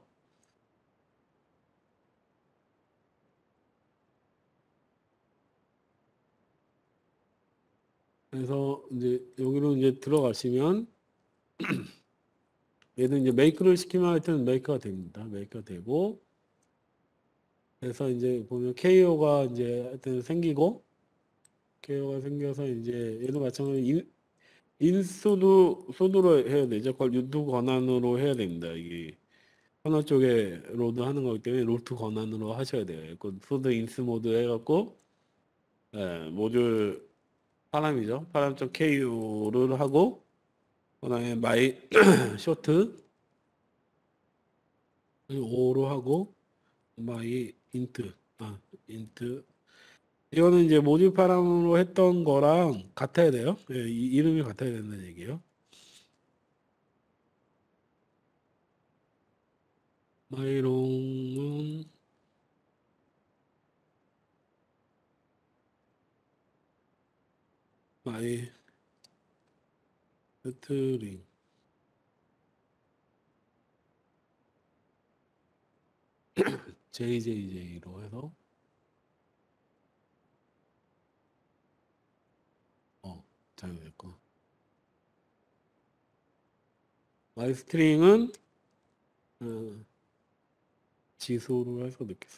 그래서 이제 여기로 이제 들어가시면 얘는 이제 메이크를 시키면 하여튼 메이크가 됩니다. 메이크가 되고 그래서 이제 보면 케이오가 이제 하여튼 생기고 케이오가 생겨서 이제 얘도 마찬가지로 인, 인수도 소드로 해야 되죠. 그걸 유도 권한으로 해야 됩니다. 이게 하나 쪽에 로드 하는 거기 때문에 로트 권한으로 하셔야 돼요. 그 소드 인스 모드 해갖고 예, 모듈 파람이죠. 파람.케이유를 하고 그다음에 마이 쇼트 오로 하고 마이 인트 아 인트 이거는 이제 모듈 파람으로 했던 거랑 같아야 돼요. 예, 이, 이름이 같아야 된다는 얘기예요. 마이롱은 마이 세트링 제이제이제이로 해서 어 잘못됐고 마이 스트링은 어, 지수로 해서 넣겠습니다.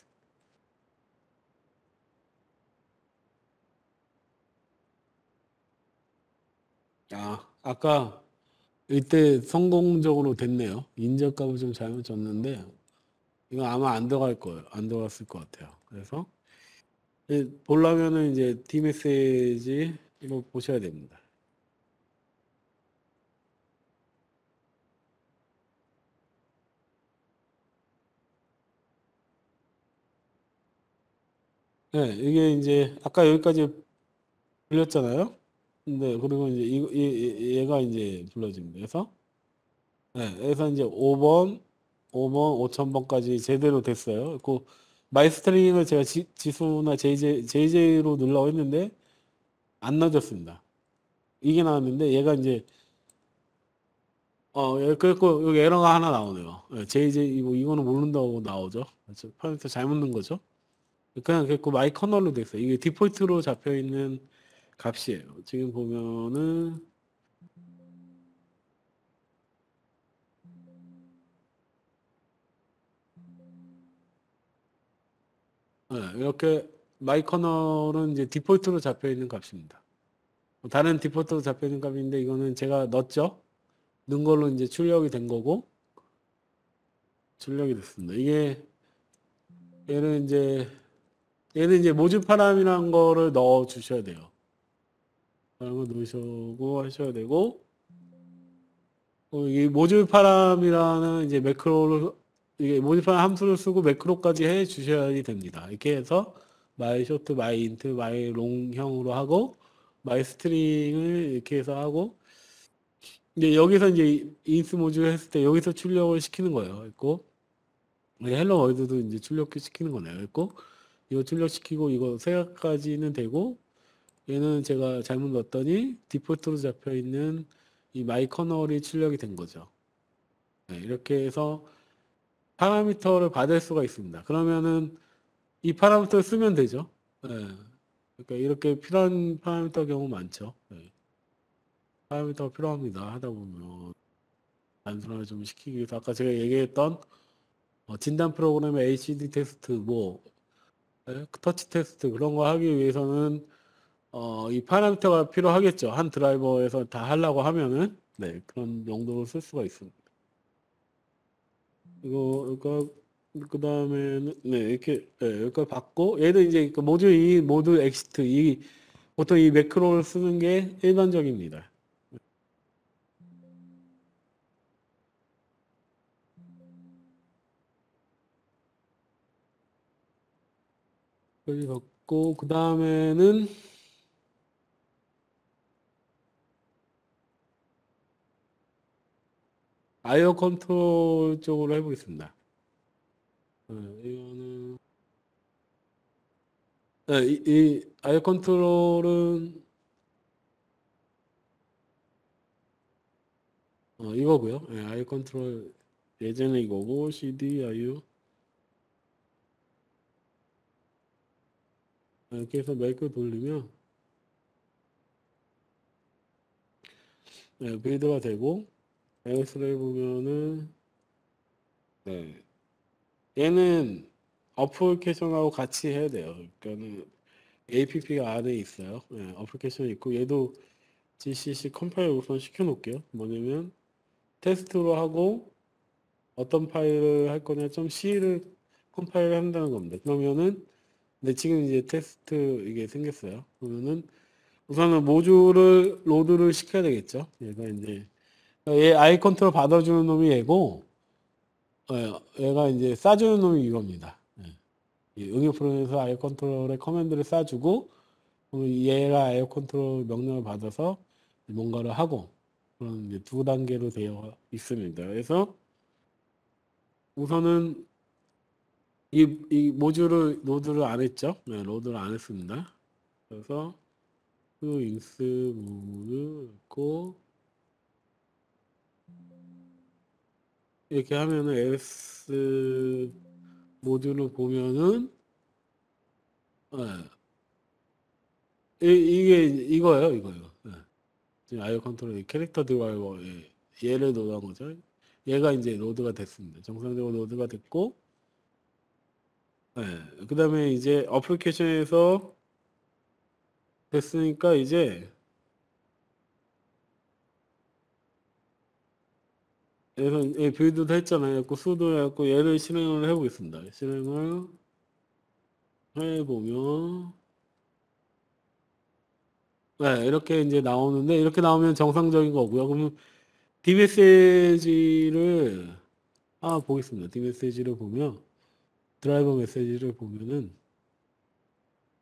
아, 아까 이때 성공적으로 됐네요. 인적값을 좀 잘못 줬는데 이거 아마 안 들어갈 거예요. 안 들어갔을 것 같아요. 그래서 이제 보려면은 이제 디메시지 이거 보셔야 됩니다. 네, 이게 이제 아까 여기까지 불렸잖아요. 근데 그리고 이제 이, 이, 얘가 이제 불러집니다. 그래서 네, 그래서 이제 오 번, 오 번, 오천 번까지 제대로 됐어요. 그 마이스터링을 제가 지, 지수나 제이제이, 제이제이로 넣으려고 했는데 안 넣어졌습니다. 이게 나왔는데 얘가 이제 어, 예, 그래고 여기 에러가 하나 나오네요. 예, 제이제이 이거 이거는 모른다고 나오죠. 그래서 파라미터 잘못 넣은 거죠. 그냥 그랬고 마이 커널로 돼 있어요. 이게 디폴트로 잡혀 있는 값이에요. 지금 보면은 예, 이렇게 마이 커널은 이제 디폴트로 잡혀 있는 값입니다. 다른 디폴트로 잡혀 있는 값인데 이거는 제가 넣었죠. 넣은 걸로 이제 출력이 된 거고 출력이 됐습니다. 이게 얘는 이제 얘는 이제 모듈 파람이라는 거를 넣어 주셔야 돼요. 그런 거 넣으시고 하셔야 되고 어, 이 모듈 파람이라는 이제 매크로를 이게 모듈 파람 함수를 쓰고 매크로까지 해 주셔야 됩니다. 이렇게 해서 마이 쇼트, 마이 인트, 마이 롱형으로 하고 마이 스트링을 이렇게 해서 하고 이제 여기서 이제 인스 모듈 했을 때 여기서 출력을 시키는 거예요. 있고 헬로 월드도 이제 출력시키는 거네요. 있고 이거 출력시키고 이거 세 가지는 되고 얘는 제가 잘못 넣었더니 디폴트로 잡혀 있는 이 마이 커널이 출력이 된 거죠. 네, 이렇게 해서 파라미터를 받을 수가 있습니다. 그러면은 이 파라미터를 쓰면 되죠. 네. 그러니까 이렇게 필요한 파라미터 경우 많죠. 네. 파라미터가 필요합니다. 하다 보면 단순화를 좀 시키기 위해서 아까 제가 얘기했던 어, 진단 프로그램의 에이치디 테스트, 뭐 네, 터치 테스트 그런 거 하기 위해서는 어, 이 파라미터가 필요하겠죠. 한 드라이버에서 다 하려고 하면은 네, 그런 용도로 쓸 수가 있습니다. 이거 이거 그 다음에는 네 이렇게 네, 이거 받고 얘는 이제 그 모듈 이 모듈 엑시트 이 보통 이 매크로를 쓰는 게 일반적입니다. 여기 받고 그 다음에는 아이오 컨트롤 쪽으로 해보겠습니다. 네, 이거는 네, 이, 이 아이오 컨트롤은 어, 이거고요. 네, 아이오 컨트롤 예전에 이거고 씨디 아이오 이렇게 해서 마이크 돌리면 네, 빌드가 되고 엑스레이 보면은 네, 얘는 어플리케이션하고 같이 해야 돼요. 그러니까는 에이피피가 안에 있어요. 네, 어플리케이션이 있고 얘도 지씨씨 컴파일 우선 시켜놓을게요. 뭐냐면 테스트로 하고 어떤 파일을 할 거냐 좀 C를 컴파일을 한다는 겁니다. 그러면은 근데 지금 이제 테스트 이게 생겼어요. 그러면은 우선은 모듈을 로드를 시켜야 되겠죠. 얘가 이제 얘 아이 컨트롤 받아주는 놈이 얘고 어, 얘가 이제 쏴주는 놈이 이겁니다. 예. 이 응용 프로그램에서 아이 컨트롤의 커맨드를 쏴주고 그러면 얘가 아이 컨트롤 명령을 받아서 뭔가를 하고 그런 이제 두 단계로 되어 있습니다. 그래서 우선은 이, 이 모듈을 로드를 안 했죠. 네, 로드를 안 했습니다. 그래서 그 인스 모듈 있고 이렇게 하면은 ls 모듈을 보면은 예, 이, 이게 이거예요, 이거예요. 예. 지금 아이오 컨트롤 캐릭터 드라이버 예, 얘를 넣은 거죠. 얘가 이제 로드가 됐습니다. 정상적으로 로드가 됐고, 예. 그다음에 이제 어플리케이션에서 됐으니까 이제 얘는 예, 빌드도 했잖아요. 그 수도 해갖고 얘를 실행을 해보겠습니다. 실행을 해보면 네, 이렇게 이제 나오는데 이렇게 나오면 정상적인 거고요. 그러면 디메시지를 아 보겠습니다. 디메시지를 보면 드라이버 메시지를 보면은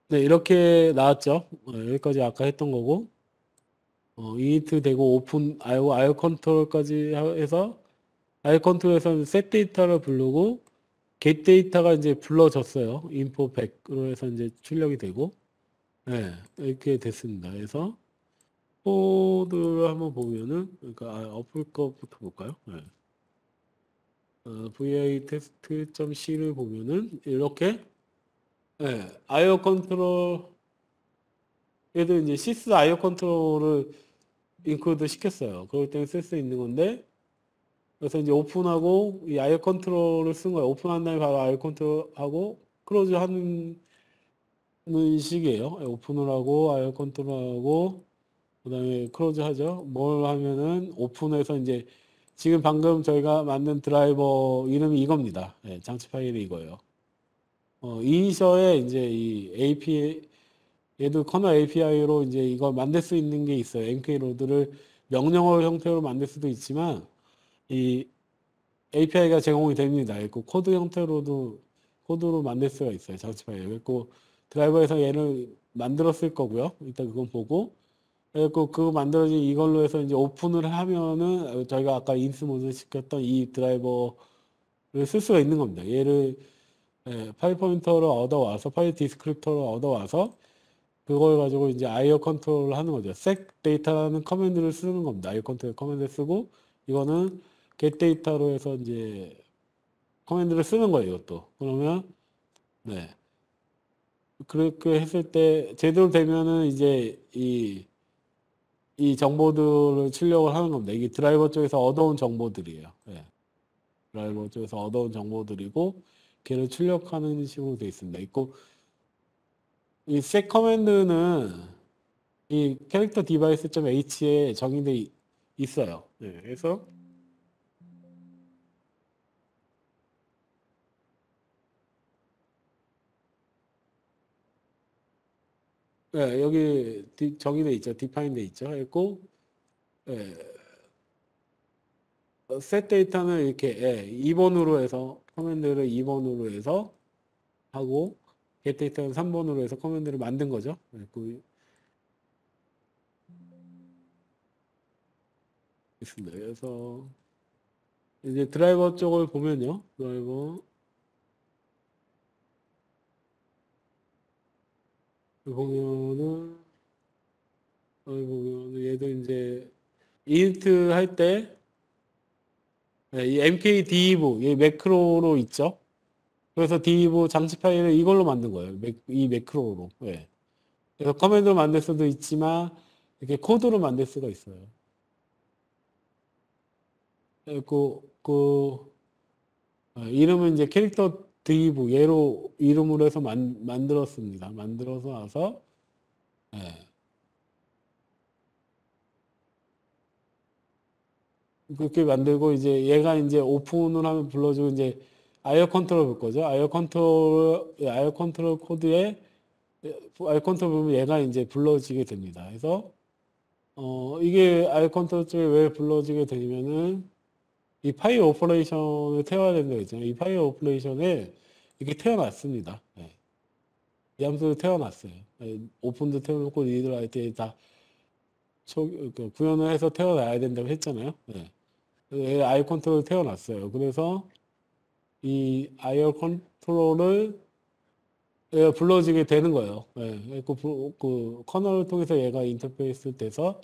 네, 이렇게 나왔죠. 어, 여기까지 아까 했던 거고, 어, 이니트 되고 오픈 아이오 아이오 컨트롤까지 하- 해서 아이오 컨트롤에서는 셋 데이터를 부르고 get 데이터가 이제 불러졌어요. 인포 백으로 해서 이제 출력이 되고, 네, 이렇게 됐습니다. 그래서 코드를 한번 보면은, 그러니까 아, 어플 거부터 볼까요? 네. 어, vi test.c를 보면은 이렇게 네, 아이오 컨트롤 얘도 이제 시스 아이오 컨트롤을 인클루드 시켰어요. 그럴 때는 쓸 수 있는 건데 그래서 이제 오픈하고 이 아이오 컨트롤을 쓴 거예요. 오픈한 다음에 바로 아이오 컨트롤하고 클로즈 하는 식이에요. 예, 오픈을 하고 아이오 컨트롤하고 그다음에 클로즈 하죠. 뭘 하면은 오픈해서 이제 지금 방금 저희가 만든 드라이버 이름이 이겁니다. 예, 장치 파일이 이거예요. 어, 이니셔에 이제 이 에이피아이 얘도 커널 에이피아이로 이제 이걸 만들 수 있는 게 있어요. 엠케이 로드를 명령어 형태로 만들 수도 있지만 이 에이피아이가 제공이 됩니다. 그리고 코드 형태로도 코드로 만들 수가 있어요. 장치 파일. 그리고 드라이버에서 얘를 만들었을 거고요. 일단 그건 보고 그리고 그거 만들어진 이걸로 해서 이제 오픈을 하면은 저희가 아까 인스 모드 시켰던 이 드라이버를 쓸 수가 있는 겁니다. 얘를 예, 파일 포인터로 얻어와서 파일 디스크립터로 얻어와서 그걸 가지고 이제 아이오 컨트롤을 하는 거죠. set 데이터라는 커맨드를 쓰는 겁니다. 아이오 컨트롤 커맨드 쓰고 이거는 get 데이터로 해서 이제 커맨드를 쓰는 거예요. 이것도. 그러면 네. 그렇게 했을 때 제대로 되면은 이제 이, 이 정보들을 출력을 하는 겁니다. 이게 드라이버 쪽에서 얻어온 정보들이에요. 네. 드라이버 쪽에서 얻어온 정보들이고 걔를 출력하는 식으로 되어 있습니다. 있고 이 set 커맨드는 이 캐릭터 디바이스.h에 정의돼 있- 있어요. 네, 그래서 네, 여기 디- 정의돼 있죠. 디파인돼 있죠. 했고 예, 셋 데이터는 이렇게 예, 이 번으로 해서 커맨드를 이 번으로 해서 하고 get 데이터는 삼 번으로 해서 커맨드를 만든 거죠. 예, 그 있습니다. 그래서 이제 드라이버 쪽을 보면요. 드라이버 보면은 여기 보면 얘도 이제 인트 할 때 이 엠케이 div 이 매크로로 있죠. 그래서 div 장치 파일을 이걸로 만든 거예요. 매- 이 매크로로. 예. 그래서 커맨드로 만들 수도 있지만 이렇게 코드로 만들 수가 있어요. 예, 그, 그 어, 이름은 이제 캐릭터 div 얘로 이름으로 해서 만, 만들었습니다. 만들어서 나서 예. 그렇게 만들고 이제 얘가 이제 오픈을 하면 불러주고 이제 아이오 컨트롤 볼 거죠. 아이오 컨트롤 아이오 컨트롤 코드에 아이오 컨트롤 보면 얘가 이제 불러지게 됩니다. 그래서 어 이게 아이오 컨트롤 쪽에 왜 불러지게 되냐면은 이 파일 오퍼레이션을 태워야 된다고 했잖아요. 이 파일 오퍼레이션에 이게 태워놨습니다. 네. 이 함수를 태워놨어요. 네, 오픈도 태워놓고 리드 라이트에 다 초, 그 구현을 해서 태워놔야 된다고 했잖아요. 네. 아이오 컨트롤을 태워놨어요. 그래서 이 아이오 컨트롤을 얘가 불러지게 되는 거예요. 예, 그, 부- 그 커널을 통해서 얘가 인터페이스 돼서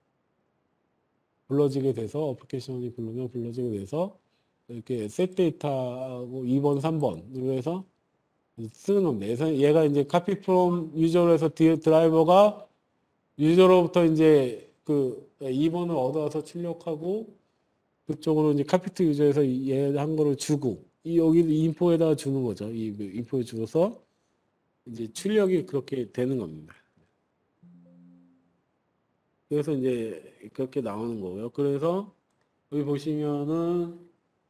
불러지게 돼서 어플리케이션이 부르면 불러지게 돼서 이렇게 셋 데이터하고 이 번, 삼 번으로 해서 쓰는 겁니다. 그래서 얘가 이제 카피 프롬 유저로 해서 디- 드라이버가 유저로부터 이제 그 이 번을 얻어서 출력하고 그쪽으로 이제 카피트 유저에서 얘 한 거를 주고 이 여기 인포에다가 주는 거죠. 이 인포에 주어서 이제 출력이 그렇게 되는 겁니다. 그래서 이제 그렇게 나오는 거고요. 그래서 여기 보시면은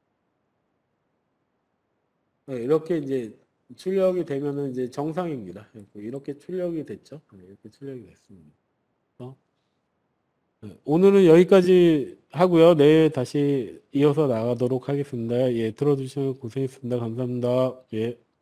네, 이렇게 이제 출력이 되면은 이제 정상입니다. 이렇게 출력이 됐죠. 네, 이렇게 출력이 됐습니다. 그래서 네, 오늘은 여기까지 하고요. 내일 다시 이어서 나가도록 하겠습니다. 예, 들어주셔서 고생했습니다. 감사합니다. 예.